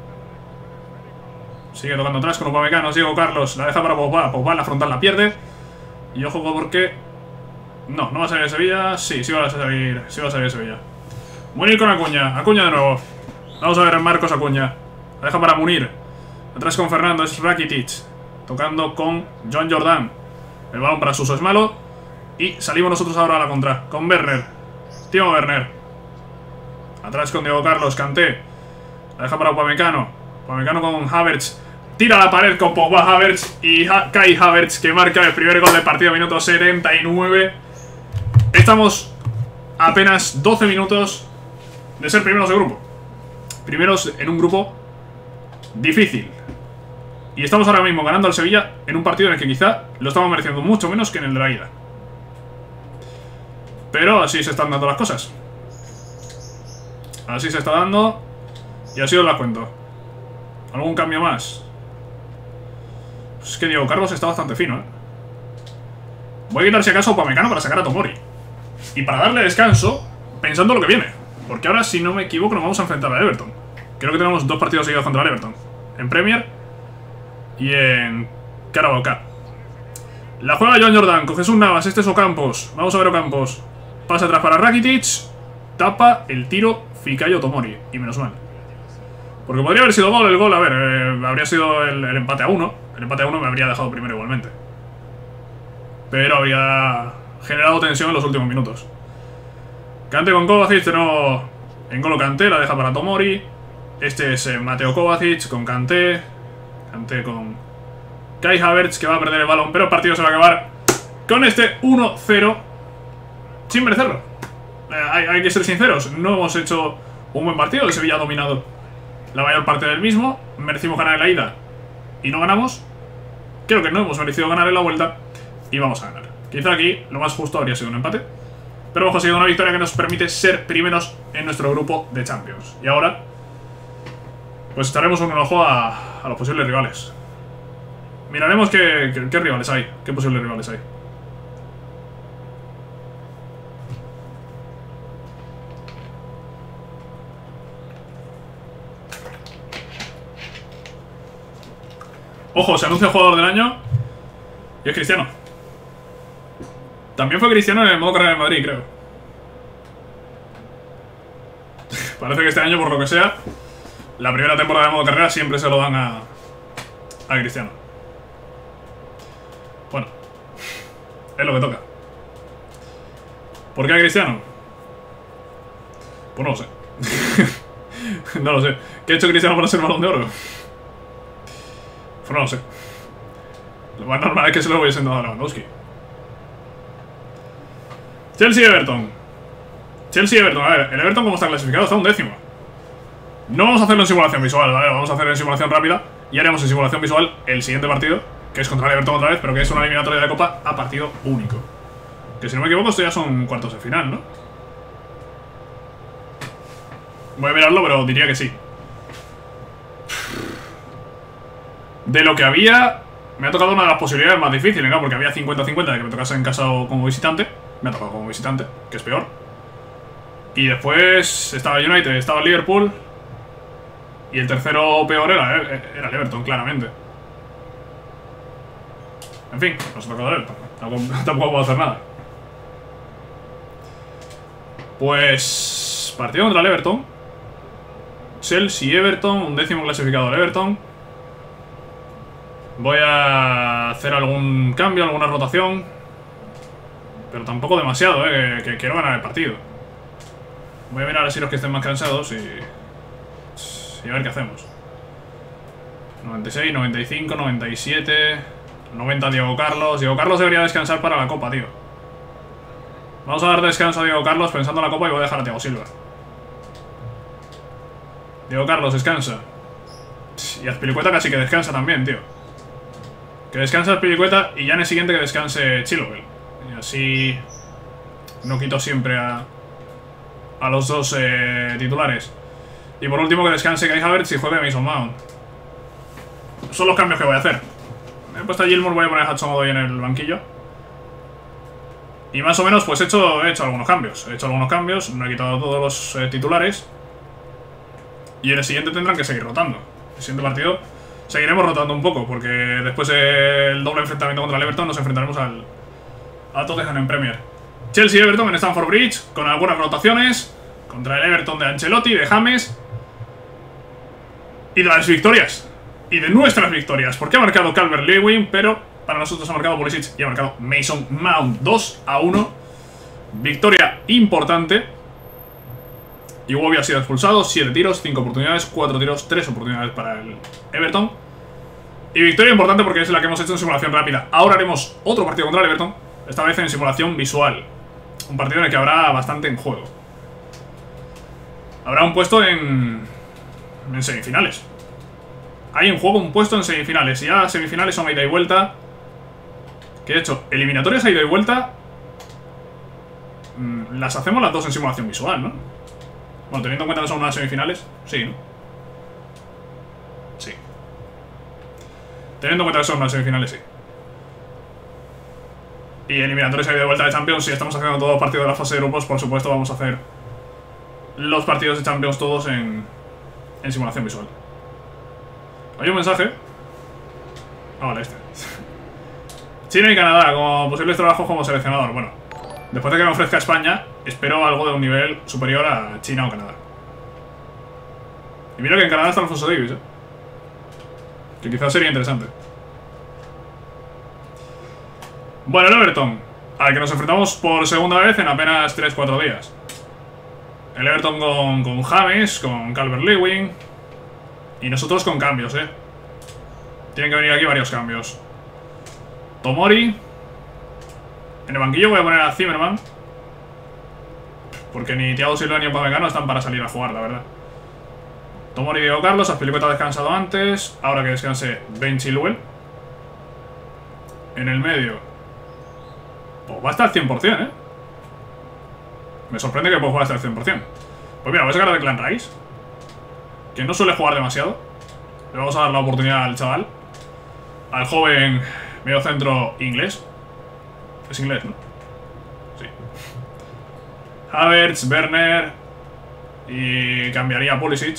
Sigue tocando atrás con Upamecano, Diego Carlos. La deja para Pogba. Pogba la frontal la pierde. Y ojo porque... No va a salir de Sevilla. Sí va a salir de Sevilla. Munir con Acuña. Acuña de nuevo. Vamos a ver a Marcos Acuña. La deja para Munir. Atrás con Fernando, es Rakitic. Tocando con John Jordan. El balón para Suso es malo. Y salimos nosotros ahora a la contra. Con Werner. Timo Werner. Atrás con Diego Carlos, Kanté. La deja para Upamecano. Upamecano con Havertz. Tira a la pared con Pogba, Havertz. Y Kai Havertz que marca el primer gol del partido, minuto 79. Estamos a apenas 12 minutos de ser primeros de grupo. Primeros en un grupo difícil. Y estamos ahora mismo ganando al Sevilla en un partido en el que quizá lo estamos mereciendo mucho menos que en el de la ida. Pero así se están dando las cosas. Así se está dando. Y así os las cuento. ¿Algún cambio más? Pues es que Diego Carlos está bastante fino, ¿eh? Voy a quitar si acaso a Upamecano para sacar a Tomori. Y para darle descanso, pensando lo que viene. Porque ahora, si no me equivoco, nos vamos a enfrentar a Everton. Creo que tenemos 2 partidos seguidos contra el Everton. En Premier y en Carabao Cup. La juega John Jordan, con Jesús Navas, este es Ocampos. Vamos a ver Ocampos. Pasa atrás para Rakitic. Tapa el tiro Fikayo Tomori. Y menos mal. Porque podría haber sido gol, el gol, a ver, habría sido el empate a 1. El empate a 1 me habría dejado primero igualmente. Pero había generado tensión en los últimos minutos. Kanté con Kovacic, de nuevo N'Golo Kanté, la deja para Tomori. Este es Mateo Kovacic con Kanté. Kanté con Kai Havertz, que va a perder el balón, pero el partido se va a acabar con este 1-0 sin merecerlo. Hay que ser sinceros, no hemos hecho un buen partido. El Sevilla ha dominado la mayor parte del mismo. Merecimos ganar en la ida y no ganamos. Creo que no hemos merecido ganar en la vuelta y vamos a ganar. Quizá aquí lo más justo habría sido un empate, pero hemos conseguido una victoria que nos permite ser primeros en nuestro grupo de Champions. Y ahora pues estaremos un ojo a los posibles rivales. Miraremos qué rivales hay, qué posibles rivales hay. Ojo, se anuncia el jugador del año y es Cristiano. También fue Cristiano en el modo carrera de Madrid, creo. Parece que este año, por lo que sea, la primera temporada de modo carrera siempre se lo dan a Cristiano. Bueno, es lo que toca. ¿Por qué a Cristiano? Pues no lo sé. No lo sé. ¿Qué ha hecho Cristiano para ser Balón de Oro? Pues no lo sé. Lo más normal es que se lo hubiesen dado a Lewandowski. Chelsea-Everton. Chelsea-Everton. A ver, el Everton como está clasificado está 11º. No vamos a hacerlo en simulación visual, ¿vale? Vamos a hacerlo en simulación rápida. Y haremos en simulación visual el siguiente partido, que es contra el Everton otra vez, pero que es una eliminatoria de Copa a partido único. Que si no me equivoco, esto ya son cuartos de final, ¿no? Voy a mirarlo, pero diría que sí. De lo que había, me ha tocado una de las posibilidades más difíciles, ¿no? Porque había 50-50 de que me tocase en casa o como visitante. Me ha tocado como visitante, que es peor. Y después estaba United, estaba Liverpool. Y el tercero peor era el Everton, claramente. En fin, nos ha tocado el Everton. Tampoco puedo hacer nada. Pues... partido contra el Everton. Chelsea-Everton, un 10º clasificado el Everton. Voy a hacer algún cambio, alguna rotación. Pero tampoco demasiado, que quiero ganar el partido. Voy a mirar así los que estén más cansados y a ver qué hacemos. 96, 95, 97, 90 Diego Carlos. Diego Carlos debería descansar para la Copa, tío. Vamos a dar descanso a Diego Carlos pensando en la Copa y voy a dejar a Thiago Silva. Diego Carlos, descansa. Y Azpilicueta casi que descansa también, tío. Que descanse Azpilicueta y ya en el siguiente que descanse Chilwell. Y así no quito siempre a los dos titulares. Y por último que descanse Kai Havertz y juegue Mason Mount. Son los cambios que voy a hacer. He puesto a Gilmour, voy a poner a Hudson-Odoi en el banquillo. Y más o menos pues he hecho algunos cambios. He hecho algunos cambios, no he quitado todos los titulares. Y en el siguiente tendrán que seguir rotando. El siguiente partido seguiremos rotando un poco, porque después del doble enfrentamiento contra el Everton nos enfrentaremos a Tottenham en Premier. Chelsea-Everton en Stamford Bridge, con algunas rotaciones. Contra el Everton de Ancelotti, de James. Y de las victorias. Y de nuestras victorias. Porque ha marcado Calvert-Lewin, pero para nosotros ha marcado Pulisic y ha marcado Mason Mount. 2-1. Victoria importante. Iwobi ha sido expulsado. 7 tiros, 5 oportunidades, 4 tiros, 3 oportunidades para el Everton. Y victoria importante porque es la que hemos hecho en simulación rápida. Ahora haremos otro partido contra el Everton. Esta vez en simulación visual. Un partido en el que habrá bastante en juego. Habrá un puesto en semifinales. Hay en juego un puesto en semifinales. Y ya semifinales son a ida y vuelta. Que de hecho, eliminatorias a ida y vuelta las hacemos las dos en simulación visual, ¿no? Bueno, teniendo en cuenta que son unas semifinales. Sí, ¿no? Sí. Teniendo en cuenta que son unas semifinales, sí. Y eliminatorias a ida y vuelta de Champions. Si estamos haciendo todos los partidos de la fase de grupos, por supuesto vamos a hacer los partidos de Champions todos en simulación visual. Hay un mensaje. Ah, vale, este. China y Canadá como posibles trabajos como seleccionador. Bueno, después de que me ofrezca España, espero algo de un nivel superior a China o Canadá. Y mira que en Canadá está Alfonso Davies, que quizás sería interesante. Bueno, el Everton, al que nos enfrentamos por segunda vez en apenas 3-4 días. El Everton con James, con Calvert-Lewin. Y nosotros con cambios, Tienen que venir aquí varios cambios. Tomori. En el banquillo voy a poner a Zimmerman. Porque ni Thiago Silva ni Upamecano están para salir a jugar, la verdad. Tomori y Diego Carlos. Azpilicueta ha descansado antes. Ahora que descanse Ben Chilwell. En el medio pues va a estar al 100%, Me sorprende que pueda jugar hasta el 100%. Pues mira, voy a sacar a Declan Rice, que no suele jugar demasiado. Le vamos a dar la oportunidad al chaval. Al joven mediocentro inglés. Es inglés, ¿no? Sí. Havertz, Werner. Y cambiaría a Pulisic.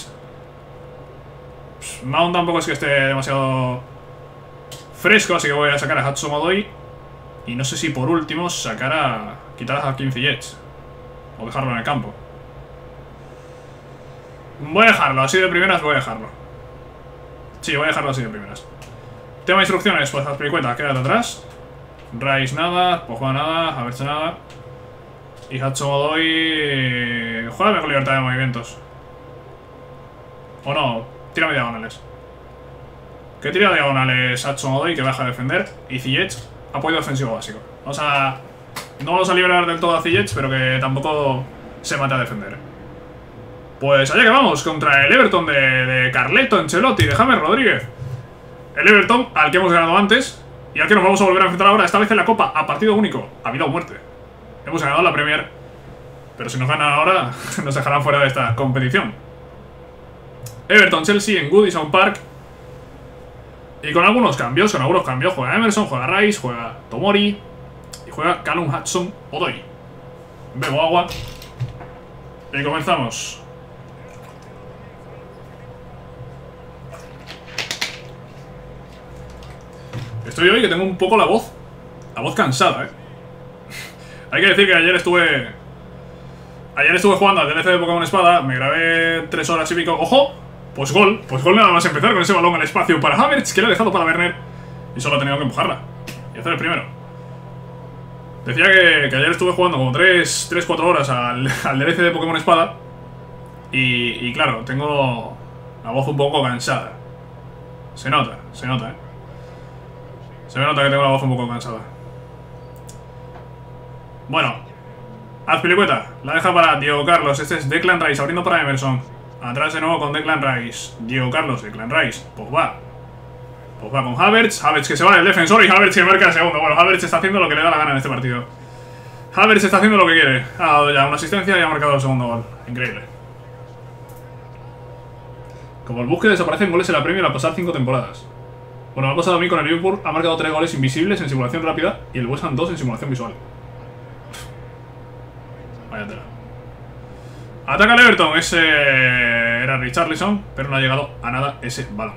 Mount tampoco es que esté demasiado fresco, así que voy a sacar a Hudson-Odoi. Y no sé si por último quitar a Hakim Ziyech o dejarlo en el campo. Voy a dejarlo, así de primeras voy a dejarlo. Sí, voy a dejarlo así de primeras. Tema de instrucciones, pues Azpilicueta, quédate atrás. Rice nada, Pogba nada, Havertz nada. Y Hudson-Odoi juega con libertad de movimientos. O no, tírame diagonales. Que tira diagonales Hudson-Odoi, que baja a defender. Y Ziyech, apoyo defensivo básico. No vamos a liberar del todo a Ziyech, pero que tampoco se mate a defender. Pues allá que vamos, contra el Everton de Carleto, Ancelotti, de James Rodríguez. El Everton, al que hemos ganado antes y al que nos vamos a volver a enfrentar ahora, esta vez en la Copa, a partido único, a vida o muerte. Hemos ganado la Premier, pero si nos ganan ahora, nos dejarán fuera de esta competición. Everton-Chelsea en Goodison Park. Y con algunos cambios, juega Emerson, juega Rice, juega Tomori y juega Callum Hudson-Odoi. Bebo agua y comenzamos. Estoy hoy que tengo un poco la voz cansada, Hay que decir que ayer estuve jugando al DLC de Pokémon Espada. Me grabé 3 horas y pico. ¡Ojo! Pues gol nada más empezar con ese balón al espacio para Havertz, que le ha dejado para Werner. Y solo ha tenido que empujarla y hacer el primero. Decía que ayer estuve jugando como 3-4 horas al DLC de Pokémon Espada. Y claro, tengo la voz un poco cansada. Se nota, Se me nota que tengo la voz un poco cansada. Bueno, Azpilicueta, la deja para Diego Carlos. Este es Declan Rice abriendo para Emerson. Atrás de nuevo con Declan Rice. Diego Carlos, Declan Rice. Pogba con Havertz. Havertz que se va del defensor y Havertz que marca el segundo. Bueno, Havertz está haciendo lo que le da la gana en este partido. Havertz está haciendo lo que quiere. Ha dado ya una asistencia y ha marcado el segundo gol. Increíble. Como el Busque desaparece en goles en la Premier al pasar 5 temporadas. Bueno, ha pasado a mí con el Liverpool. Ha marcado 3 goles invisibles en simulación rápida y el West Ham 2 en simulación visual. Vaya tela. Ataca el Everton. Ese era Richarlison, pero no ha llegado a nada ese balón.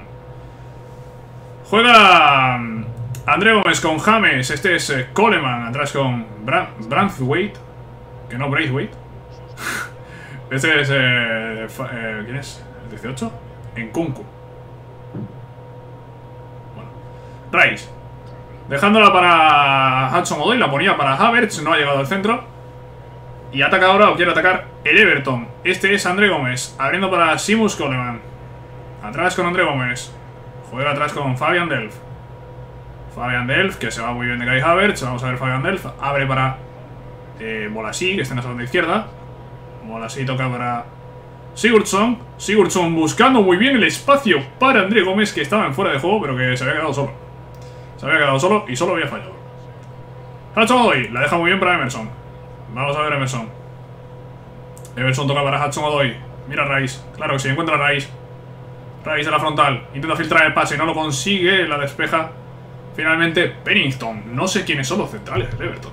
Juega André Gómez con James. Este es Coleman. Atrás con Branthwaite. Que no, Braithwaite. Este es... ¿quién es? ¿El 18? Nkunku. Bueno. Rice. Dejándola para Hudson-Odoi. La ponía para Havertz. No ha llegado al centro. Y ataca ahora o quiere atacar el Everton. Este es André Gómez. Abriendo para Seamus Coleman. Atrás con André Gómez. Juega atrás con Fabian Delph. Fabian Delph, que se va muy bien de Kai Havertz. Vamos a ver Fabian Delph. Abre para Bolasí, que está en la segunda izquierda. Bolasí toca para Sigurdsson. Sigurdsson buscando muy bien el espacio para André Gómez, que estaba en fuera de juego, pero que se había quedado solo. Se había quedado solo y solo había fallado. Hudson-Odoi, la deja muy bien para Emerson. Vamos a ver Emerson. Emerson toca para Hudson-Odoi. Mira Rice, claro que sí, encuentra Rice. Rice a la frontal, intenta filtrar el pase, no lo consigue, la despeja. Finalmente Pennington. No sé quiénes son los centrales del Everton.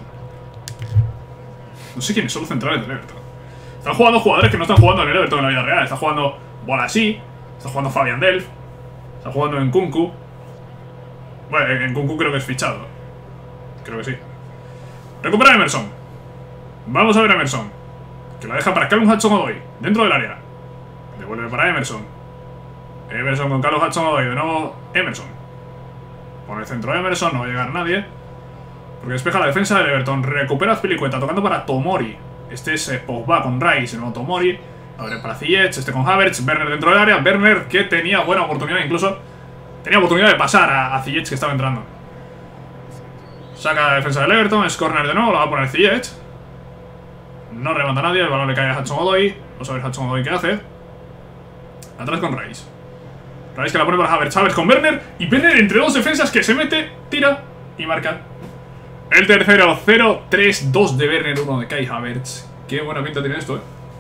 Están jugando jugadores que no están jugando en el Everton en la vida real. Está jugando Bolasí, está jugando Fabian Delph, está jugando Nkunku. Bueno, Nkunku creo que es fichado. Creo que sí. Recupera Emerson. Vamos a ver a Emerson, que la deja para Callum Hudson-Odoi, dentro del área. Devuelve para Emerson. Emerson con Callum Hudson-Odoi. De nuevo Emerson. Por el centro de Emerson, no va a llegar nadie, porque despeja la defensa del Everton. Recupera Azpilicueta, tocando para Tomori. Este es Pogba con Rice, el nuevo Tomori. Abre para Ziyech, este con Havertz. Werner dentro del área. Werner que tenía buena oportunidad, incluso tenía oportunidad de pasar a Ziyech, que estaba entrando. Saca la defensa del Everton, es corner de nuevo, lo va a poner Ziyech. No remata nadie, el balón le cae a Hudson-Odoi. Vamos a ver Hudson-Odoi qué hace. Atrás con Rice. Rice que la pone para Havertz. Havertz con Werner. Y Werner entre dos defensas que se mete, tira y marca el tercero. 0-3-2 de Werner, 1 de Kai Havertz. Qué buena pinta tiene esto,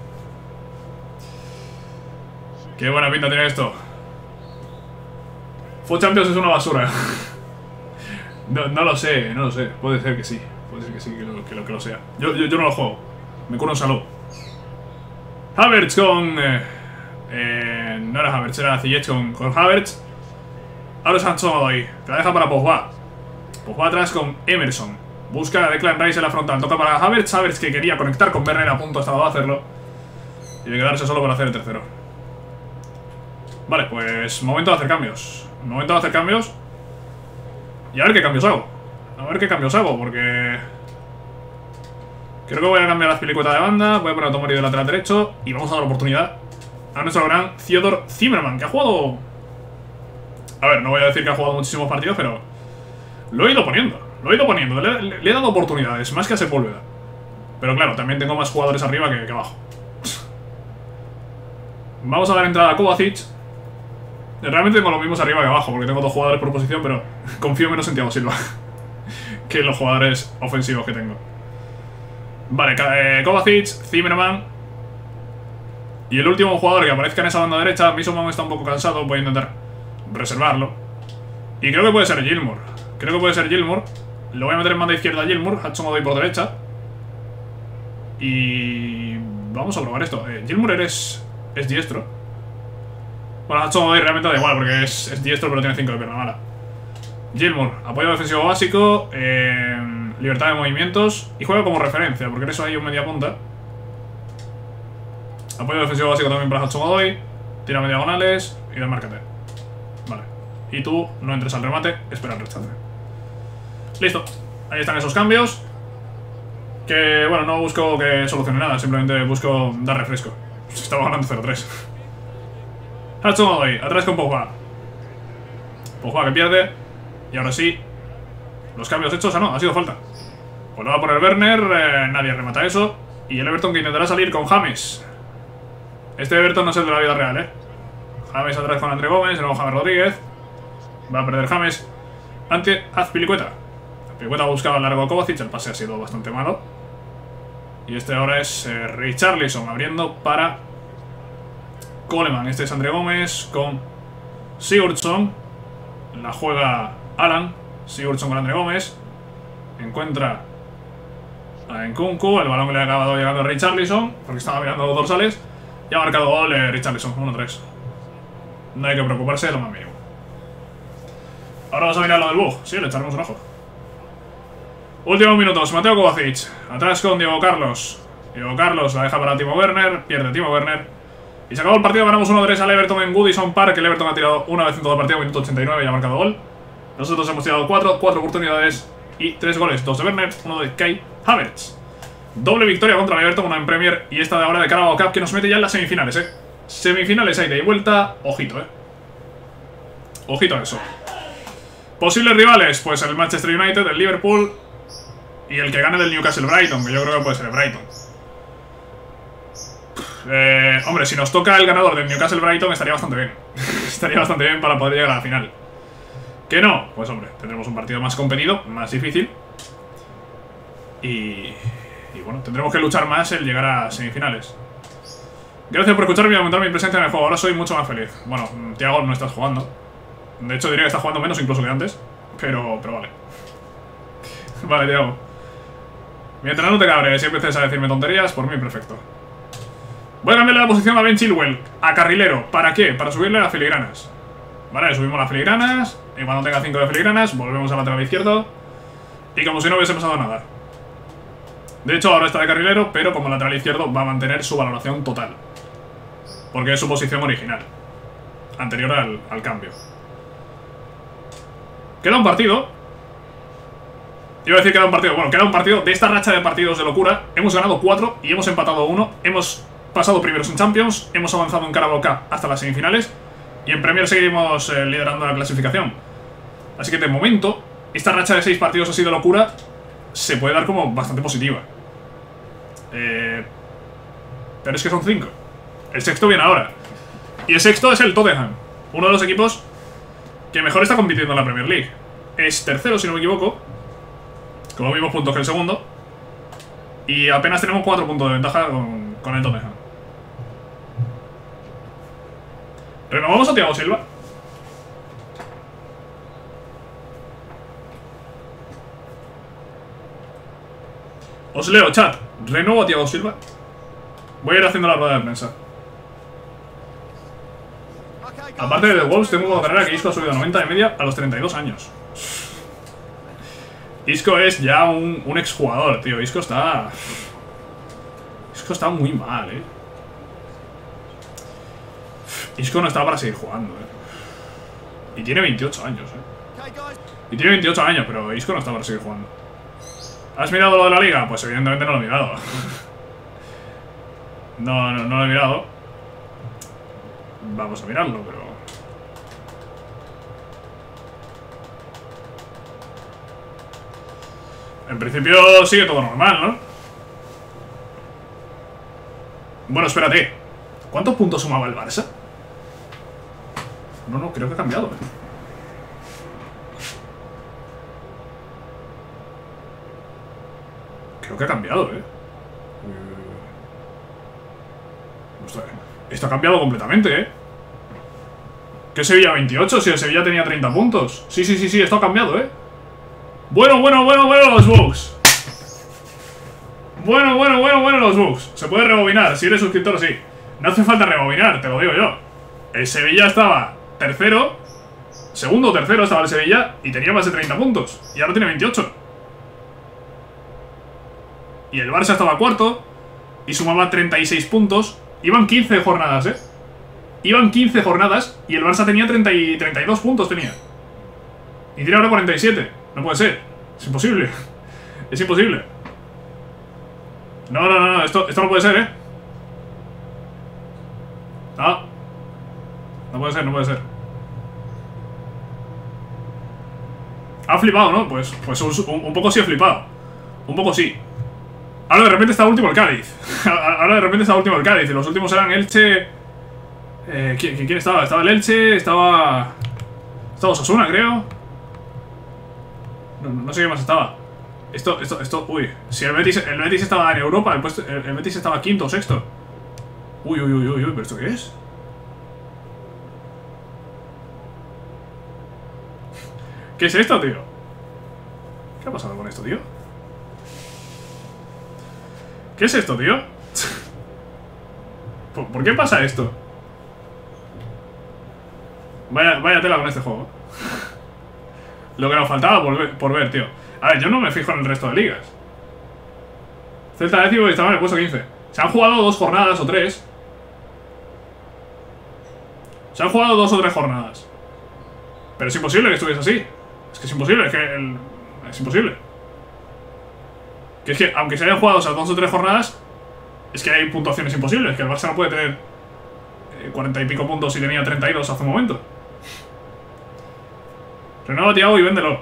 Qué buena pinta tiene esto. FUT Champions es una basura. No lo sé. Puede ser que sí. Que lo sea. Yo no lo juego. Me curo un salud. Havertz con... no era Havertz, era Ziyech con Havertz. Ahora es Hudson-Odoi. La deja para Pogba. Pogba atrás con Emerson. Busca a Declan Rice en la frontal. Toca para Havertz. Havertz que quería conectar con Werner, a punto estaba de hacerlo. Y de quedarse solo para hacer el tercero. Vale, pues momento de hacer cambios. Y a ver qué cambios hago. Porque... creo que voy a cambiar la Azpilicueta de banda. Voy a poner a Tomori de lateral derecho. Y vamos a dar oportunidad a nuestro gran Theodor Zimmermann, que ha jugado... A ver, no voy a decir que ha jugado muchísimos partidos, pero... Lo he ido poniendo. Le he dado oportunidades, más que a Sepúlveda. Pero claro, también tengo más jugadores arriba que abajo. Vamos a dar entrada a Kovacic. Realmente tengo los mismos arriba que abajo, porque tengo 2 jugadores por posición, pero confío menos en Thiago Silva que en los jugadores ofensivos que tengo. Vale, Kovacic, Zimmermann. Y el último jugador que aparezca en esa banda derecha, Misomon está un poco cansado, voy a intentar reservarlo. Y creo que puede ser Gilmour. Lo voy a meter en banda izquierda a Gilmour. Hudson-Odoi por derecha. Y... vamos a probar esto. Gilmour es diestro. Bueno, Hudson-Odoi realmente da igual, porque es diestro, pero tiene 5 de pierna mala. Gilmour, apoyo defensivo básico, libertad de movimientos y juega como referencia, porque en eso hay un media punta. Apoyo defensivo básico también para Hachimura, tira media diagonales y desmárcate. Vale. Y tú no entres al remate, espera el rechace. Listo. Ahí están esos cambios. Que bueno, no busco que solucione nada, simplemente busco dar refresco. Estaba ganando 0-3. Hachimura, atrás con Pogba. Pogba que pierde. Y ahora sí, los cambios hechos. Ah, no, ha sido falta. Pues lo va a poner Werner, nadie remata eso. Y el Everton que intentará salir con James. Este Everton no es el de la vida real, James atrás con André Gómez, luego James Rodríguez. Va a perder James ante Azpilicueta. Azpilicueta ha buscado al largo Kovacic, el pase ha sido bastante malo. Y este ahora es Richarlison abriendo para Coleman. Este es André Gómez con Sigurdsson. La juega Alan. Sigurdsson con André Gómez. Encuentra a Nkunku. El balón que le ha acabado llegando a Richarlison, porque estaba mirando los dorsales. Y ha marcado gol Richarlison, 1-3. No hay que preocuparse de lo más mínimo. Ahora vamos a mirar lo del bug. Sí, le echaremos un ojo. Últimos minutos, Mateo Kovacic. Atrás con Diego Carlos. Diego Carlos la deja para Timo Werner. Pierde Timo Werner. Y se acabó el partido, ganamos 1-3 al Everton en Goodison Park. El Everton ha tirado una vez en todo el partido, minuto 89 y ha marcado gol. Nosotros hemos tirado 4 oportunidades y 3 goles. 2 de Werner, 1 de Kai Havertz. Doble victoria contra el Everton, una en Premier y esta de ahora de Carabao Cup que nos mete ya en las semifinales, Semifinales a ida y vuelta, ojito, Ojito a eso. Posibles rivales, pues el Manchester United, el Liverpool y el que gane del Newcastle Brighton, que yo creo que puede ser el Brighton. Hombre, si nos toca el ganador del Newcastle Brighton estaría bastante bien. Estaría bastante bien para poder llegar a la final. ¿Que no? Pues hombre, tendremos un partido más competido, más difícil. Y bueno, tendremos que luchar más el llegar a semifinales. Gracias por escucharme y aumentar mi presencia en el juego. Ahora soy mucho más feliz. Bueno, Thiago, no estás jugando. De hecho diría que estás jugando menos incluso que antes. Pero vale. Vale, Thiago. Mientras no te cabres y empieces a decirme tonterías, por mí perfecto. Voy a cambiarle la posición a Ben Chilwell, a carrilero. ¿Para qué? Para subirle las filigranas. Vale, subimos las filigranas. Y cuando tenga 5 de filigranas, volvemos al lateral izquierdo. Y como si no hubiese pasado nada. De hecho, ahora está de carrilero, pero como lateral izquierdo va a mantener su valoración total. Porque es su posición original. Anterior al cambio. Queda un partido. Iba a decir que queda un partido. Bueno, queda un partido de esta racha de partidos de locura. Hemos ganado 4 y hemos empatado 1. Hemos pasado primeros en Champions. Hemos avanzado en Carabao Cup hasta las semifinales. Y en Premier seguimos liderando la clasificación. Así que de momento, esta racha de 6 partidos así de locura se puede dar como bastante positiva. Pero es que son 5. El sexto viene ahora. Y el sexto es el Tottenham, uno de los equipos que mejor está compitiendo en la Premier League. Es tercero, si no me equivoco, con los mismos puntos que el segundo. Y apenas tenemos 4 puntos de ventaja con el Tottenham. ¿Renovamos a Thiago Silva? Os leo, chat. ¿Renuevo a Thiago Silva? Voy a ir haciendo la rueda de prensa. Aparte de The Wolves, tengo una carrera que Isco ha subido a 90 de media a los 32 años. Isco es ya un exjugador, tío. Isco está muy mal, Isco no está para seguir jugando, Y tiene 28 años, Y tiene 28 años, pero Isco no está para seguir jugando. ¿Has mirado lo de la liga? Pues evidentemente no lo he mirado. No lo he mirado. Vamos a mirarlo, pero... En principio sigue todo normal, ¿no? Bueno, espérate. ¿Cuántos puntos sumaba el Barça? No, creo que ha cambiado, Creo que ha cambiado, Esto ha cambiado completamente, ¿Qué Sevilla 28? Si el Sevilla tenía 30 puntos. Sí, esto ha cambiado, Bueno los bugs. Bueno los bugs. Se puede rebobinar, si eres suscriptor, sí. No hace falta rebobinar, te lo digo yo. El Sevilla estaba tercero segundo o tercero estaba el Sevilla y tenía más de 30 puntos. Y ahora tiene 28. Y el Barça estaba cuarto y sumaba 36 puntos. Iban 15 jornadas, ¿eh? Iban 15 jornadas y el Barça tenía 32 puntos tenía. Y tiene ahora 47. No puede ser. Es imposible. Es imposible. No. Esto no puede ser, ¿eh? No. No puede ser, no puede ser. Ha flipado, ¿no? Pues un poco sí ha flipado. Un poco sí. Ahora de repente está último el Cádiz. Ahora de repente está último el Cádiz. Y los últimos eran Elche. ¿Quién estaba? Estaba el Elche, estaba Osasuna, creo. No sé qué más estaba. Uy, si el Betis estaba en Europa, el Betis estaba quinto o sexto. Uy, ¿pero esto qué es? ¿Qué es esto, tío? ¿Qué ha pasado con esto, tío? ¿Qué es esto, tío? ¿Por qué pasa esto? Vaya tela con este juego. Lo que nos faltaba por ver, tío. A ver, yo no me fijo en el resto de ligas. Celta décimo y estaba en el puesto 15. Se han jugado 2 jornadas o 3. Se han jugado 2 o 3 jornadas. Pero es imposible que estuviese así. Es que es imposible, es imposible. Que es que, aunque se hayan jugado esas 2 o 3 jornadas, es que hay puntuaciones imposibles. Que el Barça no puede tener 40 y pico puntos si tenía 32 hace un momento. Renueva a Thiago y véndelo.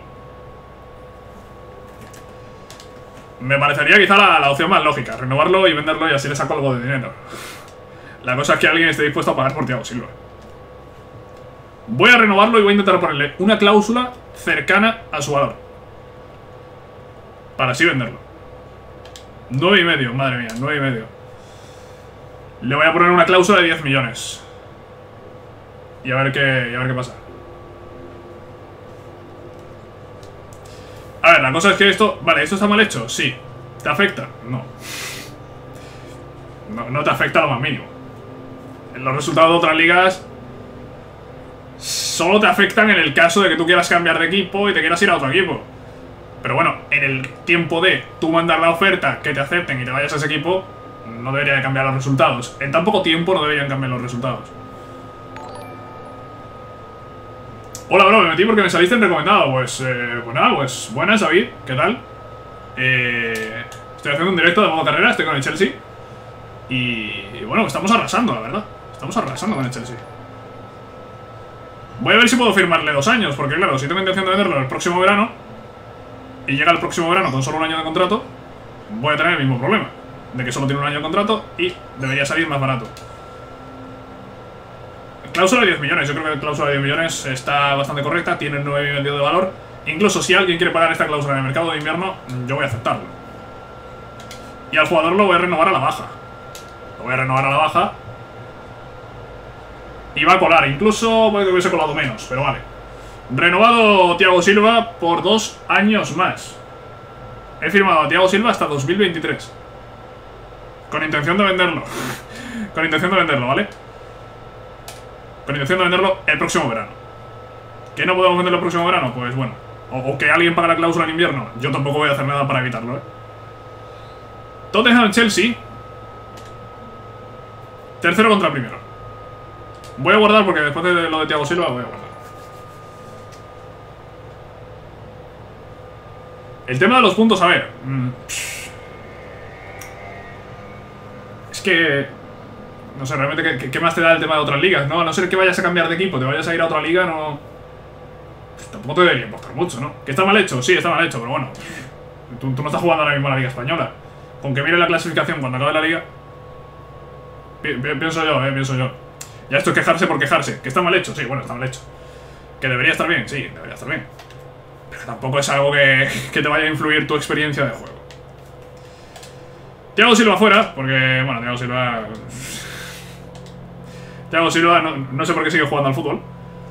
Me parecería quizá la opción más lógica. Renovarlo y venderlo y así le saco algo de dinero. La cosa es que alguien esté dispuesto a pagar por Thiago Silva. Voy a renovarlo y voy a intentar ponerle una cláusula cercana a su valor. Para así venderlo. 9,5, madre mía, 9,5. Le voy a poner una cláusula de 10 millones. Y a ver qué pasa. A ver, la cosa es que esto... Vale, ¿esto está mal hecho? Sí. ¿Te afecta? No. No te afecta lo más mínimo. Los resultados de otras ligas solo te afectan en el caso de que tú quieras cambiar de equipo y te quieras ir a otro equipo. Pero bueno, en el tiempo de tú mandar la oferta, que te acepten y te vayas a ese equipo, no debería de cambiar los resultados. En tan poco tiempo no deberían cambiar los resultados. Hola, bro, me metí porque me saliste en recomendado. Pues nada, pues buenas, David, ¿qué tal? Estoy haciendo un directo de modo carrera, estoy con el Chelsea. Y bueno, estamos arrasando, la verdad. Estamos arrasando con el Chelsea. Voy a ver si puedo firmarle 2 años, porque claro, si tengo intención de venderlo el próximo verano y llega el próximo verano con solo 1 año de contrato, voy a tener el mismo problema, de que solo tiene 1 año de contrato y debería salir más barato. Cláusula de 10 millones, yo creo que la cláusula de 10 millones está bastante correcta, tiene 9,5 de valor. Incluso si alguien quiere pagar esta cláusula en el mercado de invierno, yo voy a aceptarlo. Y al jugador lo voy a renovar a la baja. Lo voy a renovar a la baja. Y va a colar, incluso puede que hubiese colado menos, pero vale. Renovado Thiago Silva por 2 años más. He firmado a Thiago Silva hasta 2023. Con intención de venderlo. Con intención de venderlo, ¿vale? Con intención de venderlo el próximo verano. ¿Que no podemos venderlo el próximo verano? Pues bueno. O que alguien pague la cláusula en invierno. Yo tampoco voy a hacer nada para evitarlo, ¿eh? Tottenham Chelsea. Tercero contra primero. Voy a guardar porque después de lo de Thiago Silva voy a guardar. El tema de los puntos, a ver. Es que... no sé, realmente, ¿qué más te da el tema de otras ligas? No, a no ser que vayas a cambiar de equipo, te vayas a ir a otra liga, no... Pues tampoco te debería importar mucho, ¿no? ¿Que está mal hecho? Sí, está mal hecho, pero bueno. Tú no estás jugando ahora mismo a la Liga Española. Con que mire la clasificación cuando acabe la liga... Pienso yo. Ya esto es quejarse por quejarse. ¿Que está mal hecho? Sí, bueno, está mal hecho. ¿Que debería estar bien? Sí, debería estar bien. Pero tampoco es algo que te vaya a influir tu experiencia de juego. Thiago Silva fuera, porque, bueno, Thiago Silva no sé por qué sigue jugando al fútbol.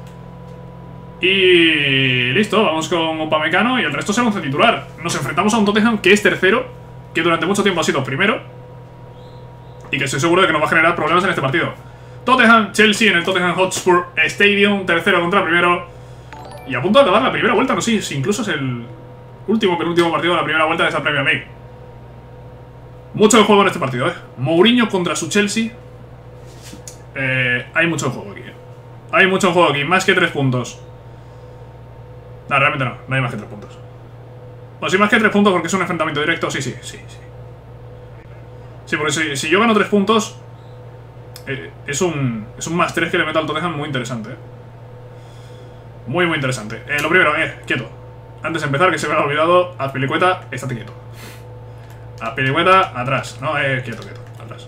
Y listo, vamos con Upamecano y el resto será 11 titular. Nos enfrentamos a un Tottenham que es tercero, que durante mucho tiempo ha sido primero y que estoy seguro de que nos va a generar problemas en este partido. Tottenham, Chelsea en el Tottenham Hotspur Stadium, tercero contra primero. Y a punto de acabar la primera vuelta, no sé si incluso es el penúltimo partido de la primera vuelta de esa Premier League. Mucho de juego en este partido, Mourinho contra su Chelsea. Hay mucho de juego aquí, Hay mucho de juego aquí, más que 3 puntos. No, realmente no hay más que 3 puntos. O sí, más que 3 puntos porque es un enfrentamiento directo. Sí. Sí, porque si yo gano 3 puntos, es un más 3 que le meto al Tottenham muy interesante, Muy interesante. Lo primero, quieto. Antes de empezar, que se me ha olvidado, Azpilicueta, estate quieto. Azpilicueta, atrás. No, quieto, atrás.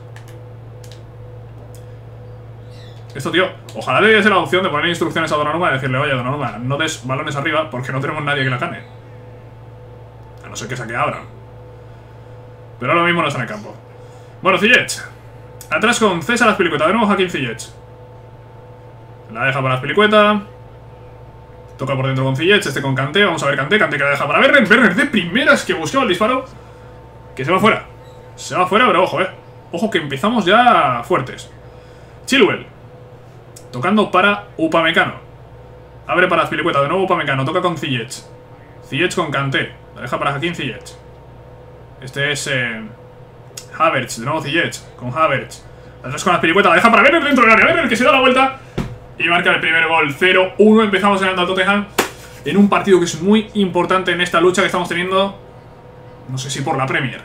Esto, tío, ojalá le diese la opción de poner instrucciones a Donnarumma y decirle, oye, Donnarumma, no des balones arriba porque no tenemos nadie que la gane. A no ser que saque a Abraham. Pero ahora mismo no está en el campo. Bueno, Ziyech. Atrás con César Azpilicueta. De nuevo Hakim Ziyech. La deja para Azpilicueta. Toca por dentro con Ziyech. Este con Kanté. Vamos a ver Kanté. Kanté que la deja para Werner. Werner de primeras que buscaba el disparo. Que se va fuera. Se va fuera, pero ojo, Ojo que empezamos ya fuertes. Chilwell. Tocando para Upamecano. Abre para Azpilicueta. De nuevo Upamecano. Toca con Ziyech. Ziyech con Kanté. La deja para Hakim Ziyech. Este es Havertz. De nuevo Ziyech con Havertz. Atrás con Azpilicueta. La deja para Werner dentro del área. Werner que se da la vuelta y marca el primer gol. 0-1. Empezamos ganando al Tottenham en un partido que es muy importante en esta lucha que estamos teniendo. No sé si por la Premier.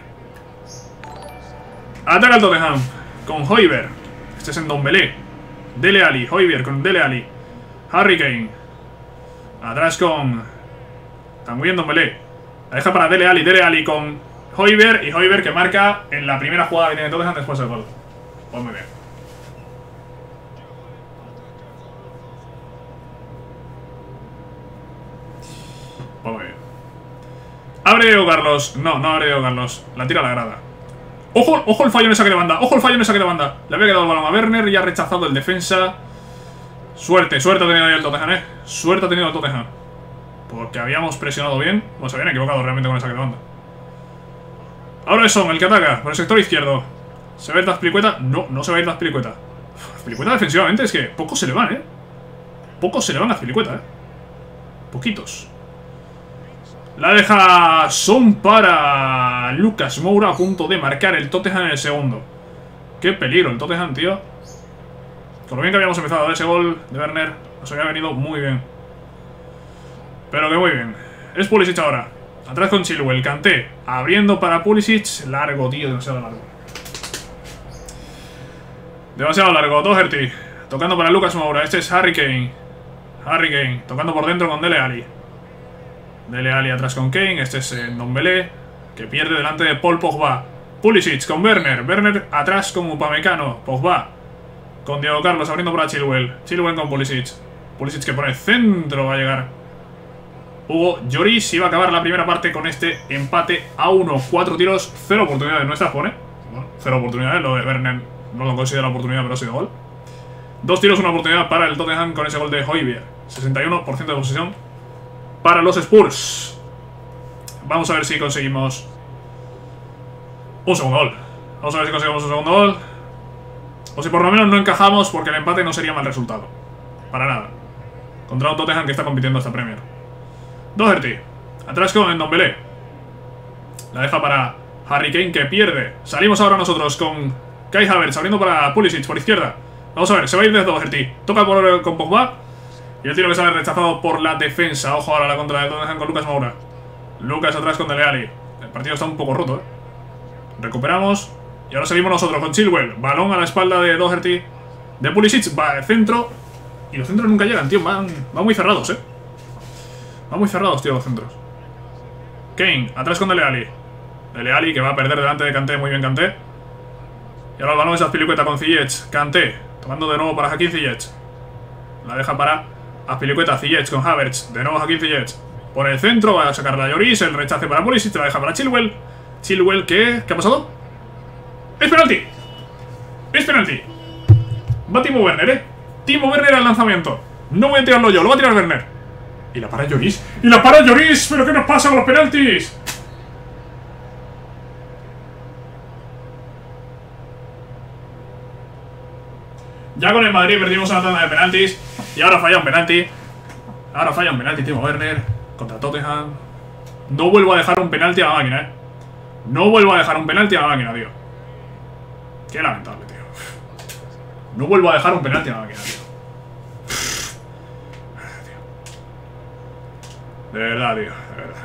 Ataca al Tottenham con Højbjerg. Este es en Ndombele. Dele Alli. Højbjerg con Dele Alli. Harry Kane. Atrás con Tanguy Ndombele. La deja para Dele Alli con Højbjerg. Y Højbjerg que marca en la primera jugada que tiene Tottenham después del gol. Pues muy bien. Pues muy bien. Abre Diego Carlos. No abre Diego Carlos. La tira a la grada. Ojo el fallo en esa que de banda. Le había quedado el balón a Werner y ha rechazado el defensa. Suerte ha tenido ahí el Tottenham, Suerte ha tenido el Tottenham. Porque habíamos presionado bien. Bueno, se habían equivocado realmente con el saque de banda. Ahora es Son el que ataca por el sector izquierdo. ¿Se va a ir la Azpilicueta? No se va a ir la Azpilicueta. Azpilicueta defensivamente es que pocos se le van, Pocos se le van a Azpilicueta, Poquitos. La deja Son para Lucas Moura a punto de marcar el Tottenham en el segundo. Qué peligro el Tottenham, tío. Con lo bien que habíamos empezado a ver ese gol de Werner, nos había venido muy bien. Pero que muy bien. Es Pulisic ahora. Atrás con Chilwell. Kanté abriendo para Pulisic. Largo, tío. Demasiado largo. Demasiado largo. Doherty. Tocando para Lucas Moura. Este es Harry Kane. Tocando por dentro con Dele Alli. Dele Alli atrás con Kane. Este es Ndombele. Que pierde delante de Paul Pogba. Pulisic con Werner. Werner atrás con Upamecano. Pogba. Con Diego Carlos abriendo para Chilwell. Chilwell con Pulisic. Pulisic que pone centro. Va a llegar Hugo Lloris. Iba a acabar la primera parte con este empate a 1. 4 tiros, 0 oportunidades nuestras pone. Bueno, 0 oportunidades. Lo de Werner no lo considera oportunidad, pero ha sido gol. 2 tiros, 1 oportunidad para el Tottenham con ese gol de Højbjerg. 61% de posesión para los Spurs. Vamos a ver si conseguimos un segundo gol. Vamos a ver si conseguimos un segundo gol. O si por lo menos no encajamos, porque el empate no sería mal resultado. Para nada. Contra un Tottenham que está compitiendo esta Premier. Doherty. Atrás con Ndombele. La deja para Harry Kane que pierde. Salimos ahora nosotros con Kai Havertz abriendo para Pulisic por izquierda. Vamos a ver, se va a ir desde Doherty. Toca con Pogba. Y el tiro que sale rechazado por la defensa. Ojo ahora la contra de Tottenham con Lucas Moura. Lucas atrás con Dele Alli. El partido está un poco roto, Recuperamos. Y ahora seguimos nosotros con Chilwell. Balón a la espalda de Doherty. De Pulisic. Va al centro. Y los centros nunca llegan, tío. Van muy cerrados, Van muy cerrados, tío, los centros. Kane, atrás con Dele Alli. Dele Alli que va a perder delante de Kanté. Muy bien, Kanté. Y ahora el balón es Azpilicueta con Ziyech. Kanté, tomando de nuevo para Hakim Ziyech. La deja para Azpilicueta. Ziyech con Havertz. De nuevo Hakim Ziyech. Por el centro, va a sacar la Lloris. El rechace para Pulisic. La deja para Chilwell. Chilwell que... ¿Qué ha pasado? ¡Es penalti! ¡Es penalti! Va Timo Werner, Timo Werner al lanzamiento. No voy a tirarlo yo, lo va a tirar Werner. Y la para Lloris. ¡Y la para Lloris! ¿Pero qué nos pasa con los penaltis? Ya con el Madrid perdimos una tanda de penaltis. Y ahora falla un penalti. Ahora falla un penalti Timo Werner contra Tottenham. No vuelvo a dejar un penalti a la máquina, No vuelvo a dejar un penalti a la máquina, tío. Qué lamentable, tío. No vuelvo a dejar un penalti a la máquina, tío. De verdad, tío. De verdad.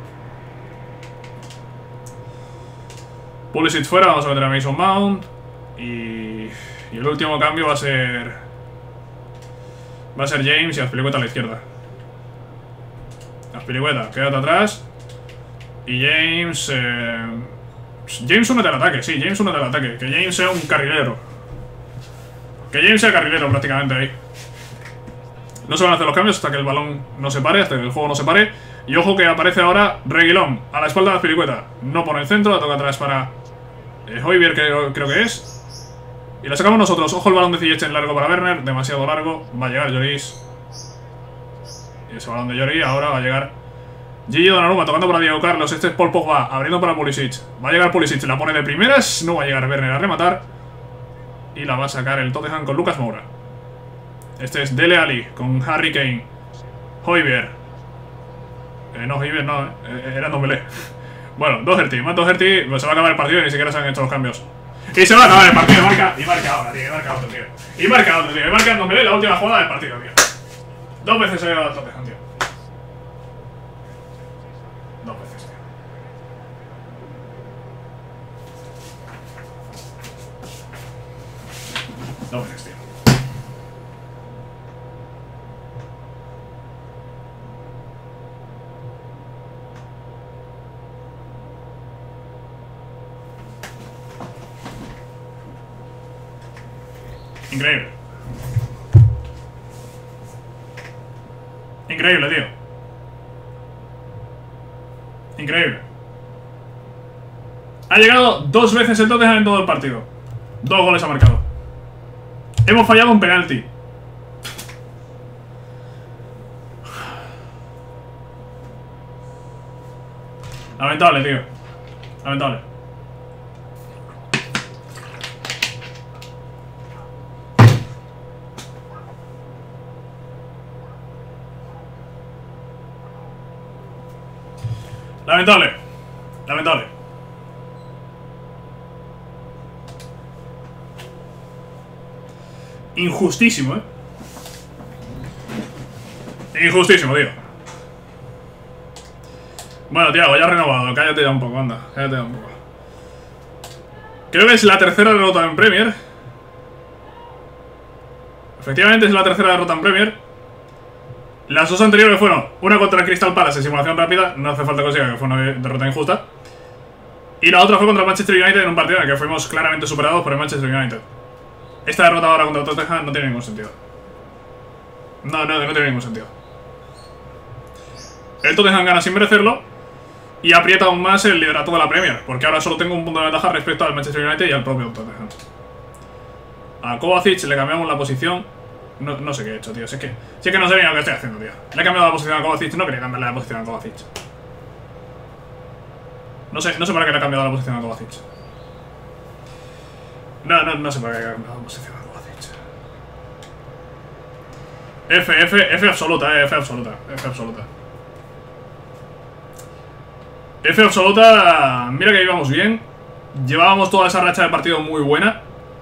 Pulisic fuera, vamos a meter a Mason Mount. Y el último cambio va a ser James y Azpilicueta a la izquierda. Azpilicueta, quédate atrás. Y James... James únete al ataque, sí, James únete al ataque. Que James sea un carrilero. Que James sea carrilero prácticamente ahí. No se van a hacer los cambios hasta que el balón no se pare, hasta que el juego no se pare. Y ojo que aparece ahora Reguilón a la espalda de Azpilicueta. No pone el centro, la toca atrás para Højbjerg, creo que es. Y la sacamos nosotros. Ojo el balón de Ziyech en largo para Werner, demasiado largo. Va a llegar Lloris. Y ese balón de Lloris ahora va a llegar Gigi Donnarumma tocando para Diego Carlos. Este es Paul Pogba, abriendo para Pulisic. Va a llegar Pulisic, la pone de primeras. No va a llegar Werner a rematar. Y la va a sacar el Tottenham con Lucas Moura. Este es Dele Alli con Harry Kane. Højbjerg. No, Højbjerg no, era Ndombele. Bueno, Doherty, Matt Doherty, pues se va a acabar el partido y ni siquiera se han hecho los cambios. Y se va a acabar el partido, marca ahora, tío, y marca otro, tío. Y marca Ndombele la última jugada del partido, tío. 2 veces se ha llegado al Tottenham, tío. 2 veces, tío. Dos veces, tío. Increíble. Increíble, tío. Increíble. Ha llegado 2 veces el Tottenham en todo el partido. 2 goles ha marcado. Hemos fallado un penalti. Lamentable, tío. Lamentable. Lamentable. Lamentable. Injustísimo, Injustísimo, tío. Bueno, Thiago, ya renovado. Cállate ya un poco, anda. Cállate ya un poco. Creo que es la tercera derrota en Premier. Efectivamente es la tercera derrota en Premier. Las 2 anteriores fueron una contra el Crystal Palace en simulación rápida. No hace falta que os diga que fue una derrota injusta. Y la otra fue contra el Manchester United en un partido en el que fuimos claramente superados por el Manchester United. Esta derrota ahora contra el Tottenham no tiene ningún sentido. No tiene ningún sentido. El Tottenham gana sin merecerlo y aprieta aún más el liderato de la Premier, porque ahora solo tengo un punto de ventaja respecto al Manchester United y al propio Tottenham. A Kovacic le cambiamos la posición. No sé qué he hecho, tío. Si es que no sé ni lo que estoy haciendo, tío. Le he cambiado la posición a Kovacic. No quería cambiarle la posición a Kovacic. No sé para qué le he cambiado la posición a Kovacic. No sé para qué le he cambiado la posición a Kovacic. F absoluta, F absoluta. F absoluta. F absoluta. Mira que íbamos bien. Llevábamos toda esa racha de partido muy buena.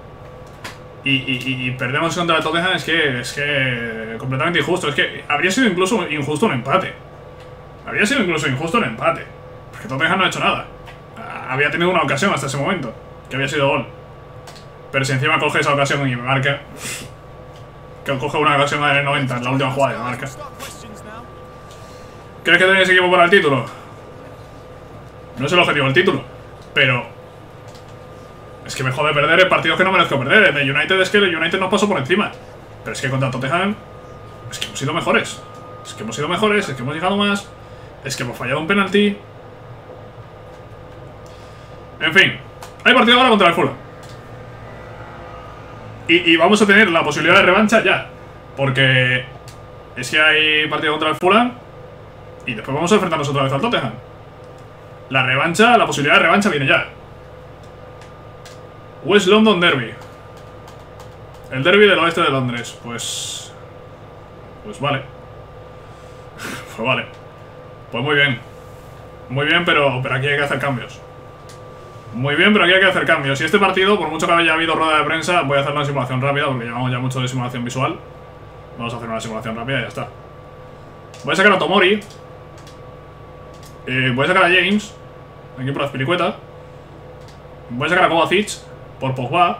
Y perdemos contra el Tottenham. Es que completamente injusto. Es que habría sido incluso injusto un empate. Habría sido incluso injusto un empate. Porque Tottenham no ha hecho nada. Había tenido una ocasión hasta ese momento, que había sido gol. Pero si encima coge esa ocasión y me marca, que coge una ocasión en el 90, en la última jugada y me marca. ¿Crees que tenéis equipo para el título? No es el objetivo el título, pero es que me jode perder en partidos que no merezco perder. En el United es que el United nos pasó por encima. Pero es que contra Tottenham es que hemos sido mejores. Es que hemos sido mejores, es que hemos llegado más. Es que hemos fallado un penalti. En fin, hay partido ahora contra el Fulham. Y vamos a tener la posibilidad de revancha ya. Porque es que hay partido contra el Fulham y después vamos a enfrentarnos otra vez al Tottenham. La revancha, la posibilidad de revancha viene ya. West London Derby. El derby del oeste de Londres. Pues vale. Pues vale. Pues muy bien. Muy bien, pero aquí hay que hacer cambios. Muy bien, pero aquí hay que hacer cambios. Y este partido, por mucho que haya habido rueda de prensa, voy a hacer una simulación rápida, porque llevamos ya mucho de simulación visual. Vamos a hacer una simulación rápida y ya está. Voy a sacar a Tomori. Voy a sacar a James, aquí por las pilicuetas. Voy a sacar a Kovacic por Pogba.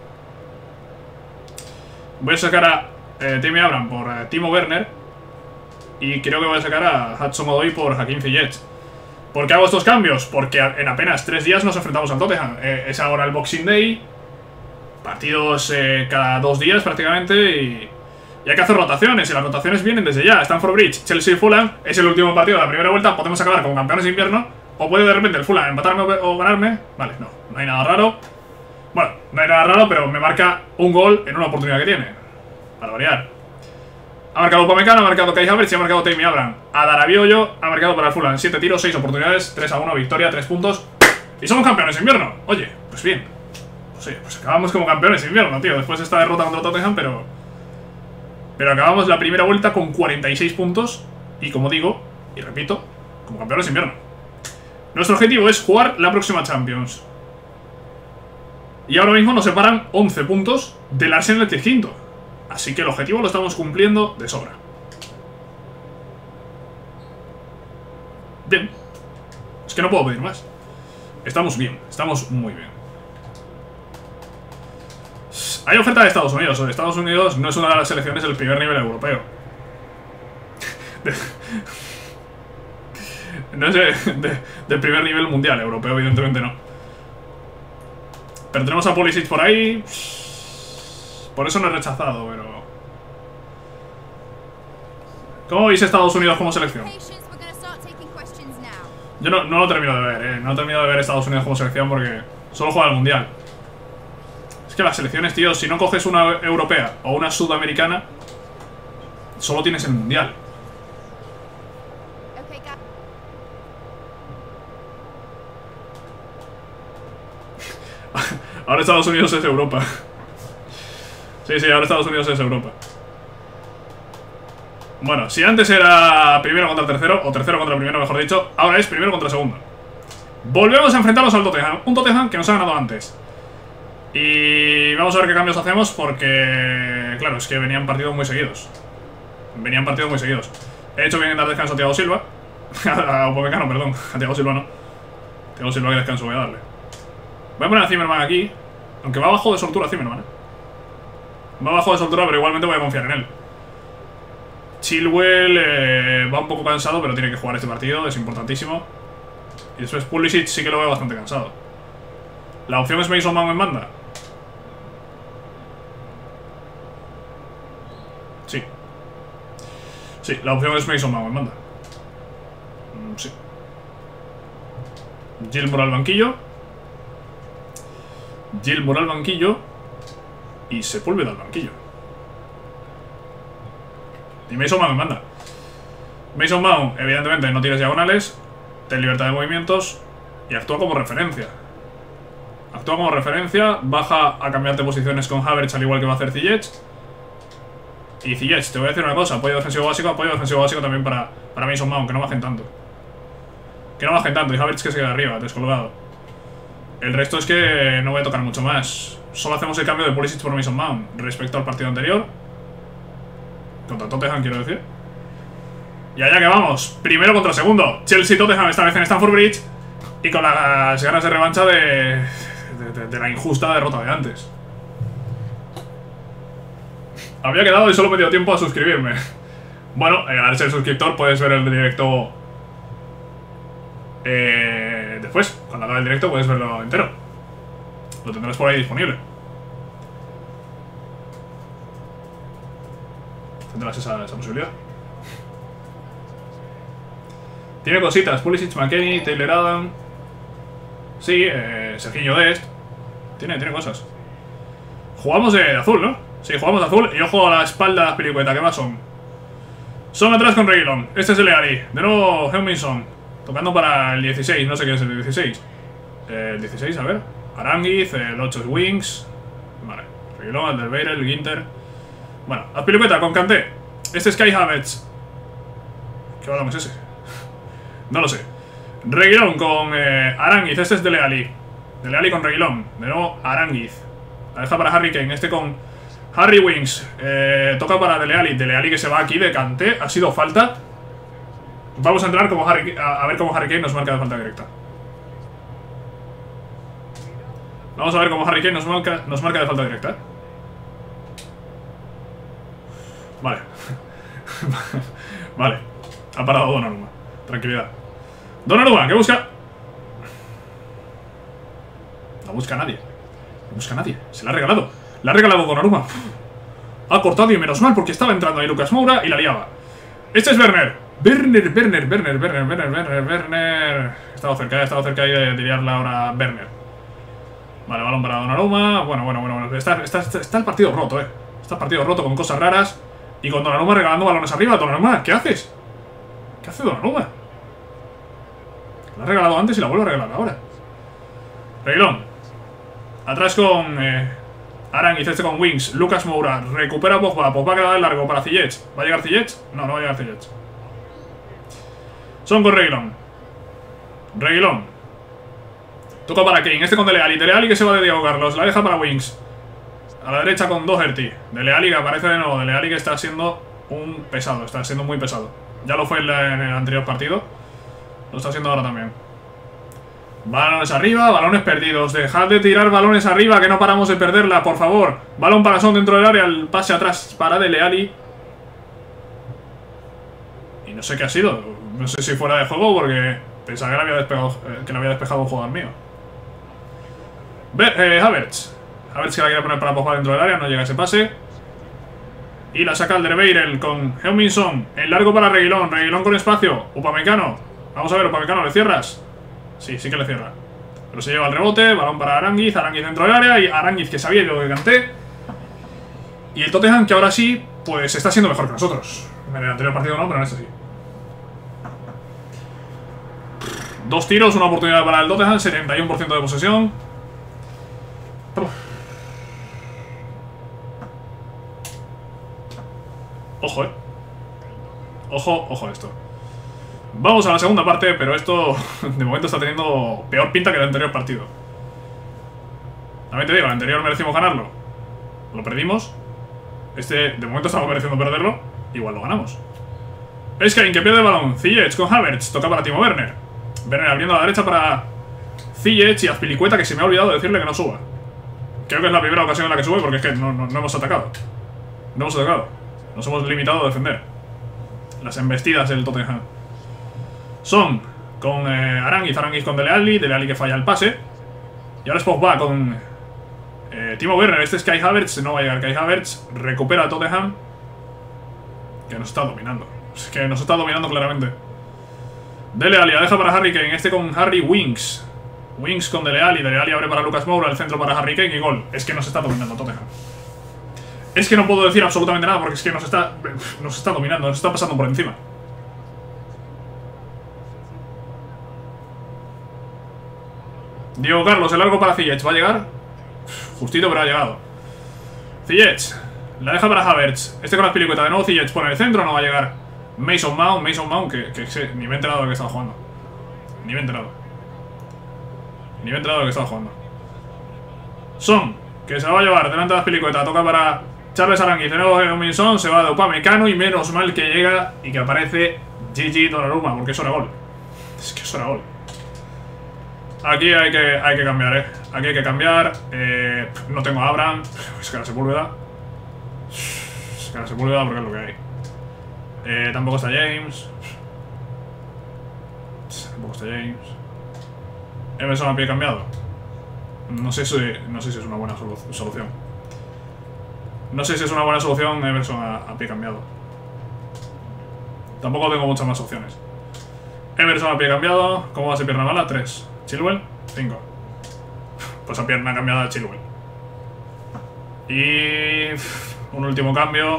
Voy a sacar a Tammy Abraham por Timo Werner. Y creo que voy a sacar a Hudson-Odoi por Hakim Ziyech. ¿Por qué hago estos cambios? Porque en apenas 3 días nos enfrentamos al Tottenham. Es ahora el Boxing Day. Partidos cada 2 días prácticamente. Y hay que hacer rotaciones. Y las rotaciones vienen desde ya. Stamford Bridge, Chelsea, Fulham. Es el último partido de la primera vuelta. Podemos acabar como campeones de invierno. O puede de repente el Fulham empatarme o ganarme. Vale, no hay nada raro. Bueno, no hay nada raro, pero me marca un gol en una oportunidad que tiene. Para variar. Ha marcado Upamecano, ha marcado Kai Havertz y ha marcado Tammy Abraham. Adarabiollo ha marcado para el Fulham. 7 tiros, 6 oportunidades, 3-1, victoria, 3 puntos. Y somos campeones de invierno. Oye, pues bien. Pues oye, pues acabamos como campeones de invierno, tío. Después de esta derrota contra Tottenham, pero acabamos la primera vuelta con 46 puntos. Y como digo, y repito, como campeones de invierno. Nuestro objetivo es jugar la próxima Champions. Y ahora mismo nos separan 11 puntos del Arsenal que es quinto. Así que el objetivo lo estamos cumpliendo de sobra. Bien. Es que no puedo pedir más. Estamos bien, estamos muy bien. Hay oferta de Estados Unidos. Estados Unidos no es una de las selecciones del primer nivel europeo. No es del primer nivel mundial. Europeo evidentemente no. Pero tenemos a Pulisic por ahí. Por eso no he rechazado, pero... ¿Cómo veis Estados Unidos como selección? Yo no lo termino de ver, No termino de ver Estados Unidos como selección porque solo juega el Mundial. Es que las selecciones, tío, si no coges una europea o una sudamericana, solo tienes el Mundial. Ahora Estados Unidos es Europa. Sí, ahora Estados Unidos es Europa. Bueno, si antes era primero contra tercero, o tercero contra primero, mejor dicho, ahora es primero contra segundo. Volvemos a enfrentarnos al Tottenham. Un Tottenham que nos ha ganado antes. Y vamos a ver qué cambios hacemos porque... Claro, es que venían partidos muy seguidos. He hecho bien en dar descanso a Thiago Silva. A Upamecano, perdón. A Thiago Silva no. Thiago Silva, que descanso voy a darle. Voy a poner a Zimmerman aquí. Aunque va bajo de soltura Zimmerman, Va bajo de soltura, pero igualmente voy a confiar en él. Chilwell va un poco cansado, pero tiene que jugar este partido, es importantísimo. Y después Pulisic sí que lo veo bastante cansado. La opción es Mason Mount en banda. Sí, la opción es Mason Mount en banda. Sí. Gilmour al banquillo. Y Sepúlveda al banquillo. Y Mason Mount en banda. Mason Mount, evidentemente, no tienes diagonales, ten libertad de movimientos y actúa como referencia. Baja a cambiarte posiciones con Havertz, al igual que va a hacer Ziyech. Y Ziyech, te voy a decir una cosa, apoyo defensivo básico también para Mason Mount, que no bajen tanto. Y Havertz que se queda arriba, descolgado. El resto es que no voy a tocar mucho más. Solo hacemos el cambio de Pulisic por Mason Mount respecto al partido anterior. Contra Tottenham, quiero decir. Y allá que vamos. Primero contra segundo. Chelsea-Tottenham, esta vez en Stamford Bridge. Y con las ganas de revancha de la injusta derrota de antes. Había quedado y solo me dio tiempo a suscribirme. Bueno, al ser suscriptor puedes ver el directo después. Cuando acabe el directo puedes verlo entero. Lo tendrás por ahí disponible. Tendrás esa posibilidad. Tiene cositas. Pulisic, McKennie, Taylor Adam. Sí, Serginho Dest. Tiene cosas. Jugamos de azul, ¿no? Sí, jugamos de azul. Y ojo a la espalda de las pilicuetas. ¿Qué más son? Son atrás con Reguilón. Este es el Leari. De nuevo, Heung-min-son. Tocando para el 16. No sé qué es el 16. El 16, a ver. Aranguiz, el 8 es Wings. Vale. Reguilón, Alderweireld, el Ginter. Bueno, Azpilicueta con Kanté. Este es Kai Havertz. ¿Qué balón es ese? No lo sé. Reguilón con Aránguiz. Este es Dele Alli. Dele Alli con Reguilón. De nuevo Aránguiz. La deja para Harry Kane. Este con Harry Winks. Toca para Dele Alli. Dele Alli que se va aquí de Kanté. Ha sido falta. Vamos a entrar como a ver cómo Harry Kane nos marca de falta directa. Vamos a ver cómo Harry Kane nos marca de falta directa. Vale. Vale. Ha parado Donnarumma. Tranquilidad. Donnarumma, ¿qué busca? No busca a nadie. No busca a nadie. Se la ha regalado. La ha regalado Donnarumma. Ha cortado y menos mal porque estaba entrando ahí Lucas Moura y la liaba. Este es Werner. Werner. Estaba cerca ahí de tirarla ahora Werner. Vale, balón para Donnarumma. Bueno. Está el partido roto, Está el partido roto con cosas raras. Y con Donnarumma regalando balones arriba. Donnarumma, ¿qué haces? ¿Qué hace Donnarumma? La ha regalado antes y la vuelve a regalar ahora. Reguilón. Atrás con Aránguiz, este con Winks. Lucas Moura. Recupera Pogba. Pogba queda de largo para Ziyech. ¿Va a llegar Ziyech? No, no va a llegar Ziyech. Son con Reguilón. Reguilón. Toca para Kane. Este con Dele Alli. Dele Alli que se va de Diego Carlos. La deja para Winks. A la derecha con Doherty. Dele Alli que aparece de nuevo. Dele Alli que está siendo un pesado. Está siendo muy pesado. Ya lo fue en el anterior partido. Lo está haciendo ahora también. Balones arriba, balones perdidos. Dejad de tirar balones arriba, que no paramos de perderla, por favor. Balón para Son dentro del área, el pase atrás para Dele Alli. Y no sé qué ha sido. No sé si fuera de juego porque pensaba que le había despejado un jugador mío. Havertz. Havertz que la quiere poner para Pogba dentro del área, no llega ese pase. Y la saca Alderweireld con Heung-min Son. En largo para Reguilón, Reguilón con espacio. Upamecano. Vamos a ver, Upamecano, ¿le cierras? Sí, sí que le cierra. Pero se lleva el rebote, balón para Aránguiz, Aránguiz dentro del área y Aránguiz que sabía lo que canté. Y el Tottenham que ahora sí, pues está siendo mejor que nosotros. En el anterior partido no, pero en este sí. 2 tiros, una oportunidad para el Tottenham, 71% de posesión. Ojo, ojo esto. Vamos a la segunda parte, pero esto de momento está teniendo peor pinta que el anterior partido. También te digo, el anterior merecimos ganarlo. Lo perdimos. Este, de momento estamos mereciendo perderlo. Igual lo ganamos. Kane que pierde el balón. Ziyech con Havertz. Toca para Timo Werner. Werner abriendo a la derecha para Ziyech y Azpilicueta, que se me ha olvidado decirle que no suba. Creo que es la primera ocasión en la que sube porque es que no hemos atacado. No hemos atacado. Nos hemos limitado a defender. Las embestidas del Tottenham. Son con Aránguiz, Aránguiz con Dele Alli que falla el pase. Y ahora es Pogba con Timo Werner. Este es Kai Havertz, no va a llegar Kai Havertz. Recupera a Tottenham, que nos está dominando. Es que nos está dominando claramente. Dele Alli, la deja para Harry Kane. Este con Harry Winks. Winks con Dele Alli abre para Lucas Moura. El centro para Harry Kane y gol. Es que nos está dominando Tottenham. Es que no puedo decir absolutamente nada porque es que nos está dominando, nos está pasando por encima. Diego Carlos, el largo para Ziyech. ¿Va a llegar? Justito, pero ha llegado. Ziyech. La deja para Havertz. Este con la Azpilicueta. De nuevo Ziyech pone el centro. No va a llegar. Mason Mount que ni me he enterado de que estaba jugando. Ni me he enterado de que estaba jugando. Son, que se la va a llevar delante de la Azpilicueta. Toca para Charles Aránguiz. De nuevo Heung-min Son. Se va de Upamecano. Y menos mal que llega y que aparece Gigi Donnarumma. Porque es hora gol. Es que es hora gol. Aquí hay que cambiar, Aquí hay que cambiar. No tengo a Abraham. Es que la Sepúlveda. Porque es lo que hay. Tampoco está James. Emerson a pie cambiado. No sé si es una buena solución. No sé si es una buena solución Emerson a pie cambiado. Tampoco tengo muchas más opciones. Emerson a pie cambiado. ¿Cómo va a ser pierna mala? 3. Chilwell, 5. Pues a pierna cambiada Chilwell. Y un último cambio.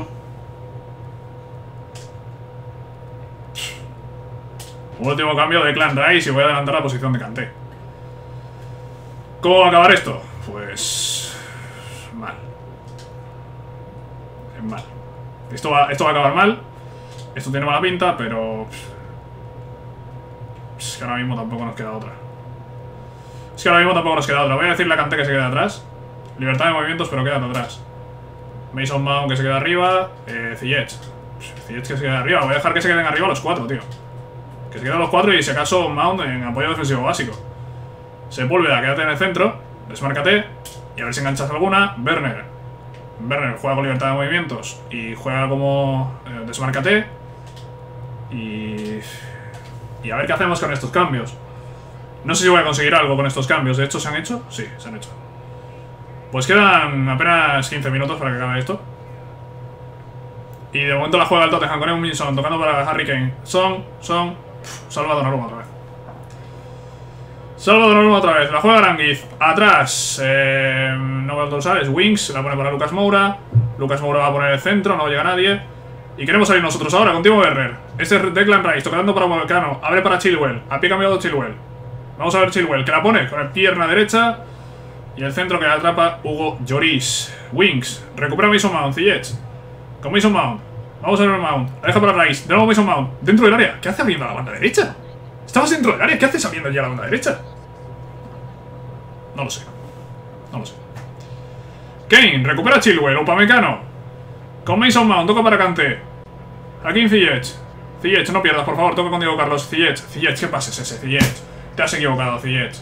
Un último cambio de Clan Rice y voy a adelantar la posición de Kanté. ¿Cómo va a acabar esto? Pues mal. Esto va a acabar mal. Esto tiene mala pinta, pero Es que ahora mismo tampoco nos queda otra. Voy a decirle a Kanté que se quede atrás. Libertad de movimientos, pero quédate atrás. Mason Mount que se queda arriba. Ziyech que se queda arriba. Voy a dejar que se queden arriba los 4, tío. Que se queden los 4 y si acaso Mount en apoyo defensivo básico. Sepúlveda, quédate en el centro. Desmárcate. Y a ver si enganchas alguna. Werner juega con libertad de movimientos y juega como desmárcate. Y a ver qué hacemos con estos cambios. No sé si voy a conseguir algo con estos cambios. ¿De hecho se han hecho? Sí, se han hecho. Pues quedan apenas 15 minutos para que acabe esto. Y de momento la juega el Tottenham con Eun-Min-Son tocando para Harry Kane. Salva Donnarumma otra vez. La juega Aranguiz. Atrás. No veo dorsales. Wings. La pone para Lucas Moura. Lucas Moura va a poner el centro. No llega nadie. Y queremos salir nosotros ahora con Timo Werner. Este es Declan Rice. Tocando para Upamecano. Abre para Chilwell. A pie cambiado Chilwell. Vamos a ver Chilwell. Que la pone con la pierna derecha. Y el centro que la atrapa Hugo Lloris. Wings. Recupera Mason Mount. Ziyech. Con Mason Mount. Vamos a ver Mount. La deja para Rice. De nuevo Mason Mount. Dentro del área. ¿Qué hace abriendo a la banda derecha? Estabas dentro del área. ¿Qué haces abriendo ya a la banda derecha? No lo sé. Kane. Recupera Chilwell. Upamecano. Con Mason Mount. Toca para Kanté. Hakim Ziyech. Ziyech, no pierdas, por favor. Toca con Diego Carlos. Ziyech, ¿qué pasa es ese? Ziyech. Te has equivocado, Ziyech.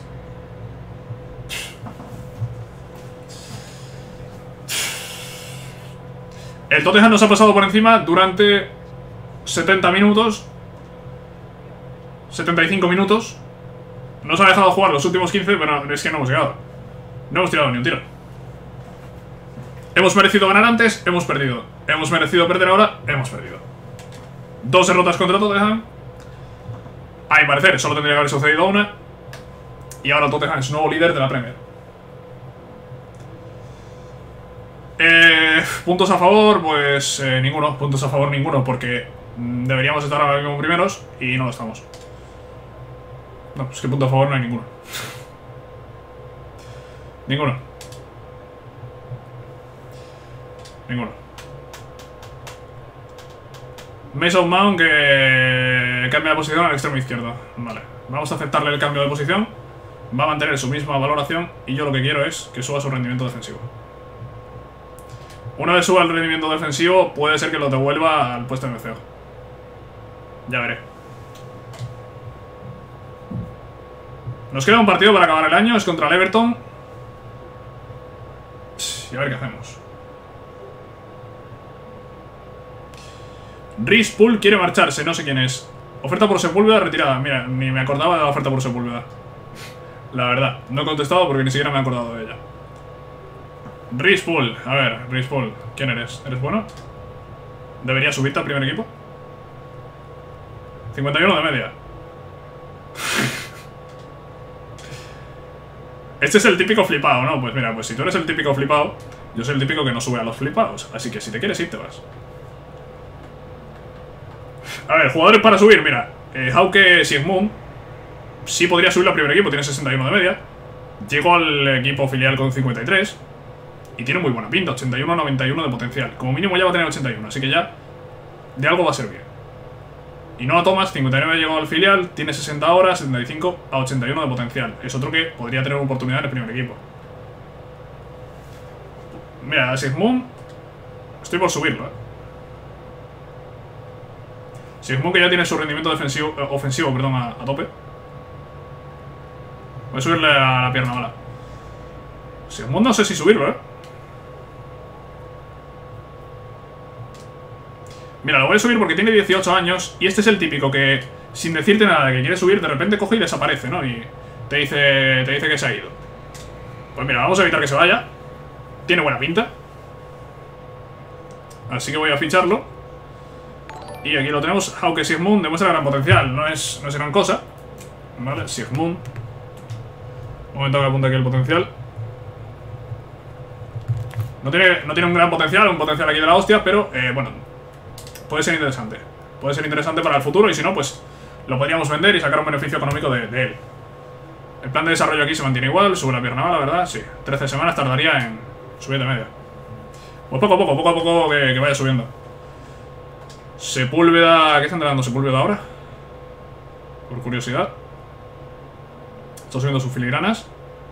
El Tottenham nos ha pasado por encima durante 70 minutos. 75 minutos. Nos ha dejado jugar los últimos 15, pero es que no hemos llegado. No hemos tirado ni un tiro. Hemos merecido ganar antes, hemos perdido. Hemos merecido perder ahora, hemos perdido. 2 derrotas contra Tottenham. A mi parecer, solo tendría que haber sucedido una. Y ahora Tottenham es nuevo líder de la Premier. Puntos a favor, pues ninguno. Puntos a favor, ninguno, porque deberíamos estar ahora mismo primeros y no lo estamos. No, es que punto a favor no hay ninguno. Ninguno. Mason Mount que cambia de posición al extremo izquierdo. Vale, vamos a aceptarle el cambio de posición. Va a mantener su misma valoración y yo lo que quiero es que suba su rendimiento defensivo. Una vez suba el rendimiento defensivo, puede ser que lo devuelva al puesto de MCO. Ya veré. Nos queda un partido para acabar el año, es contra el Everton. Y a ver qué hacemos. Rhys Poole quiere marcharse, no sé quién es. Oferta por Sepúlveda retirada. Mira, ni me acordaba de la oferta por Sepúlveda. La verdad, no he contestado porque ni siquiera me he acordado de ella. Rhys Poole, a ver, Rhys Poole, ¿quién eres? ¿Eres bueno? ¿Debería subirte al primer equipo? 51 de media. Este es el típico flipado, ¿no? Pues mira, pues si tú eres el típico flipado, yo soy el típico que no sube a los flipados. Así que si te quieres ir, te vas. A ver, jugadores para subir, mira. Hauke Sigmund sí podría subir al primer equipo, tiene 61 de media. Llegó al equipo filial con 53 y tiene muy buena pinta, 81-91 de potencial. Como mínimo ya va a tener 81, así que ya de algo va a servir. Y Noah Thomas, 59 llegó al filial, tiene 60 ahora, 75 a 81 de potencial. Es otro que podría tener oportunidad en el primer equipo. Mira, Sigmund estoy por subirlo, Sigmund que ya tiene su rendimiento defensivo, ofensivo, perdón, a tope. Voy a subirle a la pierna mala. Sigmund no sé si subirlo, Mira, lo voy a subir porque tiene 18 años y este es el típico que, sin decirte nada, que quiere subir, de repente coge y desaparece, ¿no? Y te dice que se ha ido. Pues mira, vamos a evitar que se vaya. Tiene buena pinta. Así que voy a ficharlo. Y aquí lo tenemos. Hauke Sigmund demuestra gran potencial. No es gran cosa. Vale, Sigmund. Un momento que apunte aquí el potencial. No tiene un gran potencial, un potencial aquí de la hostia, pero bueno, puede ser interesante. Puede ser interesante para el futuro y si no, pues lo podríamos vender y sacar un beneficio económico de él. El plan de desarrollo aquí se mantiene igual, sube la pierna, la verdad, sí. 13 semanas tardaría en subir de media. Pues poco a poco que vaya subiendo. Sepúlveda, ¿qué está entrenando Sepúlveda ahora? Por curiosidad. Está subiendo sus filigranas.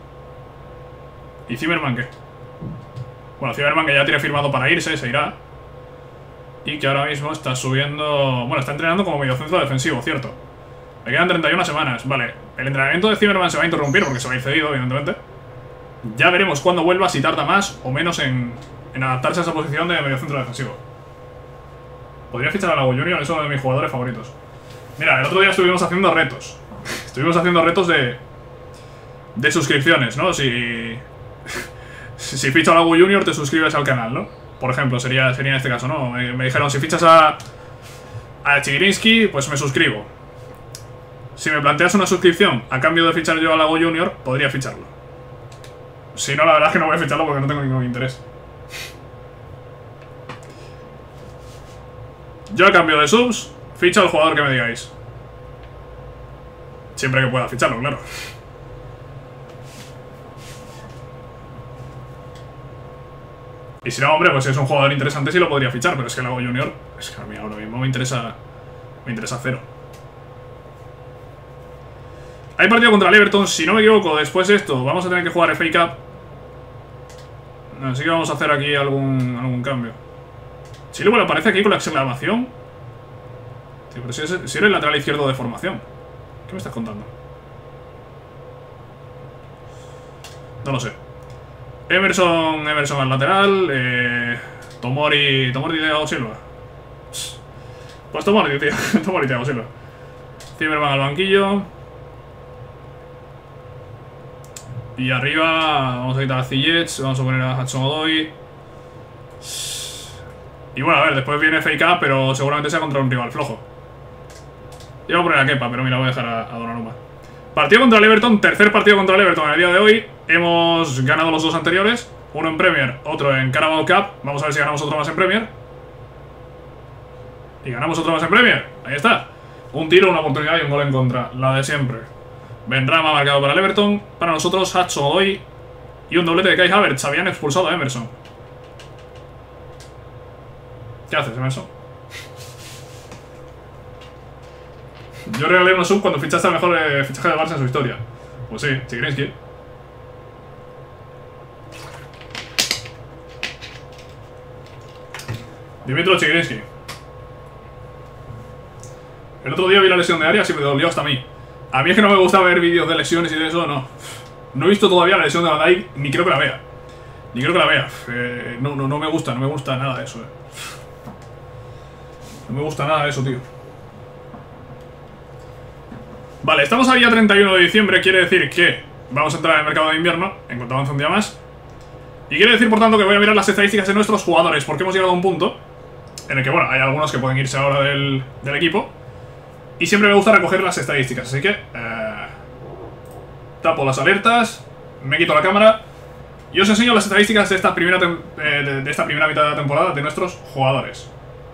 ¿Y Zimmerman qué? Bueno, Zimmerman que ya tiene firmado para irse, se irá. Y que ahora mismo está subiendo... Bueno, está entrenando como mediocentro defensivo, cierto. Le quedan 31 semanas, vale. El entrenamiento de Zimmerman se va a interrumpir porque se va a ir cedido, evidentemente. Ya veremos cuándo vuelva, si tarda más o menos en adaptarse a esa posición de mediocentro defensivo. Podría fichar a Lago Junior, es uno de mis jugadores favoritos. Mira, el otro día estuvimos haciendo retos. Estuvimos haciendo retos de suscripciones, ¿no? Si fichas a Lago Junior te suscribes al canal, ¿no? Por ejemplo, sería en este caso, ¿no? Me dijeron, si fichas a Chigrinsky, pues me suscribo. Si me planteas una suscripción a cambio de fichar yo a Lago Junior, podría ficharlo. Si no, la verdad es que no voy a ficharlo porque no tengo ningún interés. Yo a cambio de subs, ficho al jugador que me digáis. Siempre que pueda ficharlo, claro. Y si no, hombre, pues si es un jugador interesante sí lo podría fichar, pero es que Lago Junior, es que a mí ahora mismo me interesa cero. Hay partido contra el Everton, si no me equivoco, después de esto vamos a tener que jugar FA Cup. Así que vamos a hacer aquí algún cambio. Si luego aparece aquí con la exclamación. Tío, pero si eres lateral izquierdo de formación. ¿Qué me estás contando? No lo sé. Emerson al lateral. Tomori Thiago Silva. Pues Tomori, tío. Tomori Thiago Silva. Zimmerman al banquillo. Y arriba vamos a quitar a Ziyech, vamos a poner a Hudson-Odoi. Y bueno, a ver, después viene FA Cup, pero seguramente sea contra un rival flojo. Yo voy a poner a Kepa, pero mira, voy a dejar a Donnarumma. Partido contra el Everton, tercer partido contra el Everton en el día de hoy. Hemos ganado los dos anteriores, uno en Premier, otro en Carabao Cup. Vamos a ver si ganamos otro más en Premier. Y ganamos otro más en Premier, ahí está. Un tiro, una oportunidad y un gol en contra, la de siempre. Benrahma ha marcado para el Everton. Para nosotros, Hudson-Odoi y un doblete de Kai Havertz. Habían expulsado a Emerson. ¿Qué haces, Emerson? Yo regalé una sub cuando fichaste el mejor fichaje de Barça en su historia. Pues sí, Chigrinsky. Dimitro Chigrinsky. El otro día vi la lesión de Arias y me dolió hasta a mí. A mí es que no me gusta ver vídeos de lesiones y de eso, no. No he visto todavía la lesión de Van Dijk, ni creo que la vea. No me gusta nada de eso, No me gusta nada de eso, tío. Vale, estamos a día 31 de diciembre, quiere decir que vamos a entrar en el mercado de invierno, en cuanto avance un día más. Y quiere decir, por tanto, que voy a mirar las estadísticas de nuestros jugadores, porque hemos llegado a un punto en el que, bueno, hay algunos que pueden irse ahora del equipo. Y siempre me gusta recoger las estadísticas, así que tapo las alertas, me quito la cámara y os enseño las estadísticas de esta primera, primera mitad de la temporada de nuestros jugadores.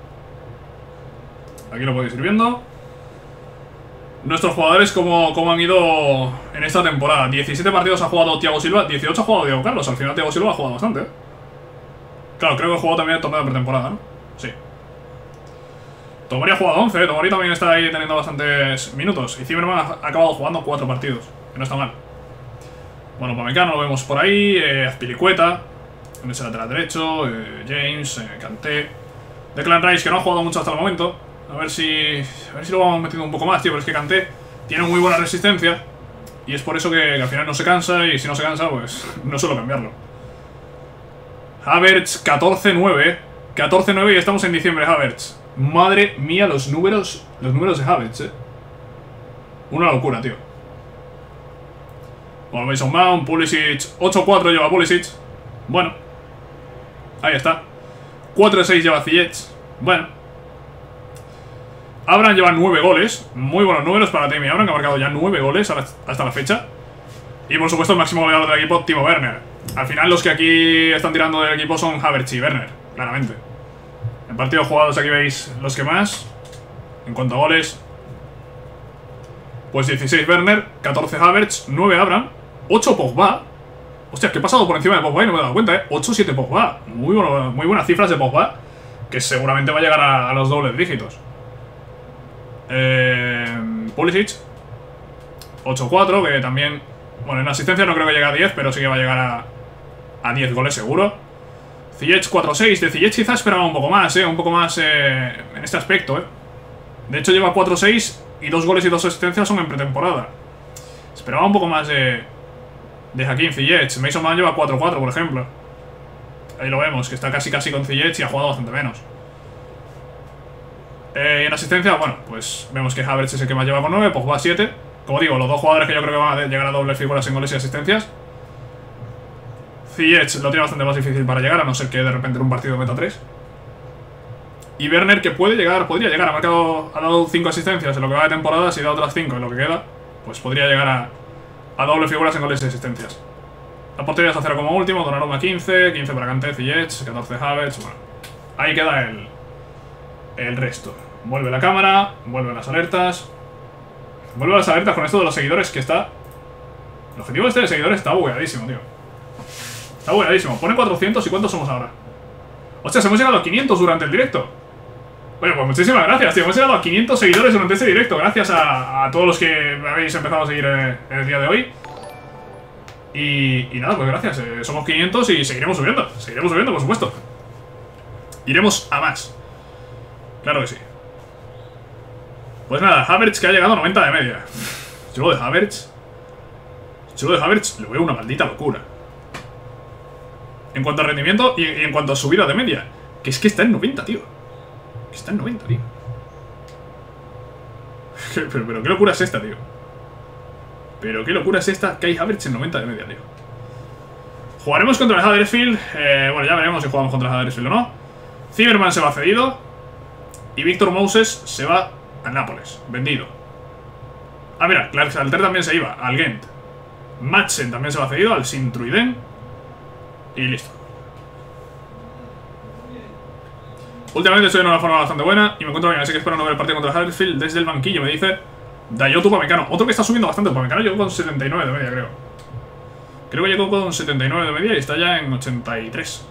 Aquí lo podéis ir viendo. Nuestros jugadores cómo han ido en esta temporada. 17 partidos ha jugado Thiago Silva, 18 ha jugado Diego Carlos. Al final Thiago Silva ha jugado bastante, Claro, creo que ha jugado también el torneo de pretemporada, ¿no? Sí. Tomori ha jugado 11, Tomori también está ahí teniendo bastantes minutos. Y Zimmerman ha acabado jugando 4 partidos, que no está mal. Bueno, Pamecano lo vemos por ahí, Azpilicueta en ese lateral derecho, James, Kanté, Declan Rice, que no ha jugado mucho hasta el momento. A ver si lo vamos metiendo un poco más, tío, pero es que Kanté tiene muy buena resistencia. Y es por eso que al final no se cansa, y si no se cansa, pues no suelo cambiarlo. Havertz, 14-9, 14-9 y estamos en diciembre, Havertz. Madre mía, los números de Havertz, Una locura, tío. Bueno, Mason Mount, Pulisic, 8-4 lleva Pulisic. Bueno, ahí está. 4-6 lleva Ziyech. Bueno. Abraham lleva 9 goles. Muy buenos números para Tammy Abraham, que ha marcado ya 9 goles hasta la fecha. Y por supuesto el máximo goleador del equipo, Timo Werner. Al final los que aquí están tirando del equipo son Havertz y Werner, claramente. En partidos jugados aquí veis los que más. En cuanto a goles, pues 16 Werner, 14 Havertz, 9 Abraham, 8 Pogba. Hostia, que he pasado por encima de Pogba y no me he dado cuenta, 8-7 Pogba. Muy buenas cifras de Pogba, que seguramente va a llegar a los dobles dígitos. Pulisic, 8-4, que también Bueno, en asistencia no creo que llegue a 10, pero sí que va a llegar a 10 goles seguro. Ziyech 4-6. De Ziyech quizás esperaba un poco más, un poco más en este aspecto, De hecho lleva 4-6 y 2 goles y 2 asistencias son en pretemporada. Esperaba un poco más de Hakim Ziyech. Mason Mount lleva 4-4, por ejemplo. Ahí lo vemos, que está casi con Ziyech y ha jugado bastante menos. Y en asistencia, bueno, pues vemos que Havertz es el que más lleva con 9, Pogba 7. Como digo, los dos jugadores que yo creo que van a llegar a doble figuras en goles y asistencias. Ziyech lo tiene bastante más difícil para llegar, a no ser que de repente en un partido meta 3. Y Werner, que podría llegar, ha dado 5 asistencias en lo que va de temporada. Si da otras 5 en lo que queda, pues podría llegar a doble figuras en goles y asistencias. La portería está 0 como último, Donnarumma 15 para Kanté, Ziyech, 14 Havertz. Bueno, ahí queda el resto. Vuelve la cámara, vuelven las alertas. Vuelve las alertas con esto de los seguidores, que está... El objetivo este de seguidores está bugueadísimo, tío. Está bugueadísimo. Pone 400 y ¿cuántos somos ahora? Hostia, hemos llegado a 500 durante el directo. Oye, pues muchísimas gracias, tío. Hemos llegado a 500 seguidores durante este directo. Gracias a todos los que me habéis empezado a seguir en el día de hoy. Y nada, pues gracias. Somos 500 y seguiremos subiendo. Seguiremos subiendo, por supuesto. Iremos a más. Claro que sí. Pues nada, Havertz, que ha llegado a 90 de media. Yo lo de Havertz lo veo una maldita locura. En cuanto a rendimiento y en cuanto a subida de media. Que es que está en 90, tío. Que está en 90, tío. Pero qué locura es esta, tío. Pero qué locura es esta que hay Havertz en 90 de media, tío. Jugaremos contra el Huddersfield. Bueno, ya veremos si jugamos contra el Huddersfield o no. Zimmerman se va cedido. Y Victor Moses se va a Nápoles, vendido. Ah, mira, Clark-Salter también se iba al Ghent. Madsen también se va cedido al Sint-Truiden. Y listo. Últimamente estoy en una forma bastante buena y me encuentro bien, así que espero no ver el partido contra el Huddersfield desde el banquillo. Me dice Dayot Upamecano. Otro que está subiendo bastante. Upamecano llegó con 79 de media, creo. Creo que llegó con 79 de media y está ya en 83.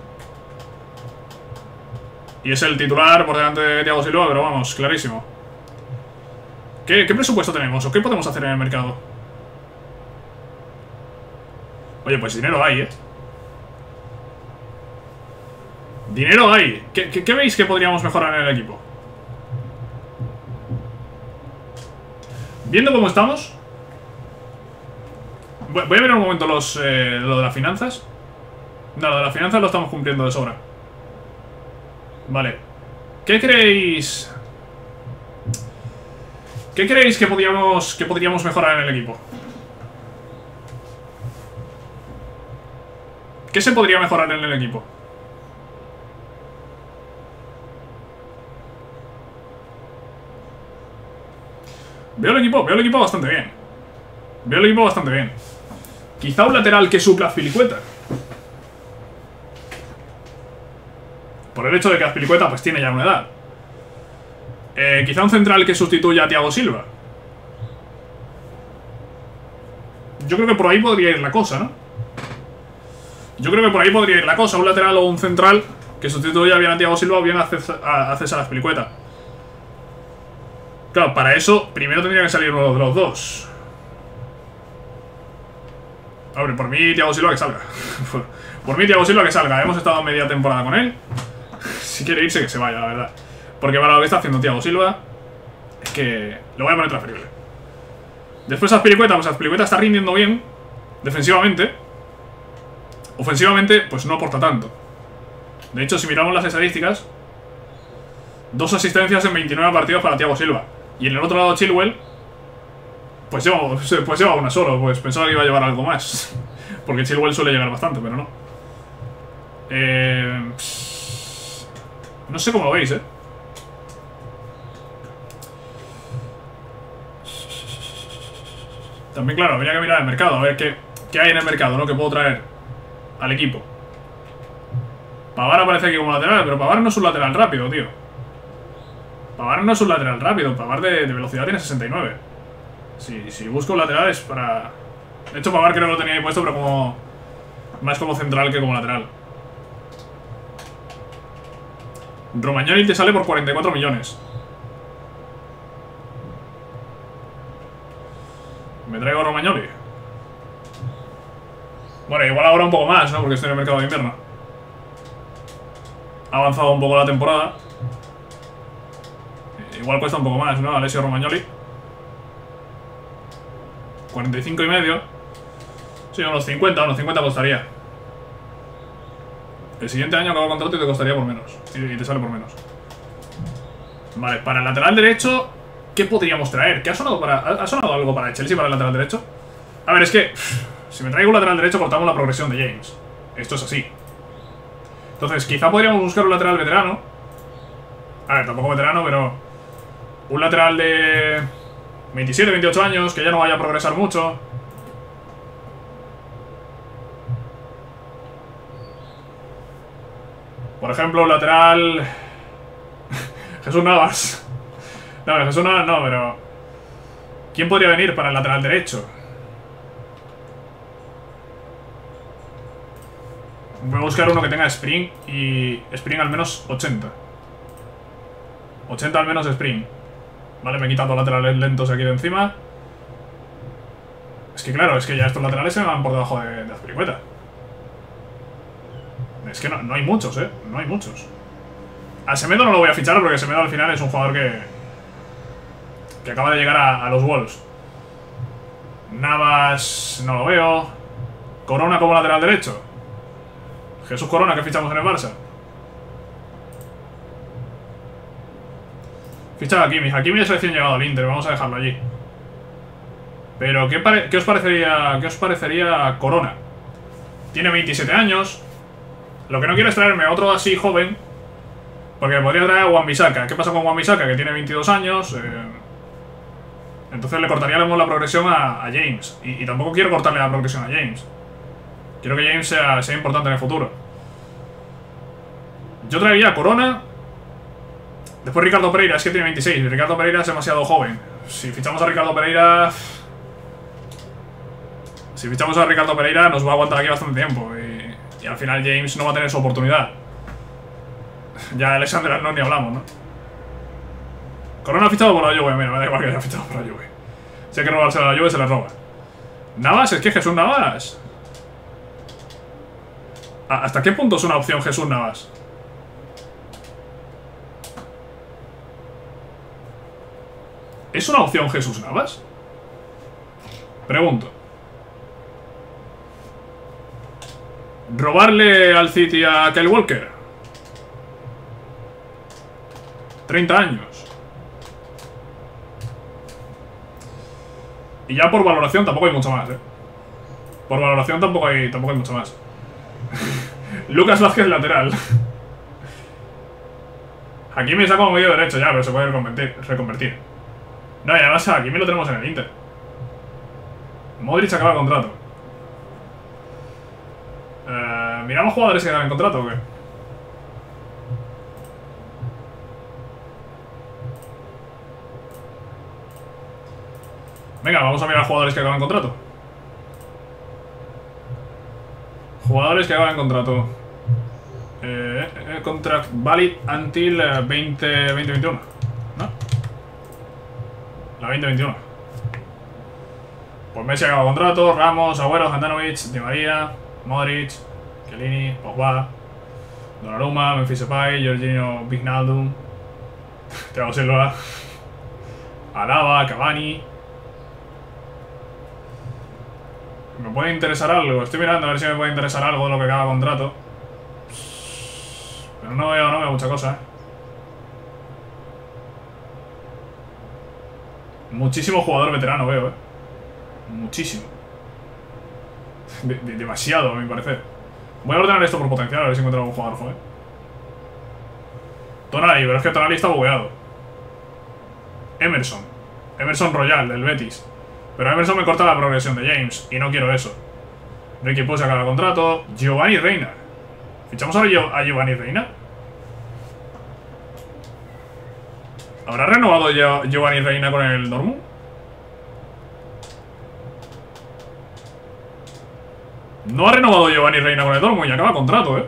Y es el titular por delante de Thiago Silva, pero vamos, clarísimo. ¿Qué presupuesto tenemos? ¿O qué podemos hacer en el mercado? Oye, pues dinero hay, Dinero hay. ¿Qué veis que podríamos mejorar en el equipo? Viendo cómo estamos, voy a ver un momento lo de las finanzas. No, lo de las finanzas lo estamos cumpliendo de sobra. Vale. ¿Qué creéis? ¿Qué creéis que podríamos mejorar en el equipo? ¿Qué se podría mejorar en el equipo? Veo el equipo bastante bien. Veo el equipo bastante bien. Quizá un lateral que supla a Azpilicueta. Por el hecho de que Azpilicueta pues tiene ya una edad. Quizá un central que sustituya a Thiago Silva. Yo creo que por ahí podría ir la cosa, ¿no? Yo creo que por ahí podría ir la cosa. Un lateral o un central que sustituya bien a Thiago Silva o bien a César Azpilicueta. Claro, para eso primero tendría que salir uno de los dos. Hombre, por mí Thiago Silva que salga. Por mí Thiago Silva que salga. Hemos estado media temporada con él. Si quiere irse, que se vaya, la verdad. Porque para lo que está haciendo Thiago Silva, es que lo voy a poner transferible. Después Azpilicueta, pues Azpilicueta está rindiendo bien defensivamente. Ofensivamente, pues no aporta tanto. De hecho, si miramos las estadísticas, 2 asistencias en 29 partidos para Thiago Silva. Y en el otro lado Chilwell, pues lleva una solo. Pues pensaba que iba a llevar algo más. Porque Chilwell suele llegar bastante, pero no. No sé cómo lo veis, También, claro, habría que mirar el mercado. A ver qué hay en el mercado, ¿no? Que puedo traer al equipo. Pavard aparece aquí como lateral, pero Pavard no es un lateral rápido, tío. Pavard no es un lateral rápido. Pavard de velocidad tiene 69. Si busco laterales para... De hecho, Pavard creo que lo tenía ahí puesto, pero como... Más como central que como lateral. Romagnoli te sale por 44 millones. Me traigo a Romagnoli. Bueno, igual ahora un poco más, ¿no? Porque estoy en el mercado de invierno. Ha avanzado un poco la temporada. Igual cuesta un poco más, ¿no? Alessio Romagnoli. 45,5. Sí, unos 50 costaría. El siguiente año acaba el contrato y te costaría por menos. Y te sale por menos. Vale, para el lateral derecho, ¿qué podríamos traer? ¿Qué ha sonado algo para el Chelsea para el lateral derecho? A ver, es que si me traigo un lateral derecho cortamos la progresión de James. Esto es así. Entonces, quizá podríamos buscar un lateral veterano. A ver, tampoco veterano, pero un lateral de 27, 28 años, que ya no vaya a progresar mucho. Por ejemplo, un lateral... Jesús Navas. No, Jesús Navas no, pero... ¿quién podría venir para el lateral derecho? Voy a buscar uno que tenga sprint y... sprint al menos 80. 80 al menos sprint. Vale, me he quitado laterales lentos aquí de encima. Es que claro, es que ya estos laterales se me van por debajo de Azpilicueta. Es que no hay muchos, no hay muchos. A Semedo no lo voy a fichar porque Semedo al final es un jugador que acaba de llegar a los Wolves. Navas no lo veo. Corona como lateral derecho. Jesús Corona que fichamos en el Barça. Ficha a Hakimi. Hakimi es recién llegado al Inter, vamos a dejarlo allí. Pero ¿qué os parecería Corona? Tiene 27 años. Lo que no quiero es traerme a otro así joven, porque podría traer a Wan-Bissaka. ¿Qué pasa con Wan-Bissaka? Que tiene 22 años. Entonces le cortaríamos la progresión a James. Y tampoco quiero cortarle la progresión a James. Quiero que James sea importante en el futuro. Yo traería a Corona. Después Ricardo Pereira, es que tiene 26. Ricardo Pereira es demasiado joven. Si fichamos a Ricardo Pereira... Si fichamos a Ricardo Pereira nos va a aguantar aquí bastante tiempo. Y al final James no va a tener su oportunidad. Ya Alexander Arnold ni hablamos, ¿no? Corona ha fichado por la Juve. Mira, me da igual que haya fichado por la Juve. Si hay que robarse a la Juve, se la roba. Navas, es que Jesús Navas... ¿Hasta qué punto es una opción Jesús Navas? ¿Es una opción Jesús Navas? Pregunto. ¿Robarle al City a Kyle Walker? 30 años. Y ya por valoración tampoco hay mucho más, Por valoración tampoco hay mucho más. Lucas Vázquez lateral. Aquí me saco como medio derecho ya, pero se puede reconvertir. No, y además aquí me lo tenemos en el Inter. Modric acaba el contrato. ¿Miramos jugadores que acaban contrato o qué? Venga, vamos a mirar jugadores que acaban contrato. Jugadores que acaban contrato. Contract valid until 2021. ¿No? La 2021. Pues Messi acaba contrato. Ramos, Agüero, Handanovic, Di María, Modric, Chiellini, Pogba, Donnarumma, Memphis Depay, Jorginho, Wijnaldum, Thiago Silva, Alaba, Cavani. ¿Me puede interesar algo? Estoy mirando a ver si me puede interesar algo de lo que acaba contrato. Pero no veo mucha cosa, Muchísimo jugador veterano veo, Muchísimo. Demasiado, a mi parecer. Voy a ordenar esto por potencial, a ver si encuentro algún jugador joven. Tonali, pero es que Tonali está bugueado. Emerson Royal, del Betis. Pero Emerson me corta la progresión de James y no quiero eso. Ricky Puig acaba el contrato. Giovanni Reina. ¿Fichamos a Giovanni Reina? ¿Habrá renovado ya Giovanni Reina con el Dortmund? No ha renovado Giovanni Reina con el Dortmund y acaba contrato,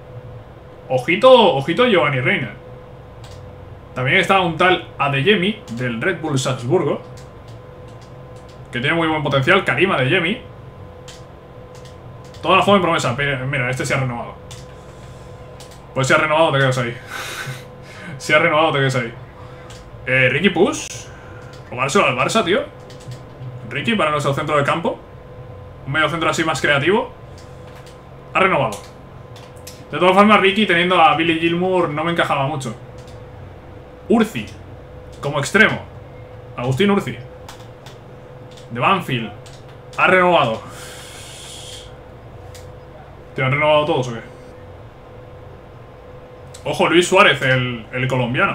Ojito Giovanni Reina. También está un tal Adeyemi del Red Bull Salzburgo, que tiene muy buen potencial. Karim Adeyemi. Toda la joven promesa. Mira, este se ha renovado. Pues si ha renovado, te quedas ahí. Si ha renovado, te quedas ahí. Riqui Puig. Robárselo al Barça, tío. Riqui para nuestro centro de campo. Un medio centro así más creativo. Ha renovado. De todas formas, Riqui teniendo a Billy Gilmour no me encajaba mucho. Urzi. Como extremo. Agustín Urzi. De Banfield. Ha renovado. ¿Te han renovado todos o qué? Ojo, Luis Suárez, el colombiano.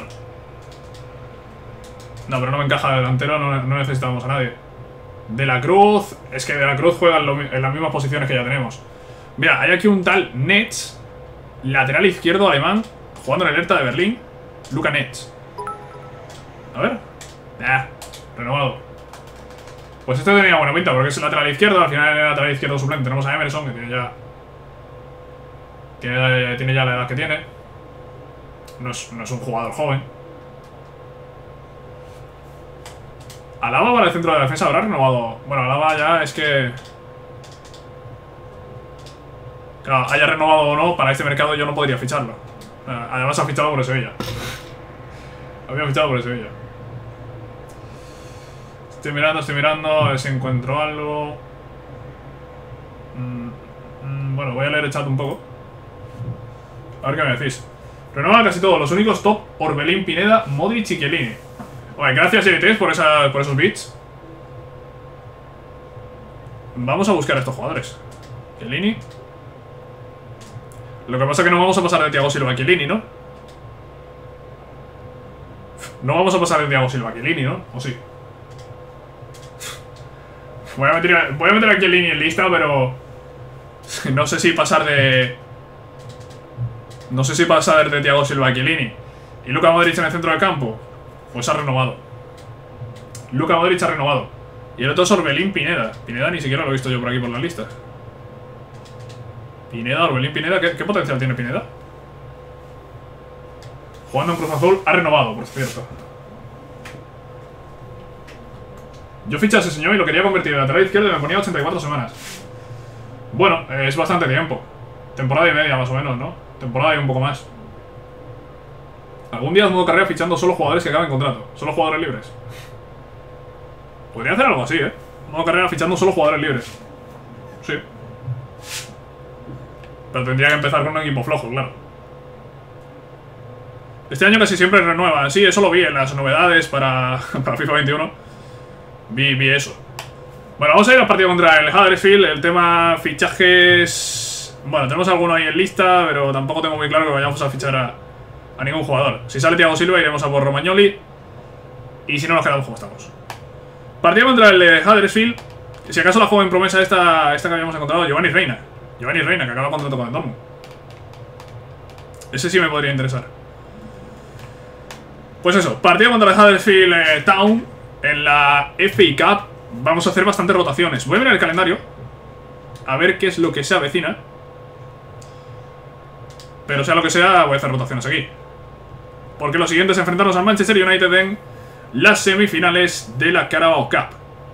No, pero no me encaja de delantero, no necesitamos a nadie. De la Cruz. Es que De la Cruz juega en las mismas posiciones que ya tenemos. Mira, hay aquí un tal Netz, lateral izquierdo alemán, jugando en el Hertha de Berlín. Luka Netz. A ver. Renovado. Pues este tenía buena pinta porque es el lateral izquierdo. Al final el lateral izquierdo suplente. Tenemos a Emerson, que tiene ya la edad que tiene. No es un jugador joven. Alaba para el centro de la defensa habrá renovado. Bueno, Alaba ya es que... Claro, haya renovado o no, para este mercado yo no podría ficharlo. Además ha fichado por el Sevilla. Había fichado por el Sevilla. Estoy mirando a ver si encuentro algo. Bueno, voy a leer el chat un poco. A ver qué me decís. Renueva casi todos, los únicos top: Orbelín, Pineda, Modric y Chiellini. Oye, gracias Erites por esos bits. Vamos a buscar a estos jugadores. Chiellini. Lo que pasa es que no vamos a pasar de Thiago Silva a Chiellini, ¿no? No vamos a pasar de Thiago Silva a Chiellini, ¿no? ¿O sí? Voy a meter a Chiellini en lista, pero... no sé si pasar de... No sé si pasar de Thiago Silva a Chiellini. ¿Y Luka Modric en el centro del campo? Pues ha renovado. Luka Modric ha renovado. Y el otro es Orbelín Pineda. Pineda ni siquiera lo he visto yo por aquí por las listas. Pineda, Orbelín Pineda. ¿Qué potencial tiene Pineda? Jugando en Cruz Azul, ha renovado, por cierto. Yo fiché a ese señor y lo quería convertir en lateral izquierdo y me ponía 84 semanas. Bueno, es bastante tiempo. Temporada y media más o menos, ¿no? Temporada y un poco más. Algún día en modo carrera fichando solo jugadores que acaben contrato. Solo jugadores libres. Podría hacer algo así, ¿eh? Modo carrera fichando solo jugadores libres. Sí. Pero tendría que empezar con un equipo flojo, claro. Este año casi siempre renuevan. Sí, eso lo vi en las novedades para FIFA 21. Vi eso. Bueno, vamos a ir al partido contra el Huddersfield. El tema fichajes... Bueno, tenemos alguno ahí en lista, pero tampoco tengo muy claro que vayamos a fichar a ningún jugador. Si sale Thiago Silva iremos a por Romagnoli. Y si no, nos quedamos como estamos. Partido contra el Huddersfield. Si acaso la joven promesa esta que habíamos encontrado, Giovanni Reina. Giovanni Reina, que acaba contrato con el Dortmund. Ese sí me podría interesar. Pues eso, partido contra el Huddersfield Town en la FA Cup. Vamos a hacer bastantes rotaciones. Voy a mirar el calendario, a ver qué es lo que se avecina. Pero sea lo que sea, voy a hacer rotaciones aquí. Porque lo siguiente es enfrentarnos al Manchester United en las semifinales de la Carabao Cup.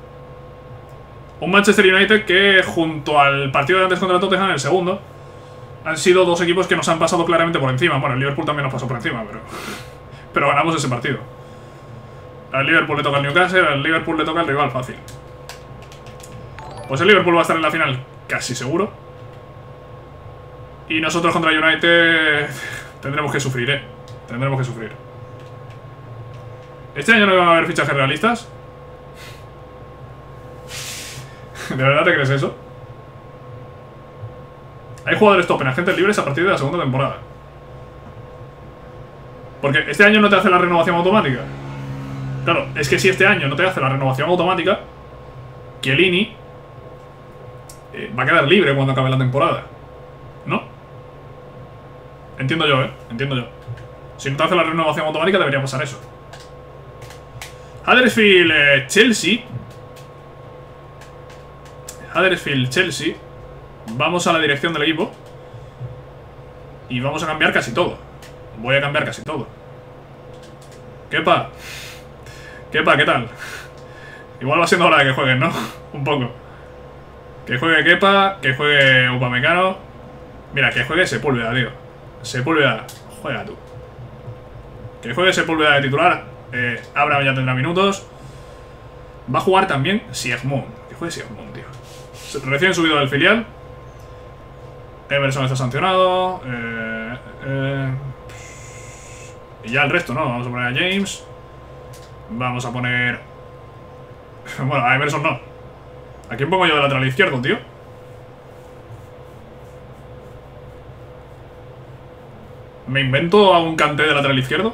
Un Manchester United que, junto al partido de antes contra Tottenham, el segundo, han sido dos equipos que nos han pasado claramente por encima. Bueno, el Liverpool también nos pasó por encima, pero ganamos ese partido. Al Liverpool le toca el Newcastle, al Liverpool le toca el rival fácil. Pues el Liverpool va a estar en la final casi seguro. Y nosotros contra United tendremos que sufrir, Tendremos que sufrir. ¿Este año no van a haber fichajes realistas? ¿De verdad te crees eso? Hay jugadores top en agentes libres a partir de la segunda temporada. Porque este año no te hace la renovación automática. Claro, es que si este año no te hace la renovación automática, Chiellini va a quedar libre cuando acabe la temporada, ¿no? Entiendo yo, entiendo yo. Si no te hace la renovación automática debería pasar eso. Huddersfield Chelsea. Huddersfield Chelsea. Vamos a la dirección del equipo y vamos a cambiar casi todo. Voy a cambiar casi todo. Kepa, ¿qué tal? Igual va siendo hora de que jueguen, ¿no? Un poco. Que juegue Kepa, que juegue Upamecano. Mira, que juegue Sepúlveda, tío. Sepúlveda, juega tú. Que juegue Sepúlveda de titular. Abraham ya tendrá minutos. Va a jugar también Siegmund. Que juegue Siegmund, tío. Recién subido del filial. Emerson está sancionado. Y ya el resto, ¿no? Vamos a poner a James. Vamos a poner... Bueno, a Emerson no. ¿A quién pongo yo de lateral izquierdo, tío? ¿Me invento a un Kanté de lateral izquierdo?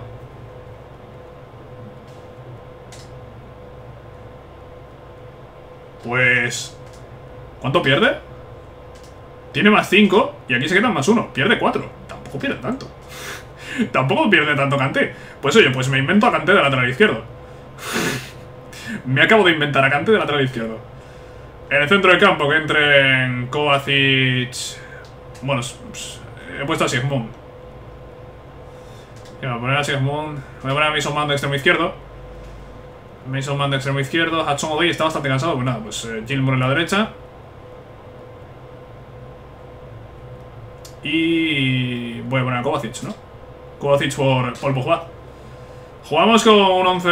Pues... ¿Cuánto pierde? Tiene más 5 y aquí se quedan más 1. Pierde 4. Tampoco pierde tanto. Tampoco pierde tanto Kanté. Pues oye, pues me invento a Kanté de lateral izquierdo. Me acabo de inventar a Kanté de lateral izquierdo. En el centro del campo que entren Kovacic. Bueno, he puesto a Siegmund. Voy a poner a Siegmund. Voy a poner a Mason Mount de extremo izquierdo. Mason Mount de extremo izquierdo. Hudson Odoi está bastante cansado. Pues nada, pues Gilmour en la derecha. Y voy a poner a Kovacic, ¿no? Kovacic por Pogba. Jugamos con un 11...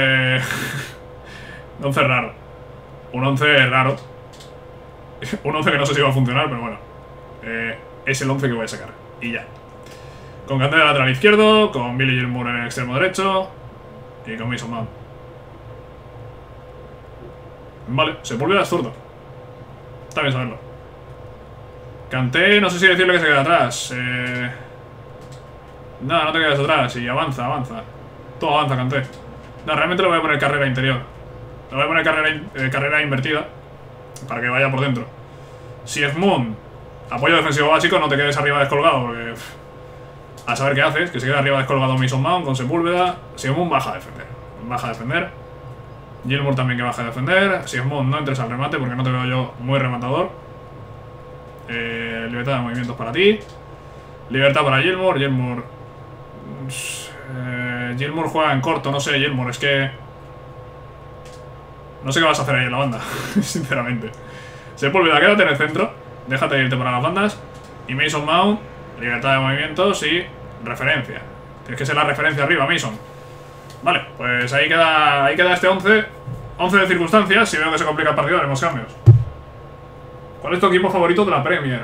un 11 raro. Un 11 raro. Un 11 que no sé si va a funcionar, pero bueno. Es el 11 que voy a sacar. Y ya. Con Kanté de lateral izquierdo, con Billy Gilmour en el extremo derecho y con Mason Mount. Vale, Sepúlveda es zurdo. Está bien saberlo. Kanté, no sé si decirle que se queda atrás. No, no te quedes atrás. Y avanza, avanza. Todo avanza, Kanté. No, realmente le voy a poner carrera interior. Le voy a poner carrera invertida para que vaya por dentro. Siegmund, apoyo defensivo básico, no te quedes arriba descolgado porque... a saber qué haces, que se queda arriba descolgado Mason Mount con Sepúlveda. Siegmund baja a defender. Baja a defender. Gilmour también que baja a defender. Siegmund, no entres al remate porque no te veo yo muy rematador. Libertad de movimientos para ti. Libertad para Gilmour. Gilmour juega en corto, no sé, Gilmour, es que... no sé qué vas a hacer ahí en la banda, sinceramente. Sepúlveda, quédate en el centro. Déjate irte para las bandas. Y Mason Mount, libertad de movimientos y referencia. Tienes que ser la referencia arriba, Mason. Vale, pues ahí queda este 11. 11 de circunstancias. Si veo que se complica el partido, haremos cambios. ¿Cuál es tu equipo favorito de la Premier?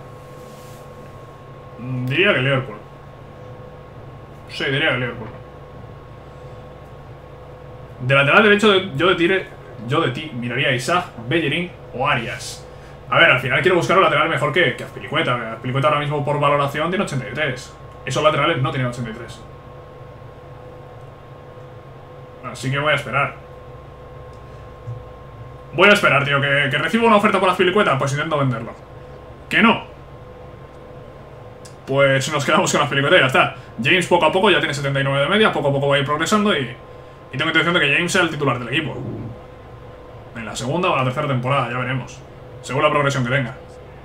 Diría que Liverpool. Sí, diría que Liverpool. De lateral derecho, yo de ti miraría a Isaac, Bellerín o Arias. A ver, al final quiero buscar un lateral mejor que Azpilicueta. Azpilicueta ahora mismo por valoración tiene 83. Esos laterales no tienen 83. Así que voy a esperar. Voy a esperar, tío. Que recibo una oferta por Azpilicueta, pues intento venderlo. Que no. Pues nos quedamos con Azpilicueta y ya está. James poco a poco ya tiene 79 de media. Poco a poco va a ir progresando y tengo intención de que James sea el titular del equipo. En la segunda o la tercera temporada, ya veremos. Según la progresión que tenga.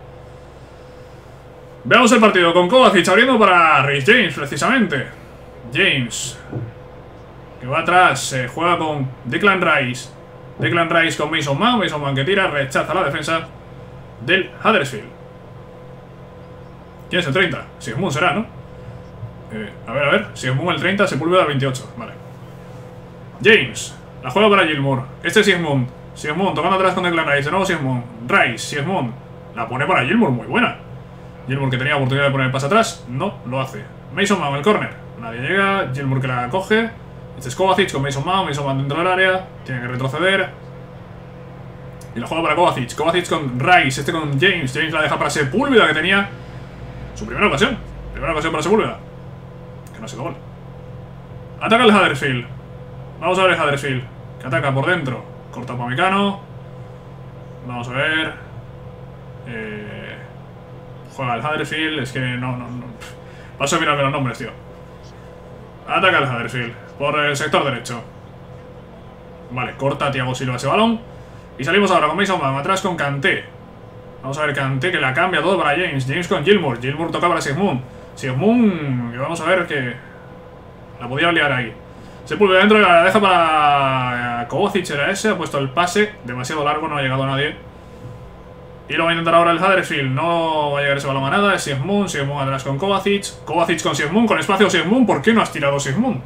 Veamos el partido con Kovacic abriendo para Reece James, precisamente. James, que va atrás, juega con Declan Rice. Declan Rice con Mason Mount. Mason Mount que tira, rechaza la defensa del Huddersfield. ¿Quién es el 30? Siegmund será, ¿no? A ver. Siegmund el 30, Sepúlveda el 28. Vale. James, la juega para Gilmour. Este es Siegmund. Siegmund tocando atrás con Declan Rice. De nuevo Siegmund. Rice, Siegmund. La pone para Gilmour, muy buena. Gilmour que tenía oportunidad de poner el pase atrás. No, lo hace. Mason Mount, el córner. Nadie llega. Gilmour que la coge. Este es Kovacic con Mason Mount. Mason Mount dentro del área. Tiene que retroceder. Y la juega para Kovacic. Kovacic con Rice. Este con James. James la deja para Sepúlveda, que tenía su primera ocasión. Primera ocasión para Sepúlveda. Que no ha sido gol. Ataca el Huddersfield. Vamos a ver el Huddersfield. Que ataca por dentro. Corta Upamecano. Vamos a ver. Juega el Huddersfield. Es que no. Paso a mirarme los nombres, tío. Ataca el Huddersfield. Por el sector derecho. Vale, corta Thiago Silva ese balón. Y salimos ahora con Mason Mount. Atrás con Kanté. Vamos a ver Kanté que la cambia todo para James. James con Gilmour. Gilmour toca para Siegmund. Siegmund, que vamos a ver que la podía liar ahí. Sepúlveda dentro y la deja para Kovacic, era ese. Ha puesto el pase demasiado largo, no ha llegado a nadie. Y lo va a intentar ahora el Huddersfield. No va a llegar ese balón a nada. Es Siegmund atrás con Kovacic. Kovacic con Siegmund, con espacio Siegmund. ¿Por qué no has tirado Siegmund?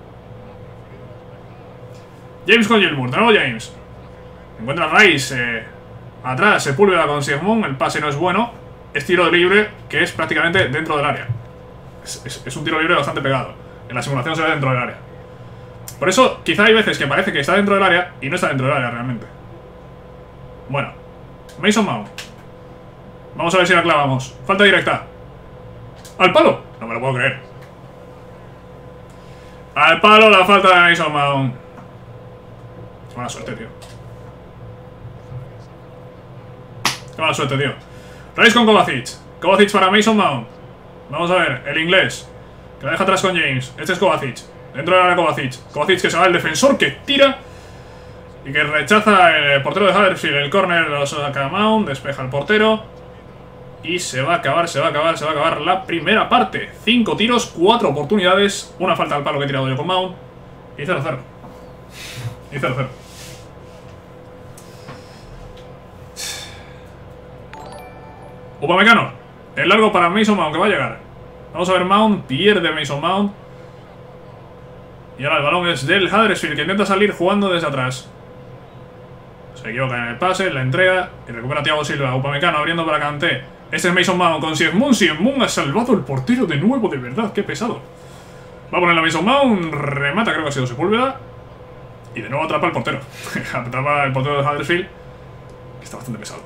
James con Gilmour, de nuevo James. Encuentra Rice atrás, Sepúlveda con Siegmund. El pase no es bueno. Es tiro libre, que es prácticamente dentro del área. Es un tiro libre bastante pegado. En la simulación se ve dentro del área. Por eso, quizá hay veces que parece que está dentro del área y no está dentro del área realmente. Bueno, Mason Mount. Vamos a ver si la clavamos. Falta directa. ¡Al palo! No me lo puedo creer. Al palo la falta de Mason Mount. Qué mala suerte, tío. Qué mala suerte, tío. Rice con Kovacic. Kovacic para Mason Mount. Vamos a ver, el inglés. Que la deja atrás con James. Este es Kovacic. Dentro de la Kovacic. Kovacic que se va el defensor, que tira. Y que rechaza el portero de Huddersfield. El córner lo saca Mount. Despeja el portero. Y se va a acabar la primera parte. 5 tiros, 4 oportunidades. Una falta al palo que he tirado yo con Mount. Y 0-0. Y 0-0. Upamecano. El largo para Mason Mount, que va a llegar. Vamos a ver, Mount. Pierde Mason Mount. Y ahora el balón es del Huddersfield, que intenta salir jugando desde atrás. Se equivoca en el pase, la entrega. Y recupera Thiago Silva. Upamecano abriendo para Kanté. Este es Mason Mount con Siegmund. Siegmund ha salvado el portero de nuevo, de verdad. Qué pesado. Va a poner la Mason Mount. Remata, creo que ha sido Sepúlveda. Y de nuevo atrapa el portero. Atrapa el portero de Huddersfield, que está bastante pesado.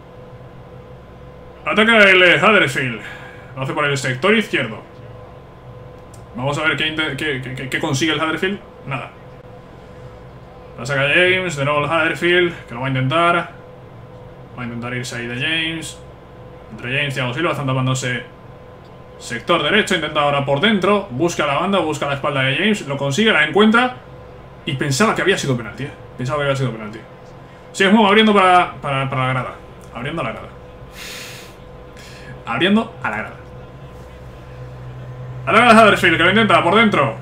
Ataca el Huddersfield. Lo hace por el sector izquierdo. Vamos a ver qué consigue el Huddersfield. Nada. La saca James. De nuevo el Huddersfield, que lo va a intentar. Va a intentar irse ahí de James. Entre James y Thiago Silva. Están tapándose sector derecho. Intenta ahora por dentro. Busca la banda, busca la espalda de James. Lo consigue, la encuentra. Y pensaba que había sido penalti, Pensaba que había sido penalti. Seguimos abriendo para la grada. Abriendo a la grada. Abriendo a la grada. Ataca a Huddersfield, que lo intenta por dentro.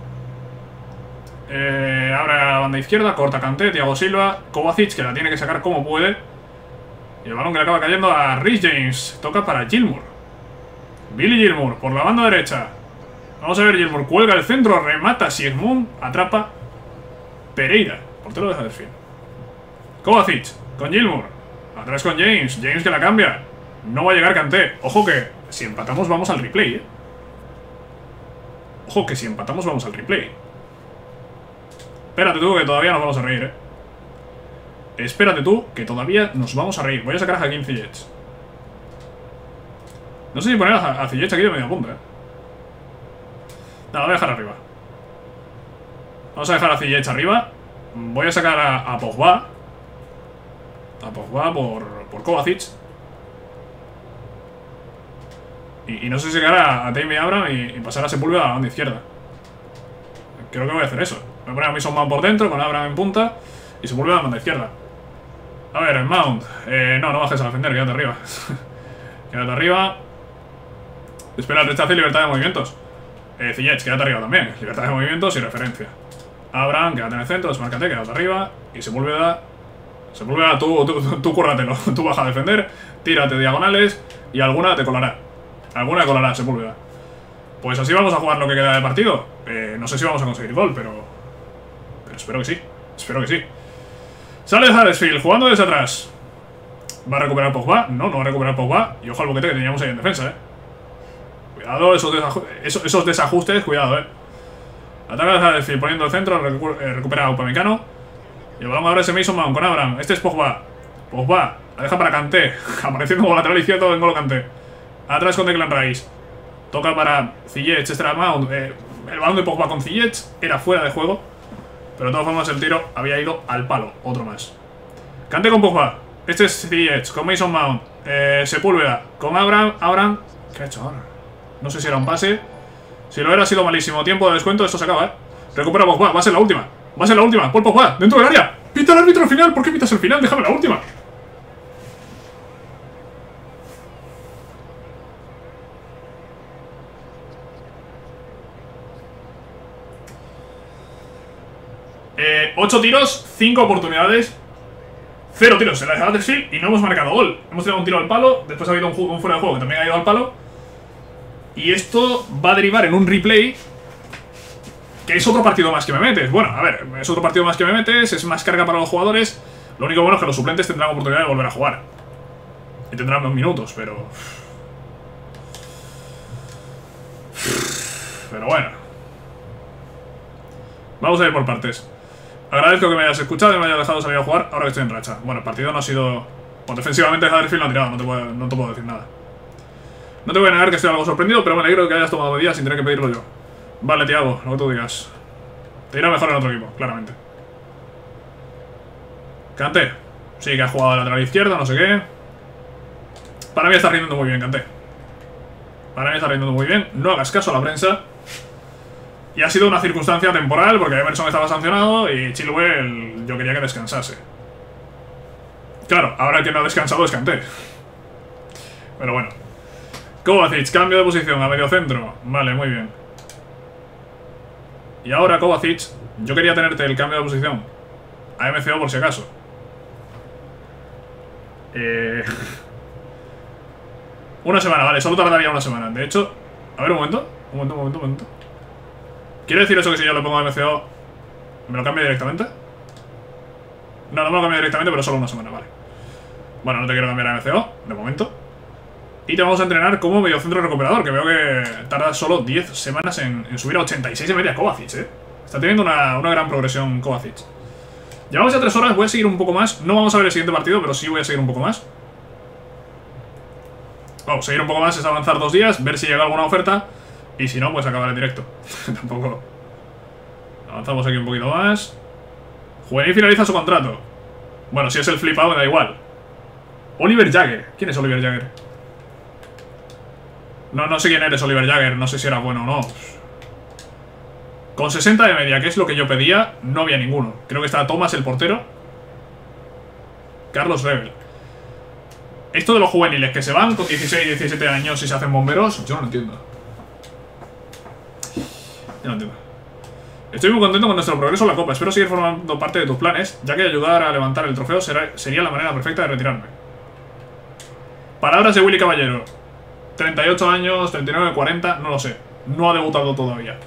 Abre a la banda izquierda. Corta Kanté, Thiago Silva. Kovacic, que la tiene que sacar como puede. Y el balón que le acaba cayendo a Rhys James. Toca para Gilmour. Billy Gilmour por la banda derecha. Vamos a ver, Gilmour cuelga el centro. Remata Siegmund. Atrapa Pereira, portero de Huddersfield. Kovacic con Gilmour. Atrás con James. James que la cambia. No va a llegar Kanté. Ojo que si empatamos vamos al replay, Ojo que si empatamos vamos al replay. Espérate tú que todavía nos vamos a reír, Espérate tú que todavía nos vamos a reír. Voy a sacar a Hakim Ziyech. No sé si poner a Ziyech aquí de media punta, No, lo voy a dejar arriba. Vamos a dejar a Ziyech arriba. Voy a sacar a Pogba. A Pogba por Kovacic. Y no sé si llegar a Tammy Abraham y pasar a Sepúlveda a la banda izquierda. Creo que voy a hacer eso. Voy a poner a Mason Mount por dentro, con Abraham en punta. Y Sepúlveda a la banda izquierda. A ver, el Mount. No bajes a defender, quédate arriba. Quédate arriba. Espera el rechazo y libertad de movimientos. Ziyech, quédate arriba también. Libertad de movimientos y referencia. Abraham, quédate en el centro, desmárcate, quédate arriba. Y Sepúlveda, tú cúrratelo. Tú vas a defender, tírate diagonales y alguna te colará. Alguna colará Sepúlveda. Pues así vamos a jugar lo que queda de partido. No sé si vamos a conseguir gol, pero espero que sí. Espero que sí. Sale Huddersfield jugando desde atrás. ¿Va a recuperar Pogba? No va a recuperar Pogba. Y ojo al boquete que teníamos ahí en defensa, Cuidado, esos desajustes, cuidado, Ataca a Huddersfield poniendo el centro, recupera a Upamecano. Y el balón ahora es Mason Mount con Abraham. Este es Pogba. Pogba, la deja para Kanté. Apareciendo como lateral izquierdo en N'Golo Kanté. Atrás con Declan Rice. Toca para Ziyech, este era Mount. El balón de Pogba con Ziyech era fuera de juego. Pero de todas formas el tiro había ido al palo. Otro más. Kanté con Pogba. Este es Ziyech con Mason Mount. Sepúlveda con Abraham. Abraham, ¿qué ha hecho ahora? No sé si era un pase. Si lo era, ha sido malísimo. Tiempo de descuento, esto se acaba, Recupera Pogba, va a ser la última. Va a ser la última. Paul Pogba, dentro del área. Pita el árbitro al final. ¿Por qué pitas el final? Déjame la última. Ocho tiros, 5 oportunidades. 0 tiros en la de Huddersfield y no hemos marcado gol. Hemos tirado un tiro al palo, después ha habido un fuera de juego que también ha ido al palo. Y esto va a derivar en un replay, que es otro partido más que me metes. Bueno, a ver, es otro partido más que me metes, es más carga para los jugadores. Lo único bueno es que los suplentes tendrán oportunidad de volver a jugar. Y tendrán 2 minutos, pero... Pero bueno. Vamos a ir por partes. Agradezco que me hayas escuchado y me hayas dejado salir a jugar ahora que estoy en racha. Bueno, el partido no ha sido... Bueno, defensivamente Huddersfield no ha tirado, no te puedo decir nada. No te voy a negar que estoy algo sorprendido, pero me alegro que hayas tomado medidas sin tener que pedirlo yo. Vale, Thiago, lo que tú digas. Te irá mejor en otro equipo, claramente. Kanté. Sí, que ha jugado de lateral izquierdo, no sé qué. Para mí está rindiendo muy bien, Kanté. Para mí está rindiendo muy bien. No hagas caso a la prensa. Y ha sido una circunstancia temporal, porque Emerson estaba sancionado y Chilwell yo quería que descansase. Claro, ahora el que no ha descansado es Kanté. Pero bueno. Kovacic, cambio de posición a medio centro. Vale, muy bien. Y ahora Kovacic, yo quería tenerte el cambio de posición a MCO por si acaso. Una semana, vale, solo tardaría una semana. De hecho, a ver, un momento. ¿Quiere decir eso que si yo lo pongo a MCO me lo cambia directamente? No, no me lo cambia directamente, pero solo una semana, vale. Bueno, no te quiero cambiar a MCO, de momento. Y te vamos a entrenar como mediocentro recuperador, que veo que tarda solo 10 semanas en subir a 86 de media Kovacic, Está teniendo una gran progresión Kovacic. Llevamos ya 3 horas, voy a seguir un poco más. No vamos a ver el siguiente partido, pero sí voy a seguir un poco más. Vamos, seguir un poco más es avanzar 2 días, ver si llega alguna oferta. Y si no, pues acabar el directo. Tampoco. Avanzamos aquí un poquito más. Juvenil finaliza su contrato. Bueno, si es el flipado me da igual. Oliver Jagger. ¿Quién es Oliver Jagger? No sé quién eres, Oliver Jagger. No sé si era bueno o no. Con 60 de media, que es lo que yo pedía, no había ninguno. Creo que estaba Thomas, el portero. Carlos Rebel. Esto de los juveniles que se van con 16, 17 años y se hacen bomberos, yo no lo entiendo. Yo no entiendo. Estoy muy contento con nuestro progreso en la Copa. Espero seguir formando parte de tus planes, ya que ayudar a levantar el trofeo sería la manera perfecta de retirarme. Palabras de Willy Caballero. 38 años, 39, 40, no lo sé. No ha debutado todavía.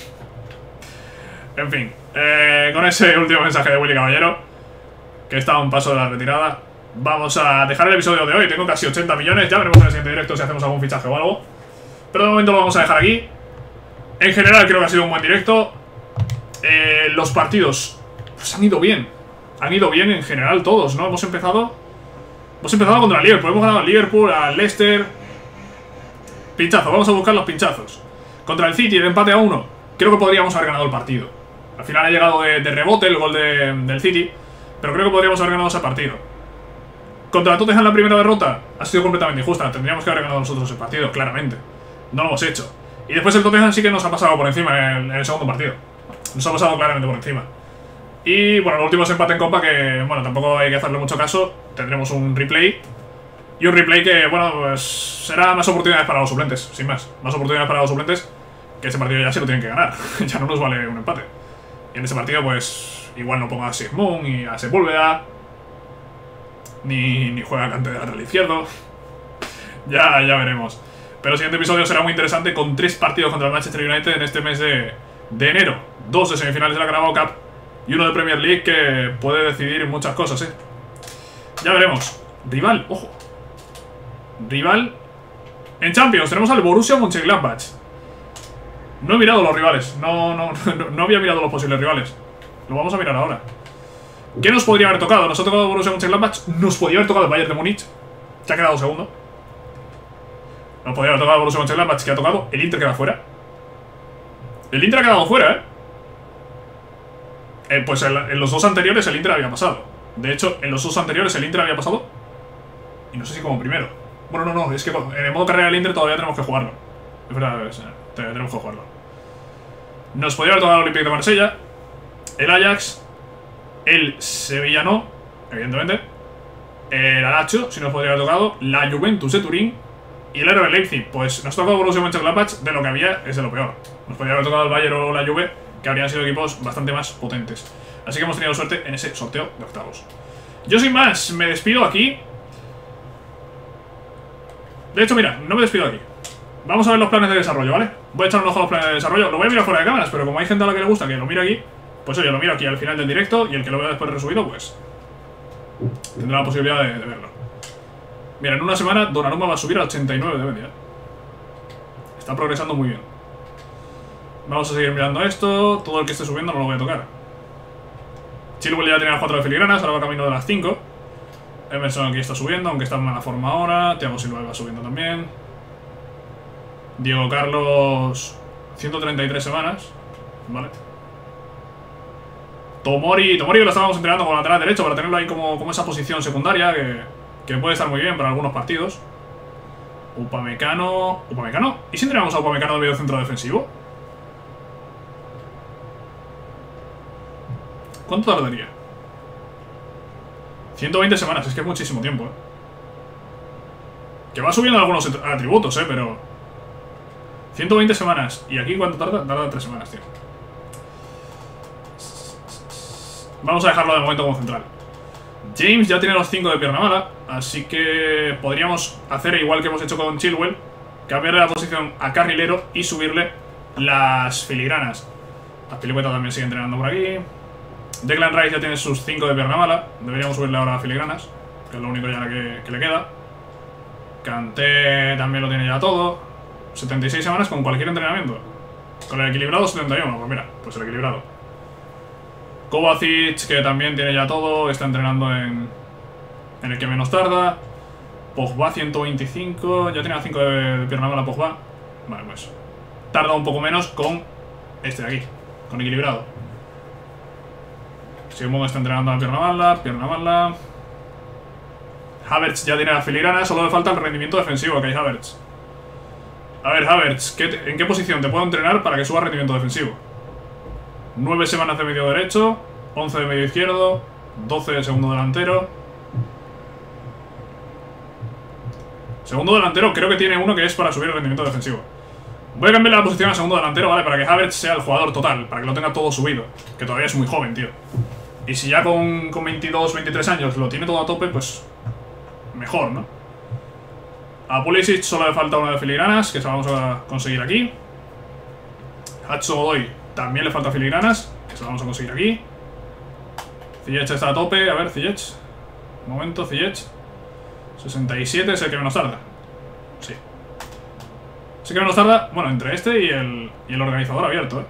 En fin, con ese último mensaje de Willy Caballero, que está a un paso de la retirada, vamos a dejar el episodio de hoy. Tengo casi 80 millones, ya veremos en el siguiente directo si hacemos algún fichaje o algo. Pero de momento lo vamos a dejar aquí. En general creo que ha sido un buen directo. Los partidos pues han ido bien. Han ido bien en general todos, ¿no? Hemos empezado contra el Liverpool. Hemos ganado al Liverpool, al Leicester. Pinchazo, vamos a buscar los pinchazos. Contra el City, el empate a 1. Creo que podríamos haber ganado el partido. Al final ha llegado de rebote el gol del City, pero creo que podríamos haber ganado ese partido. Contra el Tottenham la primera derrota ha sido completamente injusta. Tendríamos que haber ganado nosotros el partido, claramente. No lo hemos hecho. Y después el Tottenham sí que nos ha pasado por encima en el segundo partido. Nos ha pasado claramente por encima. Y bueno, el último es empate en Copa, que bueno, tampoco hay que hacerle mucho caso. Tendremos un replay. Y un replay que, bueno, pues será más oportunidades para los suplentes, sin más. Más oportunidades para los suplentes, que ese partido ya se lo tienen que ganar. Ya no nos vale un empate. Y en ese partido, pues, igual no ponga a Sigmund y a Sepúlveda. Ni juega Kanté de lateral izquierdo. Ya veremos. Pero el siguiente episodio será muy interesante, con 3 partidos contra el Manchester United en este mes de enero. 2 de semifinales de la Carabao Cup y 1 de Premier League, que puede decidir muchas cosas, Ya veremos. Rival, ojo. Rival en Champions. Tenemos al Borussia Mönchengladbach. No he mirado los rivales. No había mirado los posibles rivales. Lo vamos a mirar ahora. ¿Qué nos podría haber tocado? Nos ha tocado el Borussia Mönchengladbach. Nos podría haber tocado el Bayern de Múnich, que ha quedado segundo. Nos podría haber tocado el Borussia Mönchengladbach, que ha tocado. El Inter queda fuera. El Inter ha quedado fuera, pues en los 2 anteriores el Inter había pasado. De hecho, en los 2 anteriores el Inter había pasado. Y no sé si como primero. Bueno, no, es que en el modo carrera del Inter todavía tenemos que jugarlo. Es verdad, tenemos que jugarlo. Nos podría haber tocado el Olympique de Marsella, el Ajax, el Sevilla no, evidentemente, el Lazio, si nos podría haber tocado, la Juventus de Turín y el RB Leipzig. Pues nos ha tocado Borussia Mönchengladbach, de lo que había es de lo peor. Nos podría haber tocado el Bayern o la Juve, que habrían sido equipos bastante más potentes. Así que hemos tenido suerte en ese sorteo de octavos. Yo sin más me despido aquí. De hecho, mira, no me despido aquí. Vamos a ver los planes de desarrollo, ¿vale? Voy a echar un ojo a los planes de desarrollo. Lo voy a mirar fuera de cámaras, pero como hay gente a la que le gusta que lo mire aquí, pues oye, lo miro aquí al final del directo. Y el que lo vea después resubido, pues tendrá la posibilidad de verlo. Mira, en una semana Donnarumma va a subir a 89 de media. Está progresando muy bien. Vamos a seguir mirando esto. Todo el que esté subiendo no lo voy a tocar. Chilwell ya tiene las 4 de filigranas, ahora va camino de las 5. Emerson aquí está subiendo, aunque está en mala forma ahora. Thiago Silva va subiendo también. Diego Carlos, 133 semanas. Vale. Tomori lo estábamos entrenando con lateral derecho para tenerlo ahí como esa posición secundaria que puede estar muy bien para algunos partidos. Upamecano. ¿Y si entrenamos a Upamecano de medio centro defensivo? ¿Cuánto tardaría? 120 semanas, es que es muchísimo tiempo, Que va subiendo algunos atributos, pero 120 semanas. ¿Y aquí cuánto tarda? Tarda 3 semanas, tío. Vamos a dejarlo de momento como central. James ya tiene los 5 de pierna mala, así que podríamos hacer igual que hemos hecho con Chilwell, cambiarle la posición a carrilero y subirle las filigranas. Azpilicueta también sigue entrenando por aquí. Declan Rice ya tiene sus 5 de pierna mala. Deberíamos subirle ahora a filigranas, que es lo único ya que le queda. Kanté también lo tiene ya todo. 76 semanas con cualquier entrenamiento. Con el equilibrado 71, pues mira, pues el equilibrado. Kovacic, que también tiene ya todo, está entrenando en el que menos tarda. Pogba 125, ya tiene 5 de pierna mala Pogba. Vale, pues tarda un poco menos con este de aquí, con equilibrado. Simón está entrenando a pierna mala. Havertz ya tiene las filigranas, solo le falta el rendimiento defensivo que hay Havertz. A ver, Havertz, ¿en qué posición te puedo entrenar para que suba rendimiento defensivo? 9 semanas de medio derecho, 11 de medio izquierdo, 12 de segundo delantero. Segundo delantero creo que tiene uno que es para subir el rendimiento defensivo. Voy a cambiar la posición a segundo delantero, ¿vale? Para que Havertz sea el jugador total, para que lo tenga todo subido. Que todavía es muy joven, tío. Y si ya con 22, 23 años lo tiene todo a tope, pues mejor, ¿no? A Pulisic solo le falta una de filigranas, que se la vamos a conseguir aquí. Hudson-Odoi también le falta filigranas, que se la vamos a conseguir aquí. Ziyech está a tope, a ver, Ziyech. Un momento, Ziyech. 67 es el que menos tarda. Sí. Es el que menos tarda, bueno, entre este y el organizador abierto,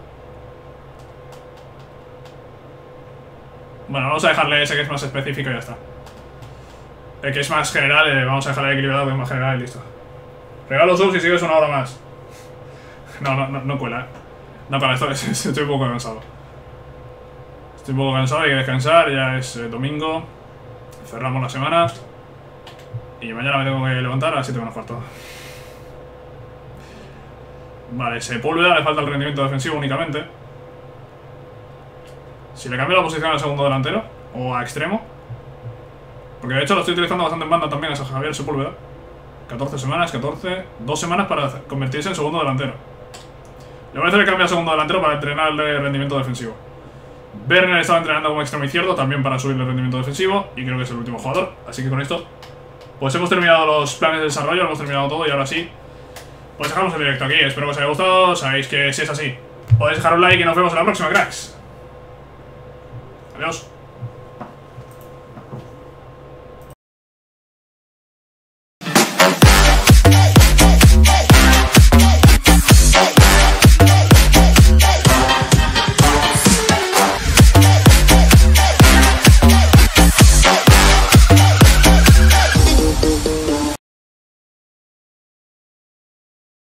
Bueno, vamos a dejarle ese que es más específico y ya está. El que es más general, vamos a dejarle equilibrado, que es más general y listo. Regalo subs y sigues una hora más. No cuela, No, para esto estoy un poco cansado. Estoy un poco cansado, hay que descansar, ya es domingo. Cerramos la semana. Y mañana me tengo que levantar a las 7 menos cuarto. Vale, Sepúlveda le falta el rendimiento defensivo únicamente. Si le cambio la posición al segundo delantero o a extremo, porque de hecho lo estoy utilizando bastante en banda también, es a Javier Sepúlveda. 14 semanas, 2 semanas para convertirse en segundo delantero. Le voy a hacer el cambio al segundo delantero para entrenarle el rendimiento defensivo. Werner estaba entrenando como extremo izquierdo también para subirle el rendimiento defensivo, y creo que es el último jugador. Así que con esto pues hemos terminado los planes de desarrollo, lo hemos terminado todo y ahora sí pues dejamos el directo aquí. Espero que os haya gustado. Sabéis que si es así podéis dejar un like y nos vemos en la próxima, cracks. Adiós.